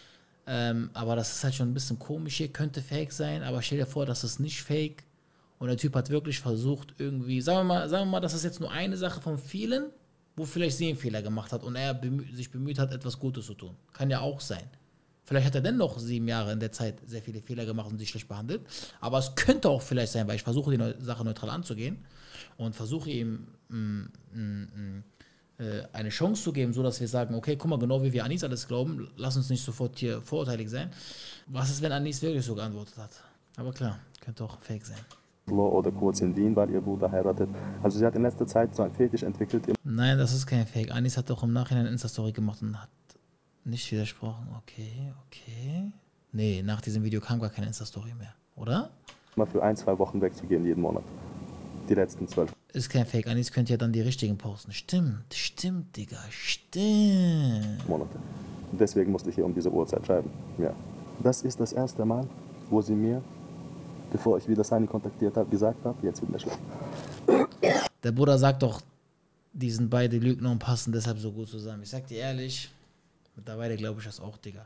Ähm, aber das ist halt schon ein bisschen komisch hier, könnte fake sein, aber stell dir vor, das ist nicht fake und der Typ hat wirklich versucht, irgendwie, sagen wir mal, sagen wir mal, das ist jetzt nur eine Sache von vielen, wo vielleicht sie einen Fehler gemacht hat und er bemü sich bemüht hat, etwas Gutes zu tun. Kann ja auch sein. Vielleicht hat er dennoch sieben Jahre in der Zeit sehr viele Fehler gemacht und sich schlecht behandelt. Aber es könnte auch vielleicht sein, weil ich versuche, die Sache neutral anzugehen und versuche ihm mm, mm, mm, äh, eine Chance zu geben, sodass wir sagen, okay, guck mal, genau wie wir Anis alles glauben, lass uns nicht sofort hier vorurteilig sein. Was ist, wenn Anis wirklich so geantwortet hat? Aber klar, könnte auch fake sein. Oder kurz in Wien, weil ihr Bruder heiratet. Also sie hat in letzter Zeit so einen Fetisch entwickelt. Nein, das ist kein Fake. Anis hat doch im Nachhinein eine Insta-Story gemacht und hat nicht widersprochen. Okay, okay. Nee, nach diesem Video kam gar keine Insta-Story mehr, oder? Mal für ein, zwei Wochen wegzugehen jeden Monat. Die letzten zwölf. Ist kein Fake. Anis könnt ja dann die richtigen posten. Stimmt, stimmt, Digga, stimmt. Monate. Und deswegen musste ich hier um diese Uhrzeit schreiben. Ja. Das ist das erste Mal, wo sie mir, bevor ich wieder Sani kontaktiert habe, gesagt habe, jetzt wird mir schlecht. Der Bruder sagt doch, die sind beide Lügner und passen deshalb so gut zusammen. Ich sag dir ehrlich, mittlerweile glaube ich das auch, Digga.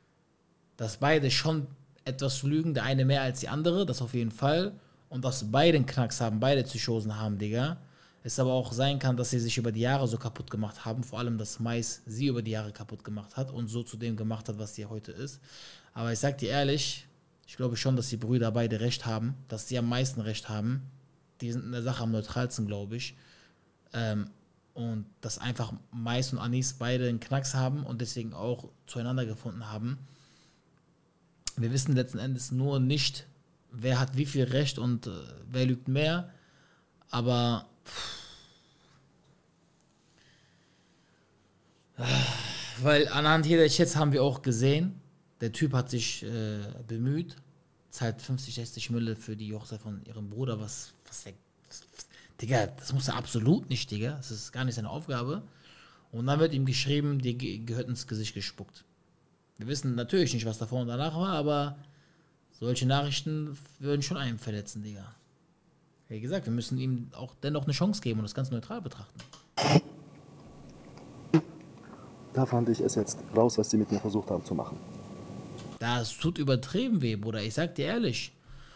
Dass beide schon etwas lügen, der eine mehr als die andere, das auf jeden Fall. Und dass beide einen Knacks haben, beide Psychosen haben, Digga. Es aber auch sein kann, dass sie sich über die Jahre so kaputt gemacht haben. Vor allem, dass Mais sie über die Jahre kaputt gemacht hat und so zu dem gemacht hat, was sie heute ist. Aber ich sag dir ehrlich, ich glaube schon, dass die Brüder beide recht haben, dass sie am meisten recht haben. Die sind in der Sache am neutralsten, glaube ich. Ähm, und dass einfach Mais und Anis beide einen Knacks haben und deswegen auch zueinander gefunden haben. Wir wissen letzten Endes nur nicht, wer hat wie viel Recht und äh, wer lügt mehr. Aber pff, weil anhand jeder Chats haben wir auch gesehen, der Typ hat sich äh, bemüht, zahlt fünfzig, sechzig Mille für die Hochzeit von ihrem Bruder, was, was der, was, Digga, das muss er absolut nicht, Digga, das ist gar nicht seine Aufgabe. Und dann wird ihm geschrieben, dir gehört ins Gesicht gespuckt. Wir wissen natürlich nicht, was davor und danach war, aber solche Nachrichten würden schon einen verletzen, Digga. Wie gesagt, wir müssen ihm auch dennoch eine Chance geben und das ganz neutral betrachten. Da fand ich es jetzt raus, was sie mit mir versucht haben zu machen. Das tut übertrieben weh, Bruder. Ich sag dir ehrlich.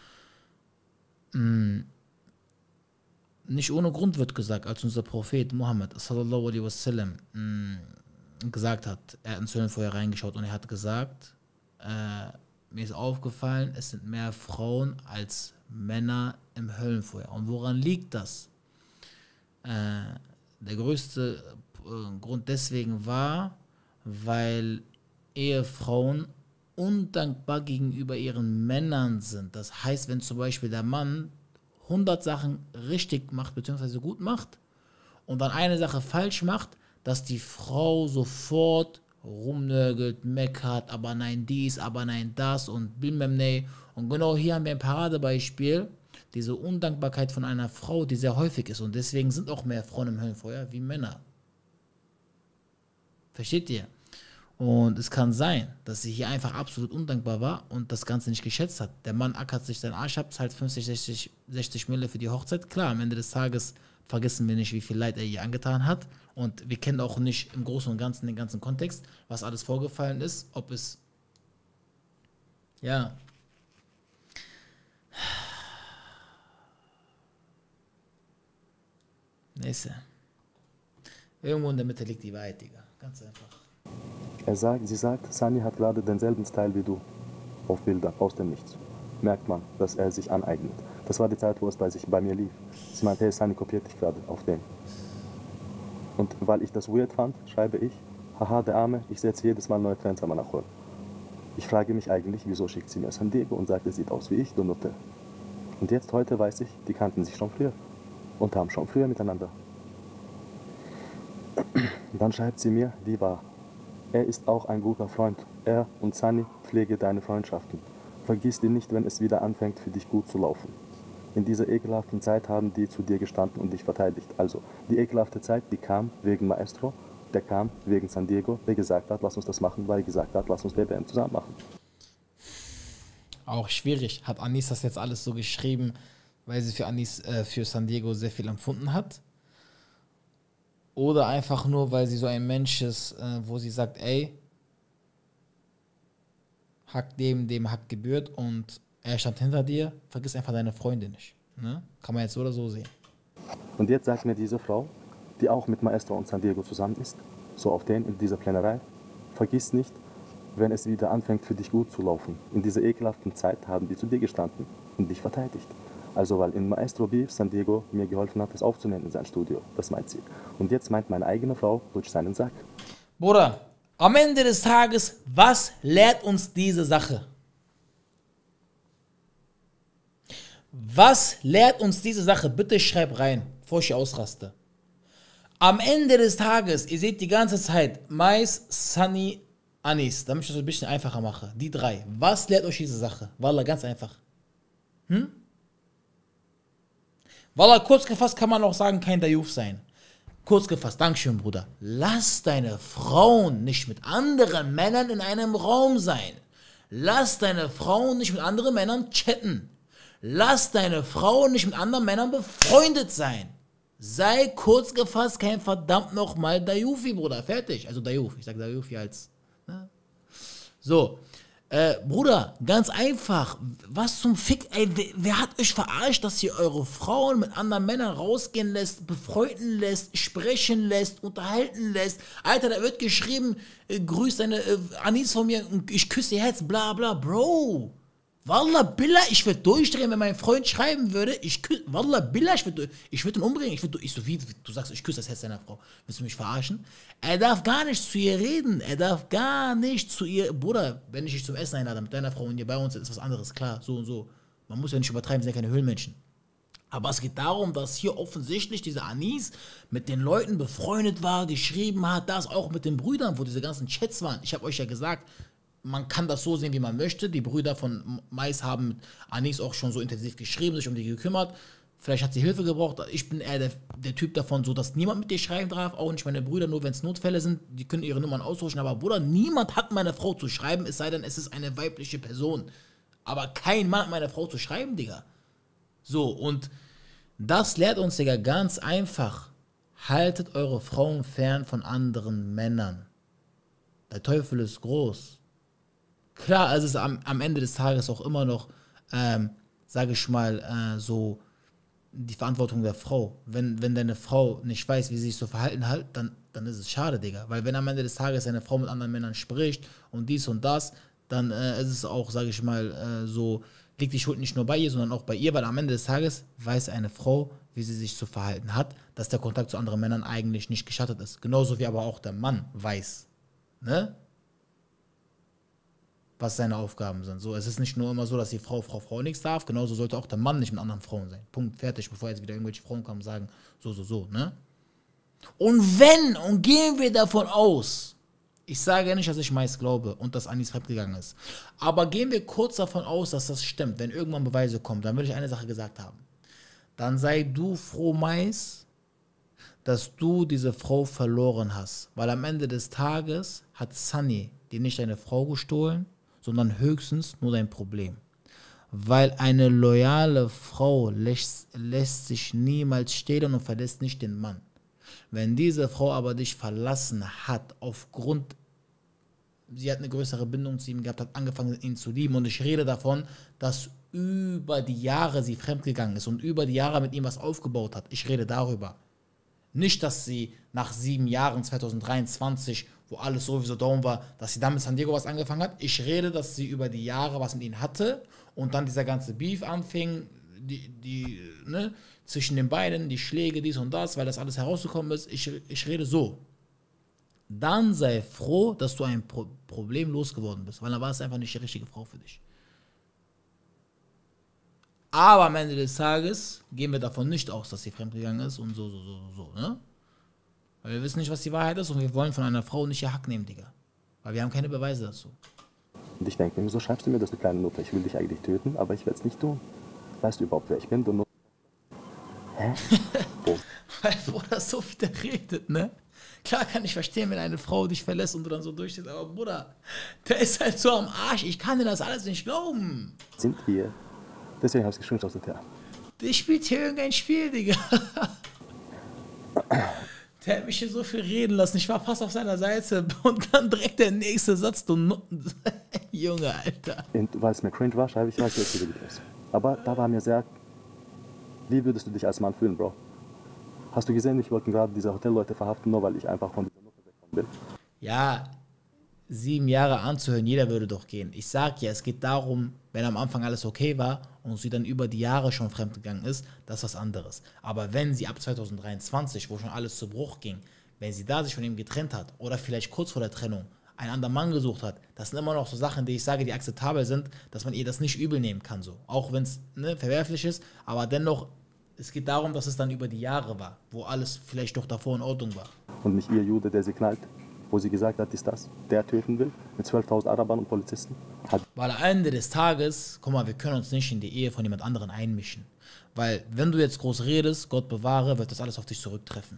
Mh, nicht ohne Grund wird gesagt, als unser Prophet Muhammad sallallahu alaihi wasallam mh, gesagt hat, er hat ins Höllenfeuer reingeschaut und er hat gesagt, äh, mir ist aufgefallen, es sind mehr Frauen als Männer im Höllenfeuer. Und woran liegt das? Äh, der größte äh, Grund deswegen war, weil Ehefrauen undankbar gegenüber ihren Männern sind. Das heißt, wenn zum Beispiel der Mann hundert Sachen richtig macht, beziehungsweise gut macht, und dann eine Sache falsch macht, dass die Frau sofort rumnörgelt, meckert, aber nein dies, aber nein das und Bilmemney. Und genau hier haben wir ein Paradebeispiel, diese Undankbarkeit von einer Frau, die sehr häufig ist. Und deswegen sind auch mehr Frauen im Höllenfeuer wie Männer. Versteht ihr? Und es kann sein, dass sie hier einfach absolut undankbar war und das Ganze nicht geschätzt hat. Der Mann ackert sich seinen Arsch ab, zahlt fünfzig, sechzig, sechzig Mille für die Hochzeit. Klar, am Ende des Tages vergessen wir nicht, wie viel Leid er ihr angetan hat. Und wir kennen auch nicht im Großen und Ganzen den ganzen Kontext, was alles vorgefallen ist. Ob es... Ja... Nächste. Irgendwo in der Mitte liegt die Wahrheit, Digga. Ganz einfach. Er sagt, sie sagt, Sunny hat gerade denselben Style wie du. Auf Bildern, aus dem Nichts. Merkt man, dass er sich aneignet. Das war die Zeit, wo es bei, sich, bei mir lief. Sie meinte, hey, Sunny kopiert dich gerade auf den. Und weil ich das weird fand, schreibe ich, haha, der Arme, ich setze jedes Mal neue Trends am Nachholen. Ich frage mich eigentlich, wieso schickt sie mir San Diego und sagt, er sieht aus wie ich, du Nutte. Und jetzt, heute weiß ich, die kannten sich schon früher. Und haben schon früher miteinander. Dann schreibt sie mir, wie war. Er ist auch ein guter Freund. Er und Sunny pflege deine Freundschaften. Vergiss die nicht, wenn es wieder anfängt, für dich gut zu laufen. In dieser ekelhaften Zeit haben die zu dir gestanden und dich verteidigt. Also, die ekelhafte Zeit, die kam wegen Maestro, der kam wegen San Diego, der gesagt hat, lass uns das machen, weil er gesagt hat, lass uns B B M zusammen machen. Auch schwierig. Hat Anis das jetzt alles so geschrieben, weil sie für Anis, äh, für San Diego sehr viel empfunden hat? Oder einfach nur, weil sie so ein Mensch ist, äh, wo sie sagt, ey, Hack dem, dem Hack gebührt und er stand hinter dir, vergiss einfach deine Freunde nicht. Ne? Kann man jetzt so oder so sehen. Und jetzt sagt mir diese Frau, die auch mit Maestro und San Diego zusammen ist, so auf den, in dieser Plänerei, vergiss nicht, wenn es wieder anfängt für dich gut zu laufen. In dieser ekelhaften Zeit haben die zu dir gestanden und dich verteidigt. Also weil in Maestro Beef San Diego mir geholfen hat, das aufzunehmen in sein Studio. Das meint sie. Und jetzt meint meine eigene Frau durch seinen Sack. Bruder, am Ende des Tages, was lehrt uns diese Sache? Was lehrt uns diese Sache? Bitte schreib rein, bevor ich ausraste. Am Ende des Tages, ihr seht die ganze Zeit, Mais, Sunny, Anis, damit ich das ein bisschen einfacher mache. Die drei. Was lehrt euch diese Sache? Wallah, ganz einfach. Hm? Wallah, kurz gefasst kann man auch sagen, kein Dayuf sein. Kurz gefasst, Dankeschön, Bruder. Lass deine Frauen nicht mit anderen Männern in einem Raum sein. Lass deine Frauen nicht mit anderen Männern chatten. Lass deine Frauen nicht mit anderen Männern befreundet sein. Sei kurz gefasst kein verdammt nochmal Dayufi, Bruder. Fertig. Also Dayuf. Ich sag Dayufi als... Ne? So. Äh, Bruder, ganz einfach. Was zum Fick, ey, wer, wer hat euch verarscht, dass ihr eure Frauen mit anderen Männern rausgehen lässt, befreunden lässt, sprechen lässt, unterhalten lässt? Alter, da wird geschrieben, äh, grüß deine äh, Anis von mir und ich küsse ihr Herz, bla bla, Bro. Wallah Billah, ich würde durchdrehen, wenn mein Freund schreiben würde, ich küsse, Wallah Billah, ich würde ich würd ihn umbringen, ich würde, ich so wie, du sagst, ich küsse das Herz deiner Frau, willst du mich verarschen? Er darf gar nicht zu ihr reden, er darf gar nicht zu ihr, Bruder, wenn ich dich zum Essen einlade mit deiner Frau und ihr bei uns seid, ist was anderes, klar, so und so. Man muss ja nicht übertreiben, wir sind ja keine Höhlenmenschen. Aber es geht darum, dass hier offensichtlich dieser Anis mit den Leuten befreundet war, geschrieben hat, das auch mit den Brüdern, wo diese ganzen Chats waren. Ich habe euch ja gesagt, man kann das so sehen, wie man möchte. Die Brüder von Mais haben mit Anis auch schon so intensiv geschrieben, sich um die gekümmert. Vielleicht hat sie Hilfe gebraucht. Ich bin eher der, der Typ davon, so dass niemand mit dir schreiben darf, auch nicht meine Brüder, nur wenn es Notfälle sind. Die können ihre Nummern austauschen. Aber Bruder, niemand hat meine Frau zu schreiben, es sei denn, es ist eine weibliche Person. Aber kein Mann hat meine Frau zu schreiben, Digga. So, und das lehrt uns, Digga, ganz einfach. Haltet eure Frauen fern von anderen Männern. Der Teufel ist groß. Klar, es ist am, am Ende des Tages auch immer noch, ähm, sage ich mal, äh, so die Verantwortung der Frau. Wenn, wenn deine Frau nicht weiß, wie sie sich so verhalten hat, dann, dann ist es schade, Digga. Weil wenn am Ende des Tages eine Frau mit anderen Männern spricht und dies und das, dann äh, ist es auch, sage ich mal, äh, so, liegt die Schuld nicht nur bei ihr, sondern auch bei ihr, weil am Ende des Tages weiß eine Frau, wie sie sich zu verhalten hat, dass der Kontakt zu anderen Männern eigentlich nicht gestattet ist. Genauso wie aber auch der Mann weiß, ne? Was seine Aufgaben sind. So, es ist nicht nur immer so, dass die Frau, Frau, Frau nichts darf, genauso sollte auch der Mann nicht mit anderen Frauen sein. Punkt, fertig, bevor jetzt wieder irgendwelche Frauen kommen und sagen, so, so, so, ne? Und wenn, und gehen wir davon aus, Ich sage nicht, dass ich meist glaube und dass Anis fremdgegangen ist. Aber gehen wir kurz davon aus, dass das stimmt. Wenn irgendwann Beweise kommen, dann will ich eine Sache gesagt haben. Dann sei du froh, Mais, dass du diese Frau verloren hast. Weil am Ende des Tages hat Sunny dir nicht deine Frau gestohlen, sondern höchstens nur dein Problem. Weil eine loyale Frau lässt, lässt sich niemals stehlen und verlässt nicht den Mann. Wenn diese Frau aber dich verlassen hat, aufgrund, sie hat eine größere Bindung zu ihm gehabt, hat angefangen, ihn zu lieben, und ich rede davon, dass über die Jahre sie fremdgegangen ist und über die Jahre mit ihm was aufgebaut hat. Ich rede darüber. Nicht, dass sie nach sieben Jahren, zwanzig dreiundzwanzig, wo alles sowieso down war, dass sie dann mit San Diego was angefangen hat. Ich rede, dass sie über die Jahre was mit ihm hatte und dann dieser ganze Beef anfing, die, die, ne, zwischen den beiden, die Schläge, dies und das, weil das alles herausgekommen ist. Ich, ich rede so. Dann sei froh, dass du ein Pro- Problem losgeworden bist, weil dann war es einfach nicht die richtige Frau für dich. Aber am Ende des Tages gehen wir davon nicht aus, dass sie fremdgegangen ist und so, so, so, so, ne? Weil wir wissen nicht, was die Wahrheit ist und wir wollen von einer Frau nicht ihr Hack nehmen, Digga. Weil wir haben keine Beweise dazu. Und ich denke mir, wieso schreibst du mir das, du kleine Nutte? Ich will dich eigentlich töten, aber ich werde es nicht tun. Weißt du überhaupt, wer ich bin? Du Nutte. Hä? Oh. Weil Bruder so wieder redet, ne? Klar kann ich verstehen, wenn eine Frau dich verlässt und du dann so durchstehst, aber Bruder, der ist halt so am Arsch, ich kann dir das alles nicht glauben. Sind wir. Deswegen habe ich es geschrieben aus der Tür. Der spielt hier irgendein Spiel, Digga. Der hat mich hier so viel reden lassen. Ich war fast auf seiner Seite. Und dann direkt der nächste Satz, du Nutten. Junge, Alter. Und weil es mir cringe war, schreibe ich, weiß jetzt, wie du bist. Aber da war mir sehr, wie würdest du dich als Mann fühlen, Bro? Hast du gesehen, ich wollte gerade diese Hotelleute verhaften, nur weil ich einfach von dieser Nutte weggekommen bin? Ja, sieben Jahre anzuhören, jeder würde doch gehen. Ich sag ja, es geht darum, wenn am Anfang alles okay war und sie dann über die Jahre schon fremdgegangen ist, das ist was anderes. Aber wenn sie ab zwanzig dreiundzwanzig, wo schon alles zu Bruch ging, wenn sie da sich von ihm getrennt hat oder vielleicht kurz vor der Trennung einen anderen Mann gesucht hat, das sind immer noch so Sachen, die ich sage, die akzeptabel sind, dass man ihr das nicht übel nehmen kann, so. Auch wenn es ne, verwerflich ist, aber dennoch, es geht darum, dass es dann über die Jahre war, wo alles vielleicht doch davor in Ordnung war. Und nicht ihr Jude, der sie knallt, wo sie gesagt hat, ist das, der töten will, mit zwölftausend Arabern und Polizisten. Hat Weil am Ende des Tages, guck mal, wir können uns nicht in die Ehe von jemand anderen einmischen. Weil wenn du jetzt groß redest, Gott bewahre, wird das alles auf dich zurücktreffen.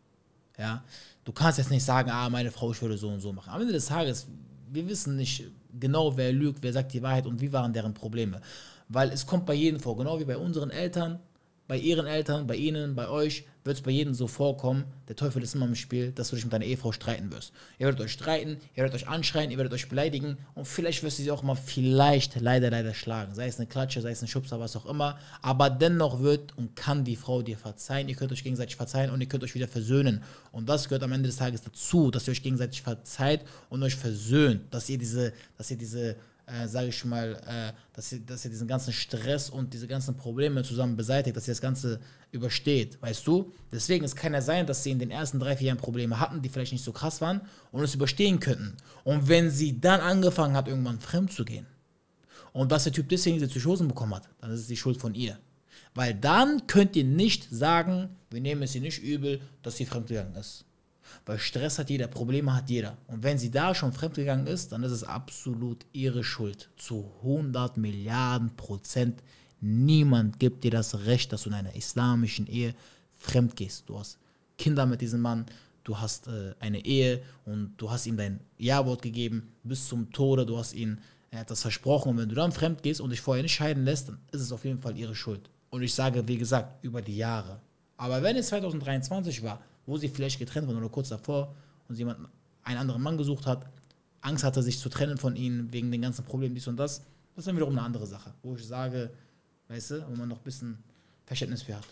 Ja, du kannst jetzt nicht sagen, ah, meine Frau, ich würde so und so machen. Am Ende des Tages, wir wissen nicht genau, wer lügt, wer sagt die Wahrheit und wie waren deren Probleme. Weil es kommt bei jedem vor, genau wie bei unseren Eltern, bei ihren Eltern, bei ihnen, bei euch, wird es bei jedem so vorkommen, der Teufel ist immer im Spiel, dass du dich mit deiner Ehefrau streiten wirst. Ihr werdet euch streiten, ihr werdet euch anschreien, ihr werdet euch beleidigen und vielleicht wirst du sie auch mal vielleicht leider, leider schlagen. Sei es eine Klatsche, sei es ein Schubser, was auch immer. Aber dennoch wird und kann die Frau dir verzeihen. Ihr könnt euch gegenseitig verzeihen und ihr könnt euch wieder versöhnen. Und das gehört am Ende des Tages dazu, dass ihr euch gegenseitig verzeiht und euch versöhnt. Dass ihr diese, dass ihr diese Äh, sage ich mal, äh, dass, ihr, dass ihr diesen ganzen Stress und diese ganzen Probleme zusammen beseitigt, dass ihr das Ganze übersteht, weißt du? Deswegen, es kann ja sein, dass sie in den ersten drei, vier Jahren Probleme hatten, die vielleicht nicht so krass waren und es überstehen könnten. Und wenn sie dann angefangen hat, irgendwann fremd zu gehen und dass der Typ deswegen diese Psychosen bekommen hat, dann ist es die Schuld von ihr. Weil dann könnt ihr nicht sagen, wir nehmen es ihr nicht übel, dass sie fremdgegangen ist. Weil Stress hat jeder, Probleme hat jeder. Und wenn sie da schon fremdgegangen ist, dann ist es absolut ihre Schuld. Zu hundert Milliarden Prozent. Niemand gibt dir das Recht, dass du in einer islamischen Ehe fremd gehst. Du hast Kinder mit diesem Mann, du hast äh, eine Ehe und du hast ihm dein Ja-Wort gegeben bis zum Tode. Du hast ihn, er hat das versprochen. Und wenn du dann fremd gehst und dich vorher nicht scheiden lässt, dann ist es auf jeden Fall ihre Schuld. Und ich sage, wie gesagt, über die Jahre. Aber wenn es zwanzig dreiundzwanzig war, wo sie vielleicht getrennt waren oder kurz davor und sie jemanden, einen anderen Mann gesucht hat, Angst hatte, sich zu trennen von ihnen wegen den ganzen Problemen, dies und das, das ist dann wiederum eine andere Sache, wo ich sage, weißt du, wo man noch ein bisschen Verständnis für hat.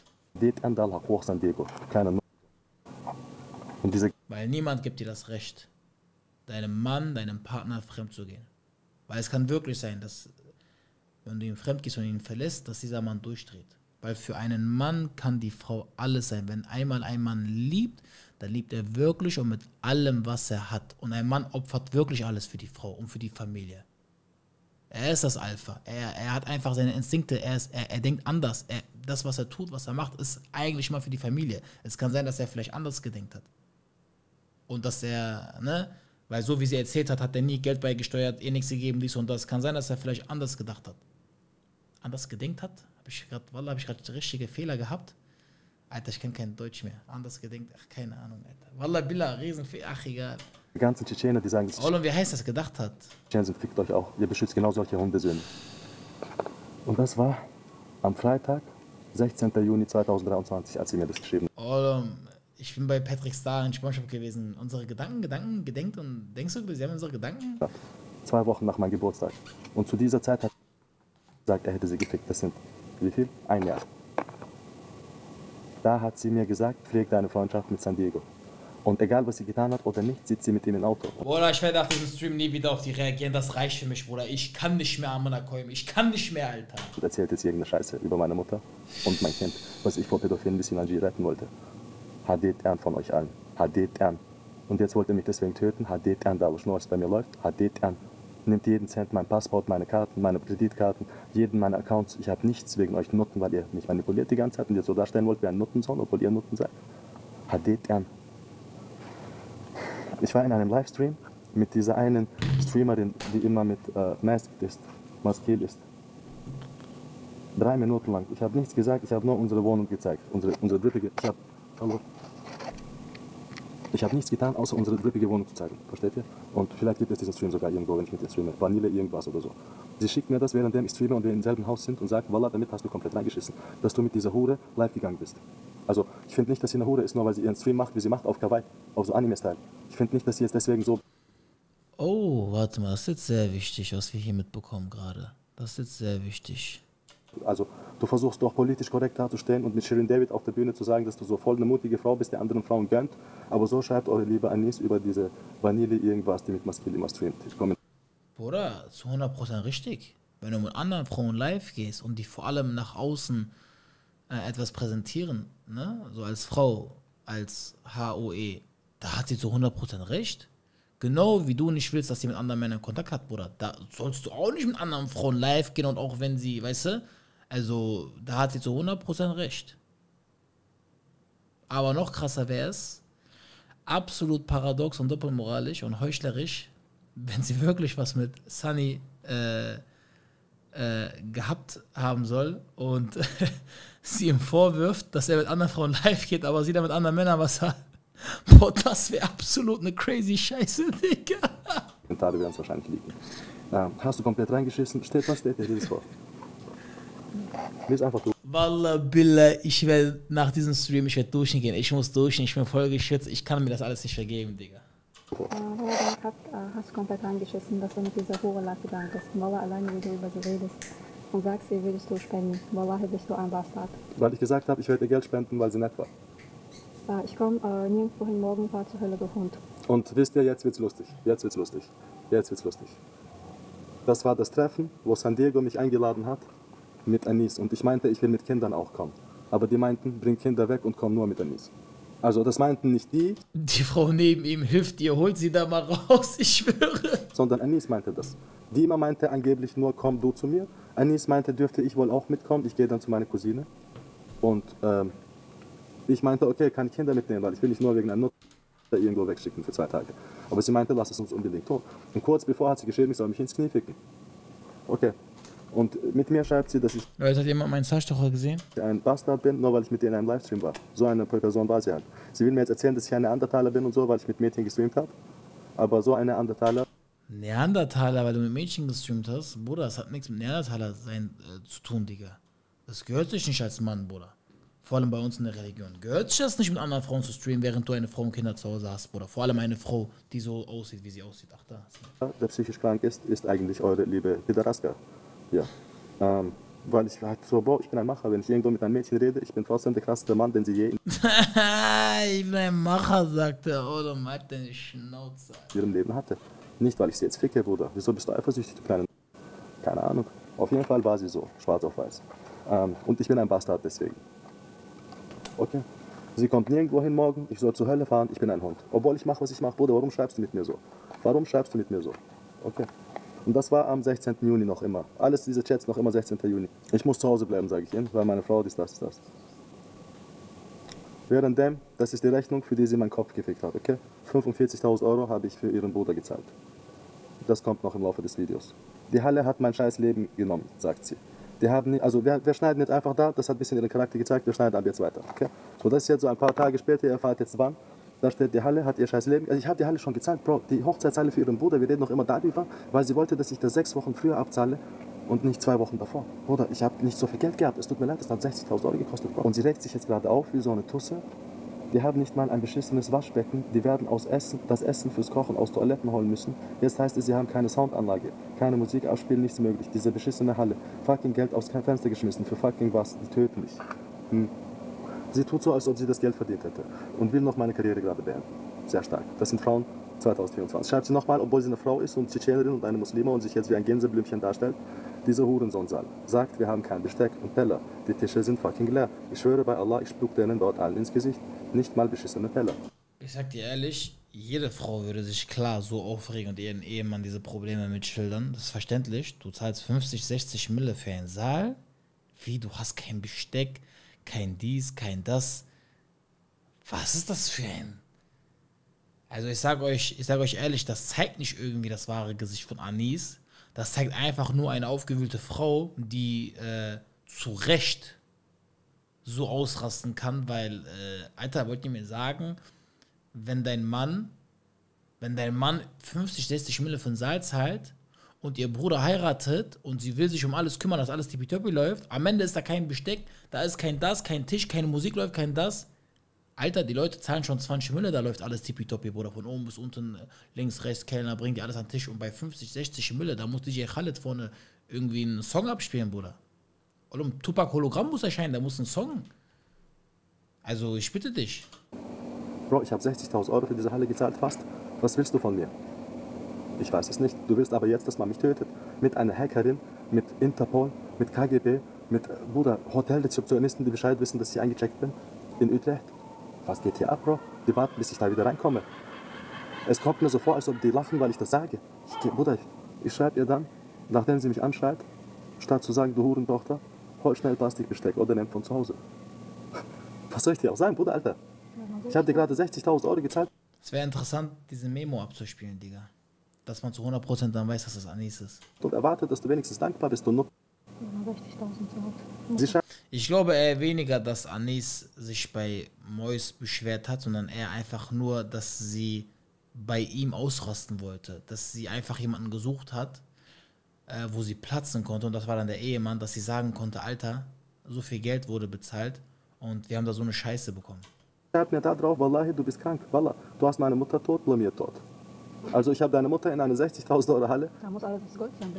Und diese Weil niemand gibt dir das Recht, deinem Mann, deinem Partner fremd zu gehen. Weil es kann wirklich sein, dass, wenn du ihm fremd gehst und ihn verlässt, dass dieser Mann durchdreht. Weil für einen Mann kann die Frau alles sein. Wenn einmal ein Mann liebt, dann liebt er wirklich und mit allem, was er hat. Und ein Mann opfert wirklich alles für die Frau und für die Familie. Er ist das Alpha. Er, er hat einfach seine Instinkte. Er, ist, er, er denkt anders. Er, das, was er tut, was er macht, ist eigentlich mal für die Familie. Es kann sein, dass er vielleicht anders gedenkt hat. Und dass er, ne, Weil so wie sie erzählt hat, hat er nie Geld beigesteuert, eh nichts gegeben, dies und das. Kann sein, dass er vielleicht anders gedacht hat. Anders gedenkt hat? Habe ich gerade, Wallah, habe ich gerade richtige Fehler gehabt? Alter, ich kann kein Deutsch mehr. Anders gedenkt, ach, keine Ahnung, Alter. Wallah, Billah, Riesenfehler, ach, egal. Die ganzen Tschetschener, die sagen, dass Olum, wie heißt das gedacht hat? Tschetschener sind, fickt euch auch. Ihr beschützt genau solche Hundesöhne. Und das war am Freitag, sechzehnten Juni zweitausenddreiundzwanzig, als sie mir das geschrieben hat. Olum, ich bin bei Patrick Star in SpongeBob gewesen. Unsere Gedanken, Gedanken, gedenkt und denkst du, sie haben unsere Gedanken? Zwei Wochen nach meinem Geburtstag. Und zu dieser Zeit hat er gesagt, er hätte sie gefickt. Das sind, wie viel? Ein Jahr. Da hat sie mir gesagt, pfleg deine Freundschaft mit San Diego. Und egal, was sie getan hat oder nicht, sitzt sie mit ihm im Auto. Bruder, ich werde nach diesem Stream nie wieder auf die reagieren. Das reicht für mich, Bruder. Ich kann nicht mehr, Amana Koim. Ich kann nicht mehr, Alter. Und erzählt jetzt irgendeine Scheiße über meine Mutter und mein Kind, was ich vor Pädophilen bis in Algier retten wollte. Hadet Ern von euch allen. Hadet Ern. Und jetzt wollt ihr mich deswegen töten. Hadet Ern, da wo Schnurz bei mir läuft. Hadet Ern. Nimmt jeden Cent, mein Passport, meine Karten, meine Kreditkarten, jeden meiner Accounts. Ich habe nichts wegen euch Nutten, weil ihr mich manipuliert die ganze Zeit und ihr so darstellen wollt wie ein Nuttensohn, obwohl ihr Nutten seid. Hadet Ern. Ich war in einem Livestream mit dieser einen Streamerin, die immer mit äh, Masked ist, Maskil ist. Drei Minuten lang. Ich habe nichts gesagt, ich habe nur unsere Wohnung gezeigt. Unsere, unsere drippige, ich habe, hallo. Ich habe nichts getan, außer unsere drippige Wohnung zu zeigen. Versteht ihr? Und vielleicht gibt es diesen Stream sogar irgendwo, wenn ich mit ihr streame. Vanille, irgendwas oder so. Sie schickt mir das, währenddem ich streame und wir im selben Haus sind und sagt, Wallah, damit hast du komplett reingeschissen, dass du mit dieser Hure live gegangen bist. Also, ich finde nicht, dass sie eine Hure ist, nur weil sie ihren Stream macht, wie sie macht, auf Kawaii, auf so Anime-Style. Ich finde nicht, dass sie jetzt deswegen so... Oh, warte mal, das ist jetzt sehr wichtig, was wir hier mitbekommen gerade. Das ist jetzt sehr wichtig. Also, du versuchst doch politisch korrekt dazustehen und mit Shirin David auf der Bühne zu sagen, dass du so voll eine mutige Frau bist, die anderen Frauen gönnt. Aber so schreibt eure liebe Anis über diese Vanille irgendwas, die mit Maskil immer streamt. Bruder, zu hundert Prozent richtig. Wenn du mit anderen Frauen live gehst und die vor allem nach außen äh, etwas präsentieren, ne? So als Frau, als H O E, da hat sie zu hundert Prozent recht. Genau wie du nicht willst, dass sie mit anderen Männern Kontakt hat, Bruder. Da sollst du auch nicht mit anderen Frauen live gehen und auch wenn sie, weißt du, also da hat sie zu hundert Prozent recht. Aber noch krasser wäre es, absolut paradox und doppelmoralisch und heuchlerisch, wenn sie wirklich was mit Sunny äh, äh, gehabt haben soll und sie ihm vorwirft, dass er mit anderen Frauen live geht, aber sie dann mit anderen Männern was hat. Boah, das wäre absolut eine crazy Scheiße, Digga. Kommentare werden es wahrscheinlich liegen. Ähm, hast du komplett reingeschissen? Steht was, steht dir dieses vor. Lies einfach durch. Wallah, Billah, ich werde nach diesem Stream, ich werde duschen gehen. Ich muss duschen, ich bin voll geschwitzt. Ich kann mir das alles nicht vergeben, Digga. Äh, hat, äh, hast du komplett reingeschissen, dass du mit dieser Hure live gegangen bist. Wallah, alleine wie du über sie redest und sagst, ihr würdest du spenden. Wallah, bist du ein Bastard. Weil ich gesagt habe, ich werde ihr Geld spenden, weil sie nett war. Äh, ich komme äh, nirgendwo hin, morgen fahr zur Hölle, du Hund. Und wisst ihr, jetzt wird's lustig. Jetzt wird's lustig. Jetzt wird's lustig. Das war das Treffen, wo San Diego mich eingeladen hat mit Anis. Und ich meinte, ich will mit Kindern auch kommen. Aber die meinten, bring Kinder weg und komm nur mit Anis. Also das meinten nicht die. Die Frau neben ihm hilft ihr, holt sie da mal raus, ich schwöre. Sondern Anis meinte das. Die immer meinte angeblich nur, komm du zu mir. Anis meinte, dürfte ich wohl auch mitkommen. Ich gehe dann zu meiner Cousine. Und ähm, ich meinte, okay, kann ich Kinder mitnehmen, weil ich will nicht nur wegen einem Nutzen irgendwo wegschicken für zwei Tage. Aber sie meinte, lass es uns unbedingt tun. Und kurz bevor hat sie geschrieben, ich soll mich ins Knie ficken. Okay. Und mit mir schreibt sie, dass ich Leute, hat jemand meinen Zahnstocher gesehen? ein Bastard bin, nur weil ich mit ihr in einem Livestream war. So eine Person war sie halt. Sie will mir jetzt erzählen, dass ich ein Neandertaler bin und so, weil ich mit Mädchen gestreamt habe. Aber so eine Neandertaler... Neandertaler, weil du mit Mädchen gestreamt hast? Bruder, das hat nichts mit Neandertaler sein äh, zu tun, Digga. Das gehört sich nicht als Mann, Bruder. Vor allem bei uns in der Religion. Gehört sich das nicht mit anderen Frauen zu streamen, während du eine Frau und Kinder zu Hause hast, Bruder? Vor allem eine Frau, die so aussieht, wie sie aussieht. Ach, da. Der psychisch krank ist, ist eigentlich eure liebe Pidaraska. Ja. Ähm, weil ich halt so, boah, ich bin ein Macher. Wenn ich irgendwo mit einem Mädchen rede, ich bin trotzdem der krasseste Mann, den sie je in ich bin ein Macher, sagt er. Oder meint deine Schnauze. ihrem Leben hatte. Nicht, weil ich sie jetzt ficke, Bruder. Wieso bist du eifersüchtig, du kleine... Keine Ahnung. Auf jeden Fall war sie so, schwarz auf weiß. Ähm, und ich bin ein Bastard deswegen. Okay. Sie kommt nirgendwo hin morgen, ich soll zur Hölle fahren, ich bin ein Hund. Obwohl ich mache, was ich mache. Bruder, warum schreibst du mit mir so? Warum schreibst du mit mir so? Okay. Und das war am sechzehnten Juni noch immer. Alles diese Chats noch immer sechzehnten Juni. Ich muss zu Hause bleiben, sage ich Ihnen, weil meine Frau ist das, ist das. Währenddem, das ist die Rechnung, für die sie meinen Kopf gefickt hat, okay? fünfundvierzigtausend Euro habe ich für ihren Bruder gezahlt. Das kommt noch im Laufe des Videos. Die Halle hat mein scheiß Leben genommen, sagt sie. Die haben nicht, also wir, wir schneiden jetzt einfach da, das hat ein bisschen ihren Charakter gezeigt, wir schneiden ab jetzt weiter, okay? So, das ist jetzt so ein paar Tage später, ihr erfahrt jetzt wann. Da steht, die Halle hat ihr scheiß Leben, also ich habe die Halle schon gezahlt, Bro, die Hochzeitshalle für ihren Bruder, wir reden noch immer darüber, weil sie wollte, dass ich das sechs Wochen früher abzahle und nicht zwei Wochen davor. Bruder, ich habe nicht so viel Geld gehabt, es tut mir leid, das hat sechzigtausend Euro gekostet, Bro. Und sie regt sich jetzt gerade auf wie so eine Tusse. Die haben nicht mal ein beschissenes Waschbecken, die werden aus Essen, das Essen fürs Kochen aus Toiletten holen müssen. Jetzt heißt es, sie haben keine Soundanlage, keine Musik abspielen, nichts möglich. Diese beschissene Halle, fucking Geld aus kein Fenster geschmissen, für fucking was, die töten mich. Hm. Sie tut so, als ob sie das Geld verdient hätte und will noch meine Karriere gerade beenden. Sehr stark. Das sind Frauen zwanzig vierundzwanzig. Schreibt sie nochmal, obwohl sie eine Frau ist und Tschetschenerin und eine Muslima und sich jetzt wie ein Gänseblümchen darstellt. Dieser Hurensohn sagt, wir haben kein Besteck und Teller. Die Tische sind fucking leer. Ich schwöre bei Allah, ich spuck denen dort allen ins Gesicht. Nicht mal beschissene Teller. Ich sag dir ehrlich, jede Frau würde sich klar so aufregen und ihren Ehemann diese Probleme mitschildern. Das ist verständlich. Du zahlst fünfzig, sechzig Mille für einen Saal. Wie, du hast kein Besteck, kein dies, kein das. Was ist das für ein... Also ich sage euch, ich sage euch ehrlich, das zeigt nicht irgendwie das wahre Gesicht von Anis. Das zeigt einfach nur eine aufgewühlte Frau, die äh, zu Recht so ausrasten kann, weil, äh, Alter, wollt ihr mir sagen, wenn dein Mann, wenn dein Mann fünfzig, sechzig Mille für den Saal zahlt und ihr Bruder heiratet und sie will sich um alles kümmern, dass alles tippitoppi läuft, am Ende ist da kein Besteck, da ist kein das, kein Tisch, keine Musik läuft, kein das. Alter, die Leute zahlen schon zwanzig Mille, da läuft alles tippitoppi, Bruder. Von oben bis unten, links, rechts, Kellner, bringt dir alles an den Tisch. Und bei fünfzig, sechzig Mille, da muss D J Khaled vorne irgendwie einen Song abspielen, Bruder. Oder ein Tupac Hologramm muss erscheinen, da muss ein Song. Also, ich bitte dich. Bro, ich habe sechzigtausend Euro für diese Halle gezahlt, fast. Was willst du von mir? Ich weiß es nicht. Du willst aber jetzt, dass man mich tötet. Mit einer Hackerin, mit Interpol, mit K G B, mit, Bruder, Hotelrezeptionisten, die Bescheid wissen, dass ich eingecheckt bin. In Utrecht. Was geht hier ab, Bro? Die warten, bis ich da wieder reinkomme. Es kommt mir so vor, als ob die lachen, weil ich das sage. Ich, Bruder, ich, ich schreibe ihr dann, nachdem sie mich anschreit, statt zu sagen, du Hurentochter, hol schnell Plastikbesteck oder nimm von zu Hause. Was soll ich dir auch sagen, Bruder, Alter? Ich habe dir gerade sechzigtausend Euro gezahlt. Es wäre interessant, diese Memo abzuspielen, Digga. Dass man zu hundert Prozent dann weiß, dass das Anis ist. Und erwartet, dass du wenigstens dankbar bist und nur... Ich glaube eher weniger, dass Anis sich bei Mois beschwert hat, sondern eher einfach nur, dass sie bei ihm ausrasten wollte. Dass sie einfach jemanden gesucht hat, äh, wo sie platzen konnte. Und das war dann der Ehemann, dass sie sagen konnte, Alter, so viel Geld wurde bezahlt und wir haben da so eine Scheiße bekommen. Schreib mir da drauf, Wallahi, du bist krank. Wallah, du hast meine Mutter tot, blamiert tot. Also ich habe deine Mutter in eine sechzigtausend Euro Halle. Da muss alles Gold sein.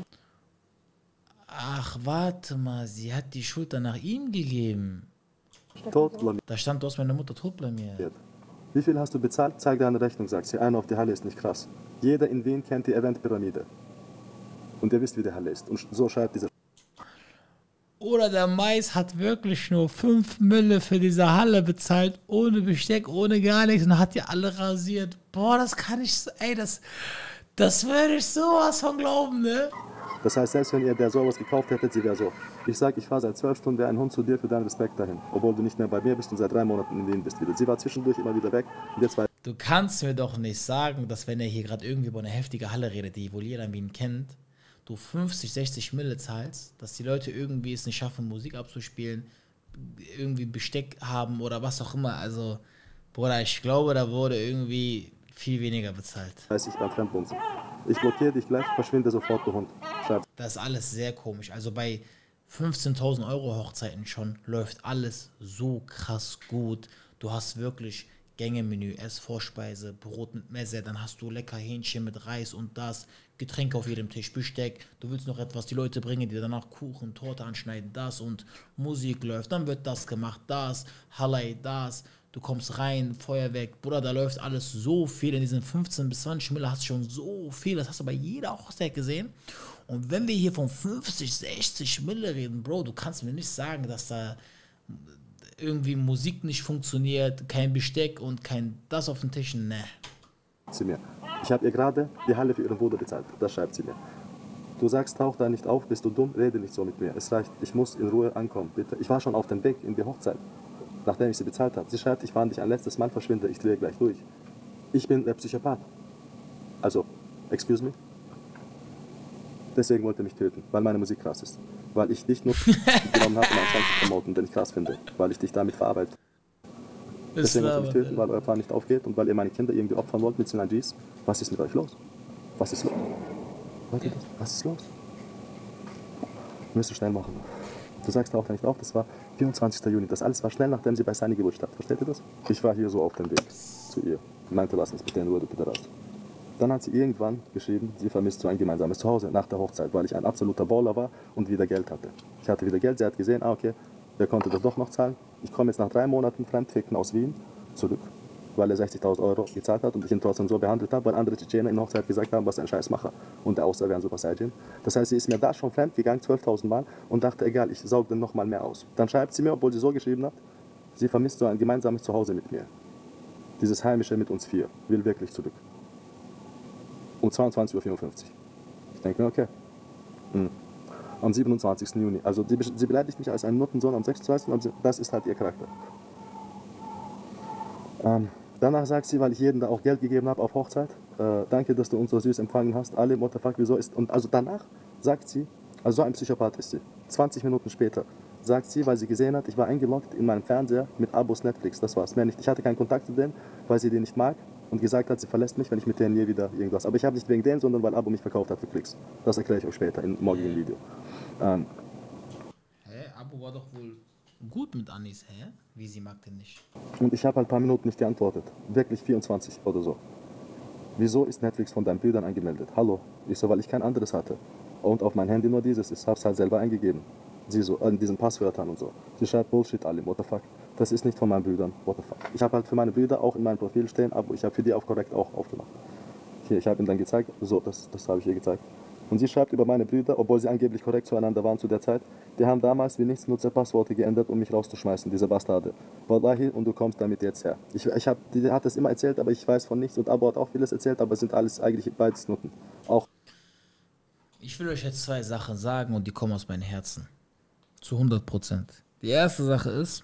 Ach, warte mal, sie hat die Schuld dann nach ihm gegeben. Tot blamiert. Da stand, du hast meine Mutter tot blamiert. Wie viel hast du bezahlt? Zeig deine Rechnung, sagt sie. Einer auf die Halle ist nicht krass. Jeder in Wien kennt die Event-Pyramide. Und ihr wisst, wie die Halle ist. Und so schreibt dieser... Oder der Mais hat wirklich nur fünf Mille für diese Halle bezahlt, ohne Besteck, ohne gar nichts und hat die alle rasiert. Boah, das kann ich, ey, das, das würde ich sowas von glauben, ne? Das heißt, selbst wenn ihr der sowas gekauft hättet, sie wäre so. Ich sag, ich fahre seit zwölf Stunden wie ein Hund zu dir für deinen Respekt dahin. Obwohl du nicht mehr bei mir bist und seit drei Monaten in Wien bist wieder. Sie war zwischendurch immer wieder weg und jetzt war... Du kannst mir doch nicht sagen, dass wenn er hier gerade irgendwie über eine heftige Halle redet, die wohl jeder in Wien kennt, du fünfzig, sechzig Mille zahlst, dass die Leute irgendwie es nicht schaffen, Musik abzuspielen, irgendwie Besteck haben oder was auch immer. Also, Bruder, ich glaube, da wurde irgendwie viel weniger bezahlt. Weiß ich beim Fremdbunzen. Ich blockiere dich gleich, verschwinde sofort, du Hund. Schreib. Das ist alles sehr komisch. Also bei fünfzehntausend Euro Hochzeiten schon läuft alles so krass gut. Du hast wirklich Gängemenü, Essvorspeise, Brot mit Messe, dann hast du lecker Hähnchen mit Reis und das, Getränke auf jedem Tisch, Besteck, du willst noch etwas, die Leute bringen dir danach Kuchen, Torte anschneiden, das und Musik läuft, dann wird das gemacht, das, Halai, das, du kommst rein, Feuerwerk, Bruder, da läuft alles so viel, in diesen fünfzehn bis zwanzig Mille hast du schon so viel, das hast du bei jeder Hochzeit gesehen. Und wenn wir hier von fünfzig, sechzig Mille reden, Bro, du kannst mir nicht sagen, dass da irgendwie Musik nicht funktioniert, kein Besteck und kein das auf den Tischen, ne. Sie mir. Ich habe ihr gerade die Halle für ihren Bruder bezahlt. Das schreibt sie mir. Du sagst, tauch da nicht auf, bist du dumm, rede nicht so mit mir. Es reicht, ich muss in Ruhe ankommen, bitte. Ich war schon auf dem Weg in die Hochzeit. nachdem ich sie bezahlt habe. Sie schreibt, ich warne dich ein letztes Mal, verschwinde, ich drehe gleich durch. Ich bin der Psychopath. Also, excuse me? Deswegen wollte er mich töten, weil meine Musik krass ist. Weil ich dich nur genommen habe, um einen Song zu promoten, den ich krass finde. Weil ich dich damit verarbeite. Deswegen wollte er mich töten, weil euer Plan nicht aufgeht und weil ihr meine Kinder irgendwie opfern wollt mit Synergies. Was ist mit euch los? Was ist los? Leute, was ist los? Wir müssen schnell machen. Du sagst auch nicht auf, das war vierundzwanzigster Juni. Das alles war schnell, nachdem sie bei Sunny Geburt hat. Versteht ihr das? Ich war hier so auf dem Weg zu ihr. Meinte, lass uns bitte in Ruhe, du Pederast. Dann hat sie irgendwann geschrieben, sie vermisst so ein gemeinsames Zuhause nach der Hochzeit, weil ich ein absoluter Baller war und wieder Geld hatte. Ich hatte wieder Geld, sie hat gesehen, ah okay, der konnte das doch noch zahlen. Ich komme jetzt nach drei Monaten Fremdficken aus Wien zurück, weil er sechzigtausend Euro gezahlt hat und ich ihn trotzdem so behandelt habe, weil andere Tschetschener in der Hochzeit gesagt haben, was ein Scheißmacher und der Außer wäre ein Super Saiyajin. Das heißt, sie ist mir da schon fremd gegangen, zwölftausend Mal und dachte, egal, ich saug den noch mal mehr aus. Dann schreibt sie mir, obwohl sie so geschrieben hat, sie vermisst so ein gemeinsames Zuhause mit mir. Dieses Heimische mit uns vier, will wirklich zurück. Um zweiundzwanzig Uhr vierundfünfzig. Ich denke mir, okay. Hm. Am siebenundzwanzigsten Juni. Also sie, sie beleidigt mich als einen Nuttensohn am sechsundzwanzigsten Das ist halt ihr Charakter. Ähm, danach sagt sie, weil ich jedem da auch Geld gegeben habe auf Hochzeit, äh, danke, dass du uns so süß empfangen hast. alle, what the fuck, wieso ist... Und also danach sagt sie, also so ein Psychopath ist sie. zwanzig Minuten später sagt sie, weil sie gesehen hat, ich war eingeloggt in meinem Fernseher mit Abos Netflix. Das war's, mehr nicht. Ich hatte keinen Kontakt zu denen, weil sie den nicht mag. Und gesagt hat, sie verlässt mich, wenn ich mit denen je wieder irgendwas. Aber ich habe nicht wegen denen, sondern weil Abo mich verkauft hat für Klicks. Das erkläre ich euch später im morgigen Video. Ähm. Hä? Abo war doch wohl gut mit Anis, hä? Wie sie mag den nicht. Und ich habe halt ein paar Minuten nicht geantwortet. Wirklich vierundzwanzig oder so. Wieso ist Netflix von deinen Brüdern angemeldet? Hallo? Ich so, weil ich kein anderes hatte. Und auf mein Handy nur dieses. Ich habe es halt selber eingegeben. Sie so, in diesen Passwörtern und so. Sie schreibt Bullshit, Ali, what the fuck. Das ist nicht von meinen Brüdern, what the fuck. Ich habe halt für meine Brüder auch in meinem Profil stehen, aber ich habe für die auch korrekt auch aufgemacht. Hier, ich habe ihm dann gezeigt, so, das, das habe ich ihr gezeigt. Und sie schreibt über meine Brüder, obwohl sie angeblich korrekt zueinander waren zu der Zeit, die haben damals wie nichts Nutzerpassworte geändert, um mich rauszuschmeißen, diese Bastarde. Wallahi, und du kommst damit jetzt her. Ich, ich hab, die hat das immer erzählt, aber ich weiß von nichts und Abo hat auch vieles erzählt, aber es sind alles eigentlich beides Nutten. Auch. Ich will euch jetzt zwei Sachen sagen und die kommen aus meinem Herzen. Zu hundert Prozent. Die erste Sache ist,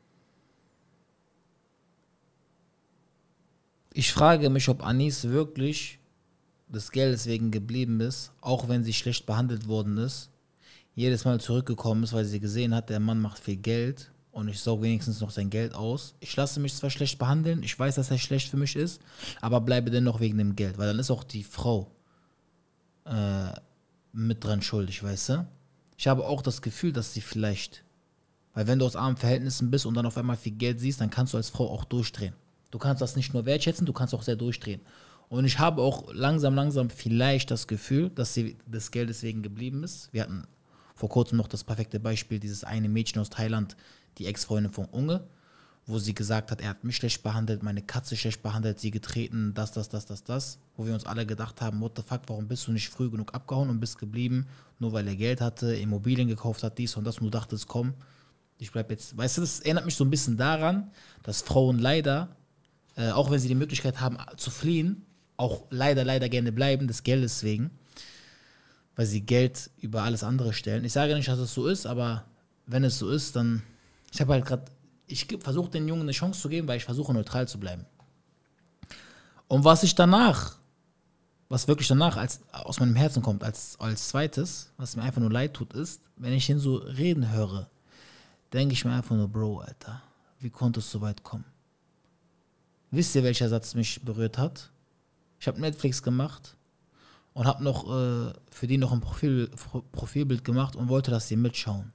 ich frage mich, ob Anis wirklich des Geldes wegen geblieben ist, auch wenn sie schlecht behandelt worden ist, jedes Mal zurückgekommen ist, weil sie gesehen hat, der Mann macht viel Geld und ich sauge wenigstens noch sein Geld aus. Ich lasse mich zwar schlecht behandeln, ich weiß, dass er schlecht für mich ist, aber bleibe dennoch wegen dem Geld, weil dann ist auch die Frau äh, mit dran schuldig, weißt du? Ich habe auch das Gefühl, dass sie vielleicht, weil wenn du aus armen Verhältnissen bist und dann auf einmal viel Geld siehst, dann kannst du als Frau auch durchdrehen. Du kannst das nicht nur wertschätzen, du kannst auch sehr durchdrehen. Und ich habe auch langsam, langsam vielleicht das Gefühl, dass sie des Geldes wegen geblieben ist. Wir hatten vor kurzem noch das perfekte Beispiel, dieses eine Mädchen aus Thailand, die Ex-Freundin von Unge, wo sie gesagt hat, er hat mich schlecht behandelt, meine Katze schlecht behandelt, sie getreten, das, das, das, das, das. Wo wir uns alle gedacht haben, what the fuck, warum bist du nicht früh genug abgehauen und bist geblieben, nur weil er Geld hatte, Immobilien gekauft hat, dies und das und du dachtest, komm, ich bleib jetzt. Weißt du, das erinnert mich so ein bisschen daran, dass Frauen leider, äh, auch wenn sie die Möglichkeit haben zu fliehen, auch leider, leider gerne bleiben, des Geldes wegen, weil sie Geld über alles andere stellen. Ich sage nicht, dass es so ist, aber wenn es so ist, dann, ich habe halt gerade, ich versuche den Jungen eine Chance zu geben, weil ich versuche neutral zu bleiben. Und was ich danach, was wirklich danach als, aus meinem Herzen kommt, als, als zweites, was mir einfach nur leid tut, ist, wenn ich ihn so reden höre, denke ich mir einfach nur, Bro, Alter, wie konnte es so weit kommen? Wisst ihr, welcher Satz mich berührt hat? Ich habe Netflix gemacht und habe noch äh, für die noch ein Profil, Profilbild gemacht und wollte, dass sie mitschauen.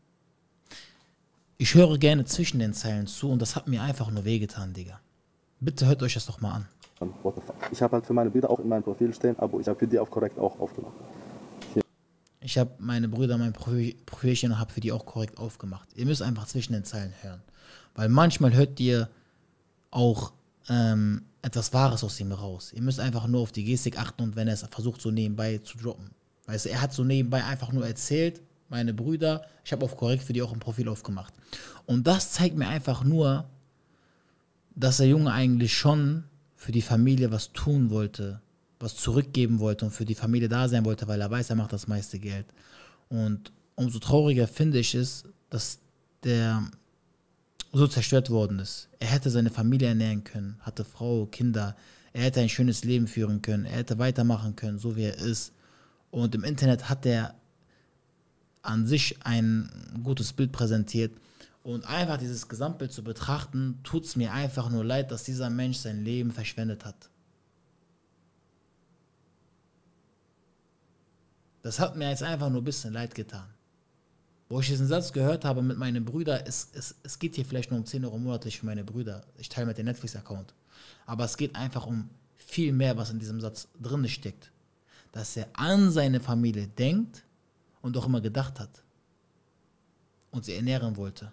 Ich höre gerne zwischen den Zeilen zu und das hat mir einfach nur wehgetan, Digga. Bitte hört euch das doch mal an. What the fuck? Ich habe halt für meine Brüder auch in meinem Profil stehen, aber ich habe für die auch korrekt auch aufgemacht. Hier. Ich habe meine Brüder mein Profil, Profilchen und habe für die auch korrekt aufgemacht. Ihr müsst einfach zwischen den Zeilen hören. Weil manchmal hört ihr auch ähm, etwas Wahres aus ihm raus. Ihr müsst einfach nur auf die Gestik achten und wenn er es versucht so nebenbei zu droppen. Weißt du, er hat so nebenbei einfach nur erzählt, meine Brüder, ich habe auf korrekt für die auch ein Profil aufgemacht. Und das zeigt mir einfach nur, dass der Junge eigentlich schon für die Familie was tun wollte, was zurückgeben wollte und für die Familie da sein wollte, weil er weiß, er macht das meiste Geld. Und umso trauriger finde ich es, dass der so zerstört worden ist. Er hätte seine Familie ernähren können, hatte Frau, Kinder, er hätte ein schönes Leben führen können, er hätte weitermachen können, so wie er ist. Und im Internet hat er an sich ein gutes Bild präsentiert. Und einfach dieses Gesamtbild zu betrachten, tut es mir einfach nur leid, dass dieser Mensch sein Leben verschwendet hat. Das hat mir jetzt einfach nur ein bisschen leid getan. Wo ich diesen Satz gehört habe mit meinen Brüdern, es, es, es geht hier vielleicht nur um zehn Euro monatlich für meine Brüder. Ich teile mit dem Netflix-Account. Aber es geht einfach um viel mehr, was in diesem Satz drin steckt. Dass er an seine Familie denkt und auch immer gedacht hat. Und sie ernähren wollte.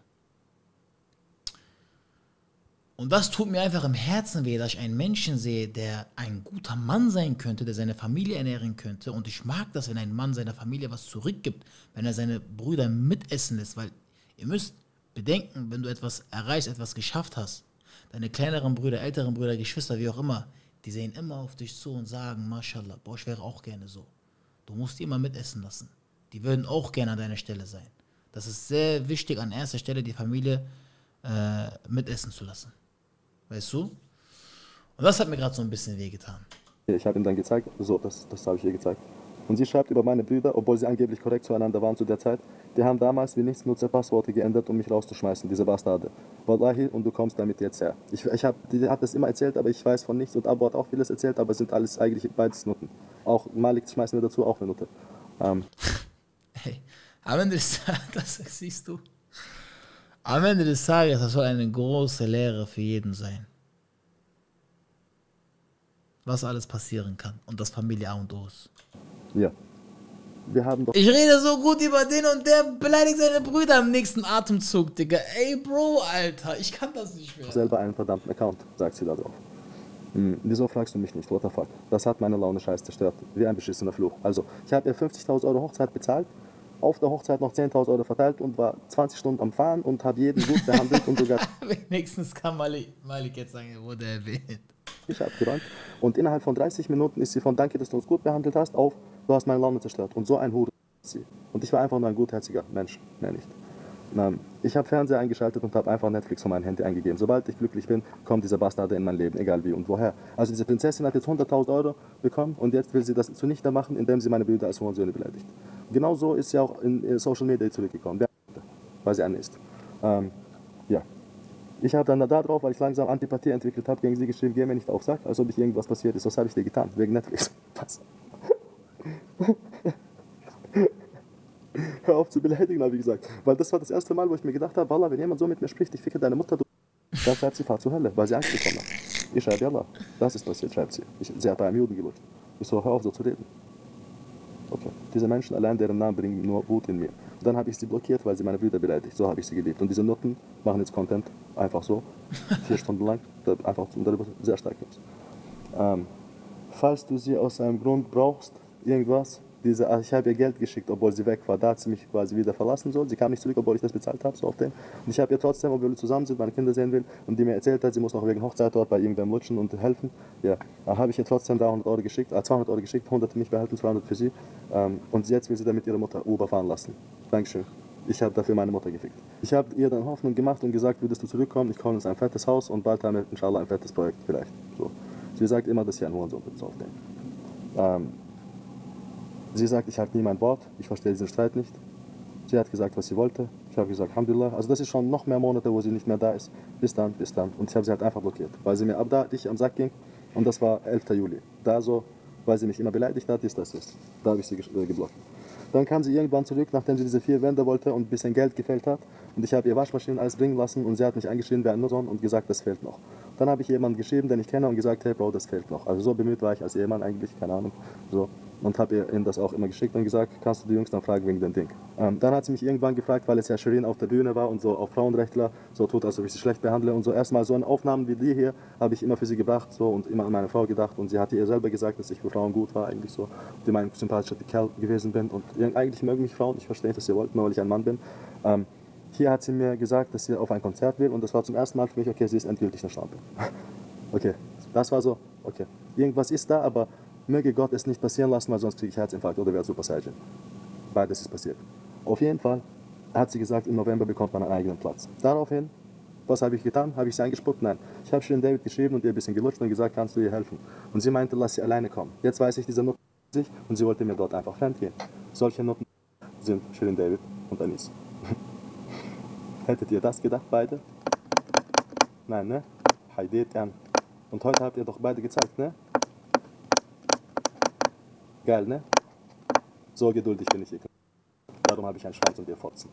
Und das tut mir einfach im Herzen weh, dass ich einen Menschen sehe, der ein guter Mann sein könnte, der seine Familie ernähren könnte. Und ich mag das, wenn ein Mann seiner Familie was zurückgibt, wenn er seine Brüder mitessen lässt. Weil ihr müsst bedenken, wenn du etwas erreichst, etwas geschafft hast, deine kleineren Brüder, älteren Brüder, Geschwister, wie auch immer, die sehen immer auf dich zu und sagen, Mashallah, boah, ich wäre auch gerne so. Du musst die immer mitessen lassen. Die würden auch gerne an deiner Stelle sein. Das ist sehr wichtig, an erster Stelle die Familie äh, mitessen zu lassen. Weißt du? Und das hat mir gerade so ein bisschen wehgetan. Ich habe ihm dann gezeigt, so, das, das habe ich ihr gezeigt. Und sie schreibt über meine Brüder, obwohl sie angeblich korrekt zueinander waren zu der Zeit, die haben damals wie nichts Nutzerpassworte geändert, um mich rauszuschmeißen, diese Bastarde. Wallahi, und du kommst damit jetzt her. Ich, ich hab, die hat das immer erzählt, aber ich weiß von nichts. Und Abu hat auch vieles erzählt, aber es sind alles eigentlich beides Nutten. Auch Malik schmeißen wir dazu auch eine Nutte. Ähm. Hey, am Ende des Tages, das siehst du, am Ende des Tages, das soll eine große Lehre für jeden sein. Was alles passieren kann und das Familie A und O ist. Ja. Wir haben doch... Ich rede so gut über den und der beleidigt seine Brüder im nächsten Atemzug, Digga. Ey, Bro, Alter, ich kann das nicht mehr. Selber einen verdammten Account, sagt sie da drauf. Hm, wieso fragst du mich nicht, what the fuck? Das hat meine Laune scheiß zerstört, wie ein beschissener Fluch. Also, ich habe ihr fünfzigtausend Euro Hochzeit bezahlt, auf der Hochzeit noch zehntausend Euro verteilt und war zwanzig Stunden am Fahren und habe jeden gut behandelt und sogar... Wenigstens kann Malik, Malik jetzt sagen, er wurde erwähnt. Ich habe geräumt und innerhalb von dreißig Minuten ist sie von danke, dass du uns gut behandelt hast, auf du hast meine Laune zerstört. Und so ein Hure ist sie. Und ich war einfach nur ein gutherziger Mensch, mehr nicht. Ich habe Fernseher eingeschaltet und habe einfach Netflix von meinem Handy eingegeben. Sobald ich glücklich bin, kommt dieser Bastarde in mein Leben, egal wie und woher. Also diese Prinzessin hat jetzt hunderttausend Euro bekommen und jetzt will sie das zunichte machen, indem sie meine Brüder als Hurensöhne beleidigt. Genau so ist sie auch in Social Media zurückgekommen, weil sie eine ist. Ähm, ja. Ich habe dann da drauf, weil ich langsam Antipathie entwickelt habe, gegen sie geschrieben, geh mir nicht auf Sack, als ob ich irgendwas passiert ist. Was habe ich dir getan? Wegen Netflix. Was? Hör auf zu beleidigen, habe ich gesagt. Weil das war das erste Mal, wo ich mir gedacht habe, Wallah, wenn jemand so mit mir spricht, ich ficke deine Mutter, du... Dann schreibt sie, fahr zur Hölle, weil sie Angst bekommen hat. Ich schreibe, Wallah, das ist passiert, schreibt sie. Ich, sie hat bei einem Juden gelutscht. Ich so, hör auf so zu reden. Okay. Diese Menschen allein, deren Namen bringen nur Wut in mir. Und dann habe ich sie blockiert, weil sie meine Brüder beleidigt. So habe ich sie geliebt. Und diese Nutten machen jetzt Content, einfach so, vier Stunden lang, einfach darüber sehr stark ist. Ähm, falls du sie aus einem Grund brauchst, irgendwas, diese, ich habe ihr Geld geschickt, obwohl sie weg war. Da hat sie mich quasi wieder verlassen soll. Sie kam nicht zurück, obwohl ich das bezahlt habe, so auf den. Und ich habe ihr trotzdem, obwohl wir zusammen sind, meine Kinder sehen will, und die mir erzählt hat, sie muss noch wegen Hochzeit dort bei irgendwem lutschen und helfen. Ja, da habe ich ihr trotzdem dreihundert Euro geschickt, äh, zweihundert Euro geschickt, hundert für mich behalten, zweihundert für sie. Ähm, und jetzt will sie damit ihre Mutter Uber fahren lassen. Dankeschön. Ich habe dafür meine Mutter gefickt. Ich habe ihr dann Hoffnung gemacht und gesagt, würdest du zurückkommen, ich komme uns ein fettes Haus und bald haben wir inshallah ein fettes Projekt, vielleicht. So. Sie sagt immer, dass ich ein Hurensohn bin, so auf den. Ähm, Sie sagt, ich halte nie mein Wort, ich verstehe diesen Streit nicht. Sie hat gesagt, was sie wollte. Ich habe gesagt, Alhamdulillah. Also das ist schon noch mehr Monate, wo sie nicht mehr da ist. Bis dann, bis dann. Und ich habe sie halt einfach blockiert, weil sie mir ab da richtig am Sack ging. Und das war elfter Juli. Da so, weil sie mich immer beleidigt hat, ist das jetzt. Da habe ich sie geblockt. Dann kam sie irgendwann zurück, nachdem sie diese vier Wände wollte und ein bisschen Geld gefällt hat. Und ich habe ihr Waschmaschinen alles bringen lassen und sie hat mich angeschrien wie ein Nussbaum und gesagt, das fehlt noch. Dann habe ich jemanden geschrieben, den ich kenne und gesagt, hey Bro, das fehlt noch. Also so bemüht war ich als Ehemann eigentlich, keine Ahnung. So. Und habe ihr das auch immer geschickt und gesagt, kannst du die Jungs dann fragen wegen dem Ding. Ähm, dann hat sie mich irgendwann gefragt, weil es ja Shirin auf der Bühne war und so auf Frauenrechtler so tut, als ob ich sie schlecht behandle und so. Erstmal so eine Aufnahmen wie die hier habe ich immer für sie gebracht so und immer an meine Frau gedacht und sie hatte ihr selber gesagt, dass ich für Frauen gut war eigentlich so, die mein sympathischer Kerl gewesen bin und eigentlich mögen mich Frauen, ich verstehe nicht, dass ihr wollt, nur weil ich ein Mann bin. Ähm, hier hat sie mir gesagt, dass sie auf ein Konzert will und das war zum ersten Mal für mich, okay, sie ist endgültig eine Schlampe. Okay, das war so, okay, irgendwas ist da, aber möge Gott es nicht passieren lassen, weil sonst kriege ich Herzinfarkt oder werde Super Saiyan. Beides ist passiert. Auf jeden Fall hat sie gesagt, im November bekommt man einen eigenen Platz. Daraufhin Was habe ich getan? Habe ich sie angespuckt? Nein. Ich habe Shirin David geschrieben und ihr ein bisschen gelutscht und gesagt, kannst du ihr helfen? Und sie meinte, lass sie alleine kommen. Jetzt weiß ich, dieser Nutten sich und sie wollte mir dort einfach fremd gehen. Solche Nutten sind Shirin David und Anis. Hättet ihr das gedacht, beide? Nein, ne? Haydet an. Und heute habt ihr doch beide gezeigt, ne? Geil, ne? So geduldig bin ich. Darum habe ich einen Schwanz und ihr Fotzen.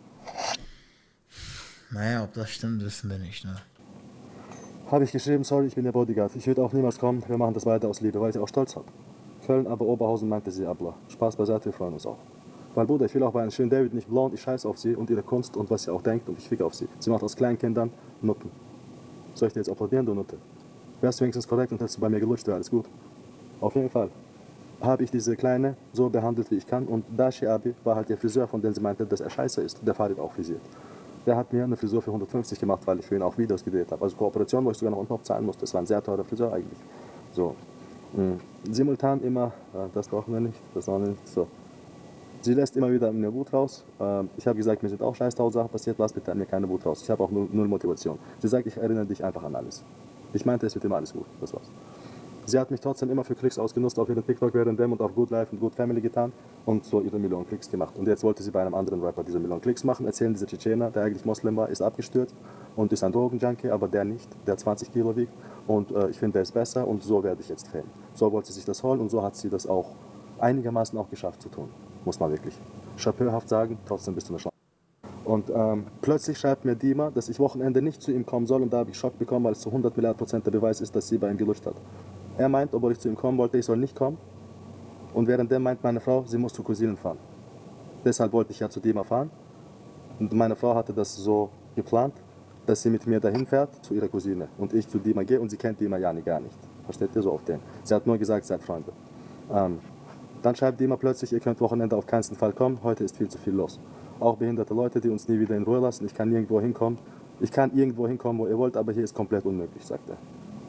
Naja, ob das stimmt, wissen wir nicht, ne? Habe ich geschrieben, sorry, ich bin der Bodyguard. Ich würde auch niemals kommen, wir machen das weiter aus Liebe, weil ich auch stolz habe. Köln, aber Oberhausen meinte sie, Abla. Spaß beiseite, wir freuen uns auch. Weil, Bruder, ich will auch bei einem Shirin David nicht blond, ich scheiße auf sie und ihre Kunst und was sie auch denkt und ich ficke auf sie. Sie macht aus kleinen Kindern Nutten. Soll ich dir jetzt applaudieren, du Nutte? Wärst du wenigstens korrekt und hättest du bei mir gelutscht, wäre alles gut. Auf jeden Fall habe ich diese Kleine so behandelt, wie ich kann. Und Dashi Abi war halt der Friseur, von dem sie meinte, dass er scheiße ist. Der Farid auch frisiert. Der hat mir eine Frisur für hundertfünfzig gemacht, weil ich für ihn auch Videos gedreht habe. Also Kooperation, wo ich sogar noch unten noch zahlen musste. Das war ein sehr teurer Friseur eigentlich. So. Mh. Simultan immer, äh, das brauchen wir nicht, das auch nicht. So. Sie lässt immer wieder eine Wut raus. Äh, ich habe gesagt, mir sind auch scheiß tausend Sachen passiert, lass bitte an mir keine Wut raus. Ich habe auch null, null Motivation. Sie sagt, ich erinnere dich einfach an alles. Ich meinte, es wird immer alles gut. Das war's. Sie hat mich trotzdem immer für Klicks ausgenutzt auf ihren TikTok während dem und auf Good Life und Good Family getan und so ihre Millionen Klicks gemacht. Und jetzt wollte sie bei einem anderen Rapper diese Millionen Klicks machen, erzählen, dieser Tschetschener, der eigentlich Moslem war, ist abgestürzt und ist ein Drogenjunkie, aber der nicht, der zwanzig Kilo wiegt und äh, ich finde, der ist besser und so werde ich jetzt Fan. So wollte sie sich das holen und so hat sie das auch einigermaßen auch geschafft zu tun, muss man wirklich chapeauhaft sagen, trotzdem bist du eine Schlange. Und ähm, plötzlich schreibt mir Dima, dass ich Wochenende nicht zu ihm kommen soll und da habe ich Schock bekommen, weil es zu hundert Milliarden Prozent der Beweis ist, dass sie bei ihm gelutscht hat. Er meint, obwohl ich zu ihm kommen wollte, ich soll nicht kommen. Und währenddem meint meine Frau, sie muss zu Cousinen fahren. Deshalb wollte ich ja zu Dima fahren. Und meine Frau hatte das so geplant, dass sie mit mir dahin fährt, zu ihrer Cousine. Und ich zu Dima gehe und sie kennt Dima ja gar nicht. Versteht ihr, so auf den? Sie hat nur gesagt, seid Freunde. Ähm, dann schreibt Dima plötzlich, ihr könnt Wochenende auf keinen Fall kommen, heute ist viel zu viel los. Auch behinderte Leute, die uns nie wieder in Ruhe lassen. Ich kann nirgendwo hinkommen. Ich kann irgendwo hinkommen, wo ihr wollt, aber hier ist komplett unmöglich, sagt er.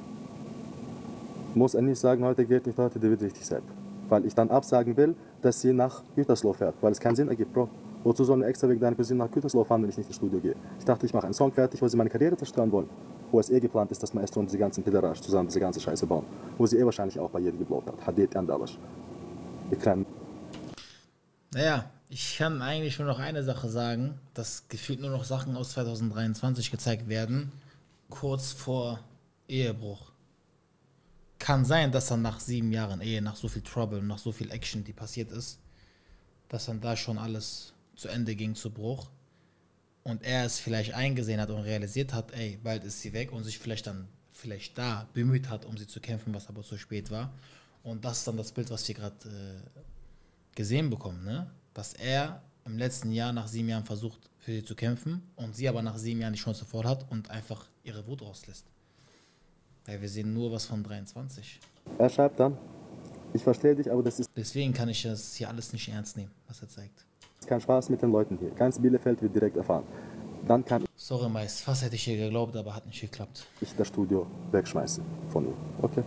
Muss er nicht sagen, heute geht nicht, heute, der wird richtig selbst. Weil ich dann absagen will, dass sie nach Gütersloh fährt, weil es keinen Sinn ergibt, Bro. Wozu soll eine extra wegen deiner Cousine nach Gütersloh fahren, wenn ich nicht ins Studio gehe? Ich dachte, ich mache einen Song fertig, wo sie meine Karriere zerstören wollen. Wo es eh geplant ist, dass Maestro und diese ganzen Piderage zusammen diese ganze Scheiße bauen. Wo sie eh wahrscheinlich auch bei jedem geblockt hat. Hadet Andalasch. Ihr kleinen... Naja, ich kann eigentlich nur noch eine Sache sagen, dass gefühlt nur noch Sachen aus zweitausenddreiundzwanzig gezeigt werden, kurz vor Ehebruch. Kann sein, dass dann nach sieben Jahren Ehe, nach so viel Trouble, nach so viel Action, die passiert ist, dass dann da schon alles zu Ende ging zu Bruch und er es vielleicht eingesehen hat und realisiert hat, ey, bald ist sie weg und sich vielleicht dann vielleicht da bemüht hat, um sie zu kämpfen, was aber zu spät war. Und das ist dann das Bild, was wir gerade äh, gesehen bekommen, ne? Dass er im letzten Jahr nach sieben Jahren versucht, für sie zu kämpfen und sie aber nach sieben Jahren die Chance voll hat und einfach ihre Wut rauslässt. Weil wir sehen nur was von dreiundzwanzig. Er schreibt dann, ich verstehe dich, aber das ist... Deswegen kann ich das hier alles nicht ernst nehmen, was er zeigt. Kein Spaß mit den Leuten hier. Ganz Bielefeld wird direkt erfahren. Dann kann Sorry, meist. Fast hätte ich hier geglaubt, aber hat nicht geklappt. ich das Studio wegschmeißen von ihm. Okay.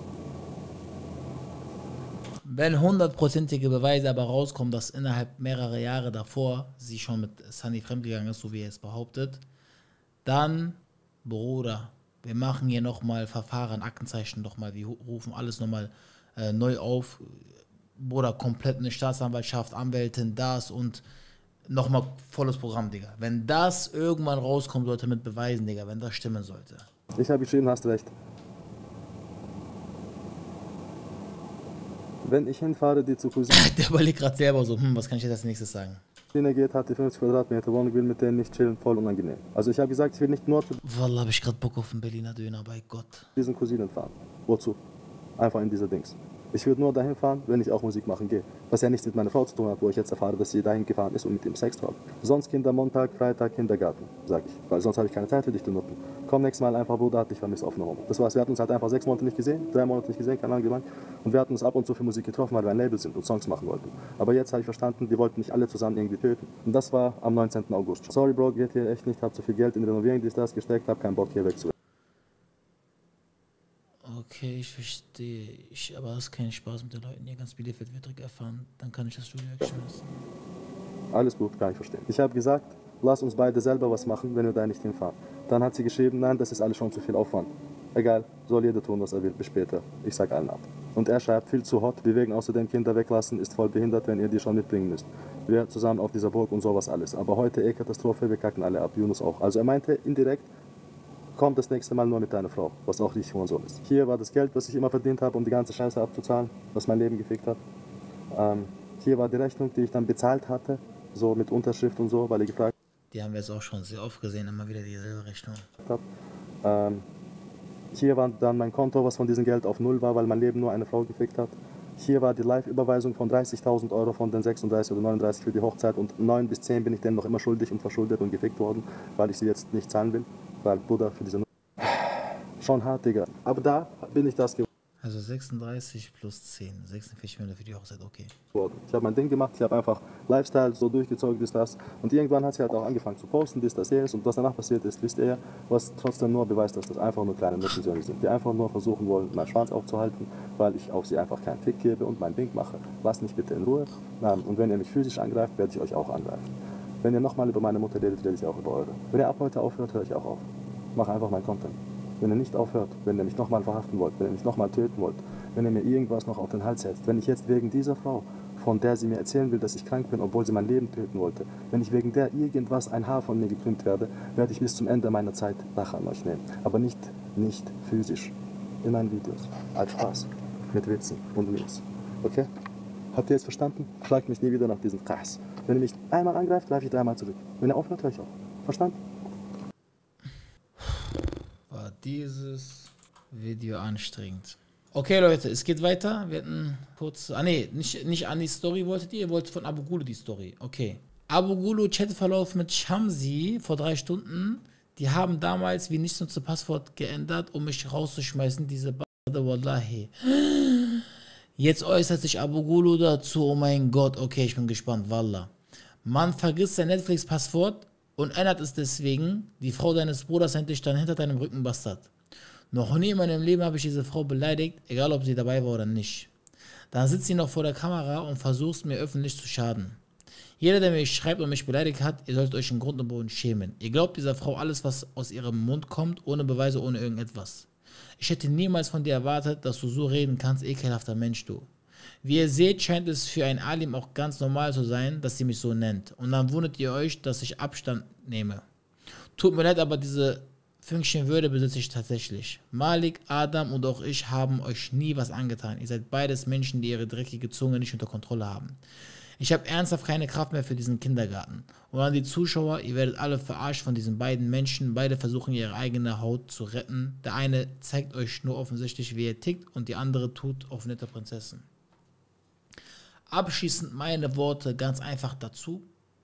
Wenn hundertprozentige Beweise aber rauskommen, dass innerhalb mehrerer Jahre davor sie schon mit Sunny fremdgegangen ist, so wie er es behauptet, dann, Bruder, wir machen hier nochmal Verfahren, Aktenzeichen nochmal, wir rufen alles nochmal äh, neu auf. Bruder, komplett eine Staatsanwaltschaft, Anwältin, das und nochmal volles Programm, Digga. Wenn das irgendwann rauskommen sollte mit Beweisen, Digga, wenn das stimmen sollte. Ich habe geschrieben, hast recht. Wenn ich hinfahre, die zu Cousine Der überlegt gerade selber so, hm, was kann ich jetzt als nächstes sagen? geht, hat die fünfzig Quadratmeter Wohnung, will mit denen nicht chillen, voll unangenehm. Also ich habe gesagt, ich will nicht nur zu Wallah, habe ich gerade Bock auf einen Berliner Döner, bei Gott. diesen Cousinen fahren. Wozu? Einfach in diese Dings. Ich würde nur dahin fahren, wenn ich auch Musik machen gehe. Was ja nichts mit meiner Frau zu tun hat, wo ich jetzt erfahre, dass sie dahin gefahren ist und mit ihm Sex hat. Sonst Kinder, Montag, Freitag, Kindergarten, sag ich. Weil sonst habe ich keine Zeit für dich, du Nutten. Komm nächstes Mal einfach, Bruder, hat dich vermisst auf eine Homo. Das war's, wir hatten uns halt einfach sechs Monate nicht gesehen, drei Monate nicht gesehen, keine Ahnung wie lang. Und wir hatten uns ab und zu für Musik getroffen, weil wir ein Label sind und Songs machen wollten. Aber jetzt habe ich verstanden, die wollten nicht alle zusammen irgendwie töten. Und das war am neunzehnten August. Sorry, Bro, geht hier echt nicht, hab zu viel Geld in Renovierung, dies, das gesteckt, hab keinen Bock hier wegzurennen. Okay, ich verstehe. Ich, aber das ist kein Spaß mit den Leuten. Hier ganz Bielefeld wird direkt erfahren. Dann kann ich das Studio wegschmeißen. Alles gut, kann ich verstehen. Ich habe gesagt, lass uns beide selber was machen, wenn wir da nicht hinfahren. Dann hat sie geschrieben, nein, das ist alles schon zu viel Aufwand. Egal, soll jeder tun, was er will, bis später. Ich sag allen ab. Und er schreibt, viel zu hot, wir wegen außerdem Kinder weglassen, ist voll behindert, wenn ihr die schon mitbringen müsst. Wir zusammen auf dieser Burg und sowas alles. Aber heute eh Katastrophe, wir kacken alle ab, Yunus auch. Also er meinte indirekt, komm das nächste Mal nur mit deiner Frau, was auch richtig Hurensohn ist. Hier war das Geld, was ich immer verdient habe, um die ganze Scheiße abzuzahlen, was mein Leben gefickt hat. Ähm, hier war die Rechnung, die ich dann bezahlt hatte, so mit Unterschrift und so, weil ich gefragt Die haben wir jetzt auch schon sehr oft gesehen, immer wieder dieselbe Rechnung. habe. Ähm, hier war dann mein Konto, was von diesem Geld auf Null war, weil mein Leben nur eine Frau gefickt hat. Hier war die Live-Überweisung von dreißigtausend Euro von den sechsunddreißig oder neununddreißig für die Hochzeit und neun bis zehn bin ich denen noch immer schuldig und verschuldet und gefickt worden, weil ich sie jetzt nicht zahlen will, weil Bruder für diese... Schon hart, Digga. Aber da bin ich das geworden. Also sechsunddreißig plus zehn, sechsundvierzig Millionen für die Hochzeit, okay. Ich habe mein Ding gemacht, ich habe einfach Lifestyle so durchgezogen, ist das. Und irgendwann hat sie halt auch angefangen zu posten, dies, das, jenes. Und was danach passiert ist, wisst ihr, was trotzdem nur beweist, dass das einfach nur kleine Nuttensohn sind, die einfach nur versuchen wollen, meinen Schwanz aufzuhalten, weil ich auf sie einfach keinen Fick gebe und mein Ding mache. Lasst mich bitte in Ruhe. Und wenn ihr mich physisch angreift, werde ich euch auch angreifen. Wenn ihr nochmal über meine Mutter redet, rede ich auch über eure. Wenn ihr ab heute aufhört, höre ich auch auf. Mache einfach meinen Content. Wenn ihr nicht aufhört, wenn ihr mich nochmal verhaften wollt, wenn ihr mich nochmal töten wollt, wenn ihr mir irgendwas noch auf den Hals setzt, wenn ich jetzt wegen dieser Frau, von der sie mir erzählen will, dass ich krank bin, obwohl sie mein Leben töten wollte, wenn ich wegen der irgendwas ein Haar von mir gekrümmt werde, werde ich bis zum Ende meiner Zeit Rache an euch nehmen. Aber nicht, nicht physisch. In meinen Videos. Als Spaß. Mit Witzen und Memes. Okay? Habt ihr jetzt verstanden? Fragt mich nie wieder nach diesem Krass. Wenn ihr mich einmal angreift, greife ich dreimal zurück. Wenn ihr aufhört, höre ich auf. Verstanden? War dieses Video anstrengend. Okay, Leute, es geht weiter. Wir hatten kurz... Ah, nee, nicht, nicht an die Story wolltet ihr. Ihr wolltet von Abu Gulu die Story. Okay. Abu Gulu Chatverlauf mit Shamsi vor drei Stunden. Die haben damals wie nichts nutze Passwort geändert, um mich rauszuschmeißen. Diese Bade, Wallahi. Jetzt äußert sich Abu Gulu dazu. Oh mein Gott. Okay, ich bin gespannt. Wallah. Man vergisst sein Netflix-Passwort und ändert es deswegen. Die Frau deines Bruders nennt dich dann hinter deinem Rücken Bastard. Noch nie in meinem Leben habe ich diese Frau beleidigt, egal ob sie dabei war oder nicht. Dann sitzt sie noch vor der Kamera und versucht mir öffentlich zu schaden. Jeder, der mich schreibt und mich beleidigt hat, ihr solltet euch in Grund und Boden schämen. Ihr glaubt dieser Frau alles, was aus ihrem Mund kommt, ohne Beweise, ohne irgendetwas. Ich hätte niemals von dir erwartet, dass du so reden kannst, ekelhafter Mensch, du. Wie ihr seht, scheint es für einen Alim auch ganz normal zu sein, dass sie mich so nennt. Und dann wundert ihr euch, dass ich Abstand nehme. Tut mir leid, aber diese Fünkchen Würde besitze ich tatsächlich. Malik, Adam und auch ich haben euch nie was angetan. Ihr seid beides Menschen, die ihre dreckige Zunge nicht unter Kontrolle haben. Ich habe ernsthaft keine Kraft mehr für diesen Kindergarten. Und an die Zuschauer, ihr werdet alle verarscht von diesen beiden Menschen. Beide versuchen ihre eigene Haut zu retten. Der eine zeigt euch nur offensichtlich, wie er tickt, und die andere tut auf nette Prinzessin. Abschließend meine Worte ganz einfach dazu.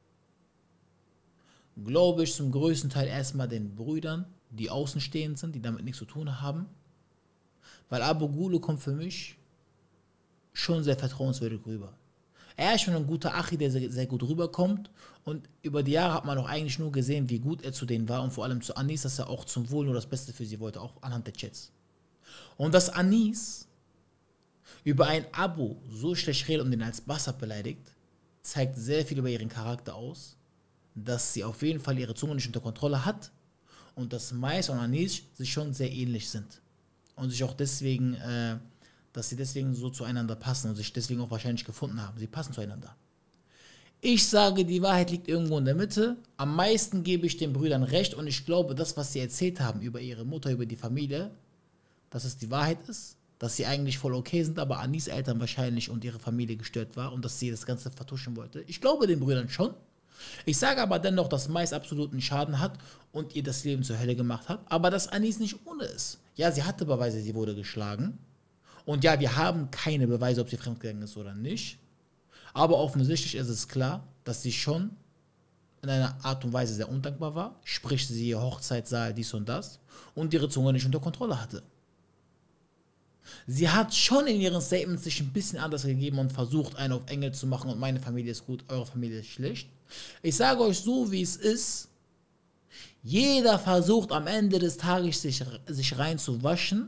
Glaube ich zum größten Teil erstmal den Brüdern, die außenstehend sind, die damit nichts zu tun haben. Weil Abu Gulu kommt für mich schon sehr vertrauenswürdig rüber. Er ist schon ein guter Achi, der sehr, sehr gut rüberkommt. Und über die Jahre hat man auch eigentlich nur gesehen, wie gut er zu denen war. Und vor allem zu Anis, dass er auch zum Wohl nur das Beste für sie wollte, auch anhand der Chats. Und dass Anis über einen Abu so schlecht redet und den als Bastard beleidigt, zeigt sehr viel über ihren Charakter aus. Dass sie auf jeden Fall ihre Zunge nicht unter Kontrolle hat. Und dass Mais und Anis sich schon sehr ähnlich sind. Und sich auch deswegen, äh, dass sie deswegen so zueinander passen und sich deswegen auch wahrscheinlich gefunden haben. Sie passen zueinander. Ich sage, die Wahrheit liegt irgendwo in der Mitte. Am meisten gebe ich den Brüdern recht und ich glaube, das, was sie erzählt haben über ihre Mutter, über die Familie, dass es die Wahrheit ist, dass sie eigentlich voll okay sind, aber Anis Eltern wahrscheinlich und ihre Familie gestört war und dass sie das Ganze vertuschen wollte. Ich glaube den Brüdern schon. Ich sage aber dennoch, dass Mais absoluten Schaden hat und ihr das Leben zur Hölle gemacht hat, aber dass Anis nicht ohne ist. Ja, sie hatte Beweise, sie wurde geschlagen. Und ja, wir haben keine Beweise, ob sie fremdgegangen ist oder nicht. Aber offensichtlich ist es klar, dass sie schon in einer Art und Weise sehr undankbar war. Sprich, sie ihr Hochzeitssaal, dies und das. Und ihre Zunge nicht unter Kontrolle hatte. Sie hat schon in ihren Statements sich ein bisschen anders gegeben und versucht, einen auf Engel zu machen und meine Familie ist gut, eure Familie ist schlecht. Ich sage euch so, wie es ist. Jeder versucht am Ende des Tages sich, sich reinzuwaschen.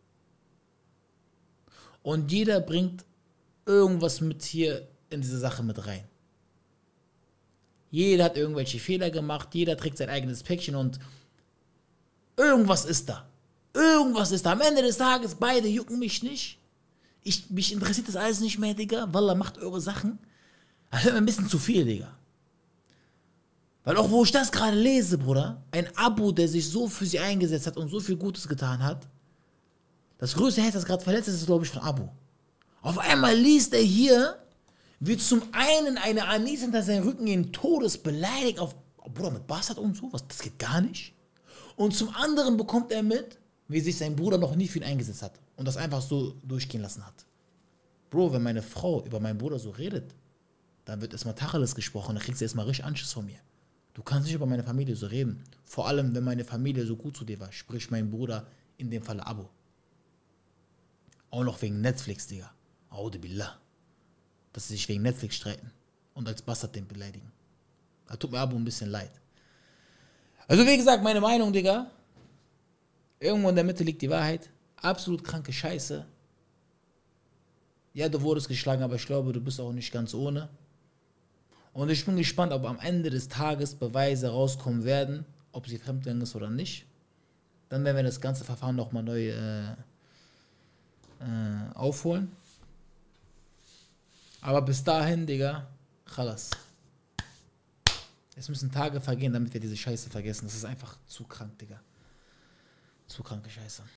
Und jeder bringt irgendwas mit hier in diese Sache mit rein. Jeder hat irgendwelche Fehler gemacht, jeder trägt sein eigenes Päckchen und irgendwas ist da. Irgendwas ist da. Am Ende des Tages, beide jucken mich nicht. Ich, mich interessiert das alles nicht mehr, Digga. Wallah, macht eure Sachen. Das wird mir ein bisschen zu viel, Digga. Weil auch wo ich das gerade lese, Bruder, ein Abo, der sich so für sie eingesetzt hat und so viel Gutes getan hat, das größte Herz, das gerade verletzt ist, ist, glaube ich, von Abo. Auf einmal liest er hier, wie zum einen eine Anis hinter seinen Rücken in Todes beleidigt, auf, Bruder, mit Bastard und so, was, das geht gar nicht. Und zum anderen bekommt er mit, wie sich sein Bruder noch nie für ihn eingesetzt hat und das einfach so durchgehen lassen hat. Bro, wenn meine Frau über meinen Bruder so redet, dann wird erstmal Tacheles gesprochen, dann kriegst du erstmal richtig Anschiss von mir. Du kannst nicht über meine Familie so reden. Vor allem, wenn meine Familie so gut zu dir war, sprich mein Bruder, in dem Falle Abo. Auch noch wegen Netflix, Digga. Aude billah. Dass sie sich wegen Netflix streiten und als Bastard den beleidigen. Da tut mir Abo ein bisschen leid. Also wie gesagt, meine Meinung, Digga. Irgendwo in der Mitte liegt die Wahrheit. Absolut kranke Scheiße. Ja, du wurdest geschlagen, aber ich glaube, du bist auch nicht ganz ohne. Und ich bin gespannt, ob am Ende des Tages Beweise rauskommen werden, ob sie fremdgegangen ist oder nicht. Dann werden wir das ganze Verfahren nochmal neu äh, äh, aufholen. Aber bis dahin, Digga, Khalas. Es müssen Tage vergehen, damit wir diese Scheiße vergessen. Das ist einfach zu krank, Digga. Zu kranke Scheiße.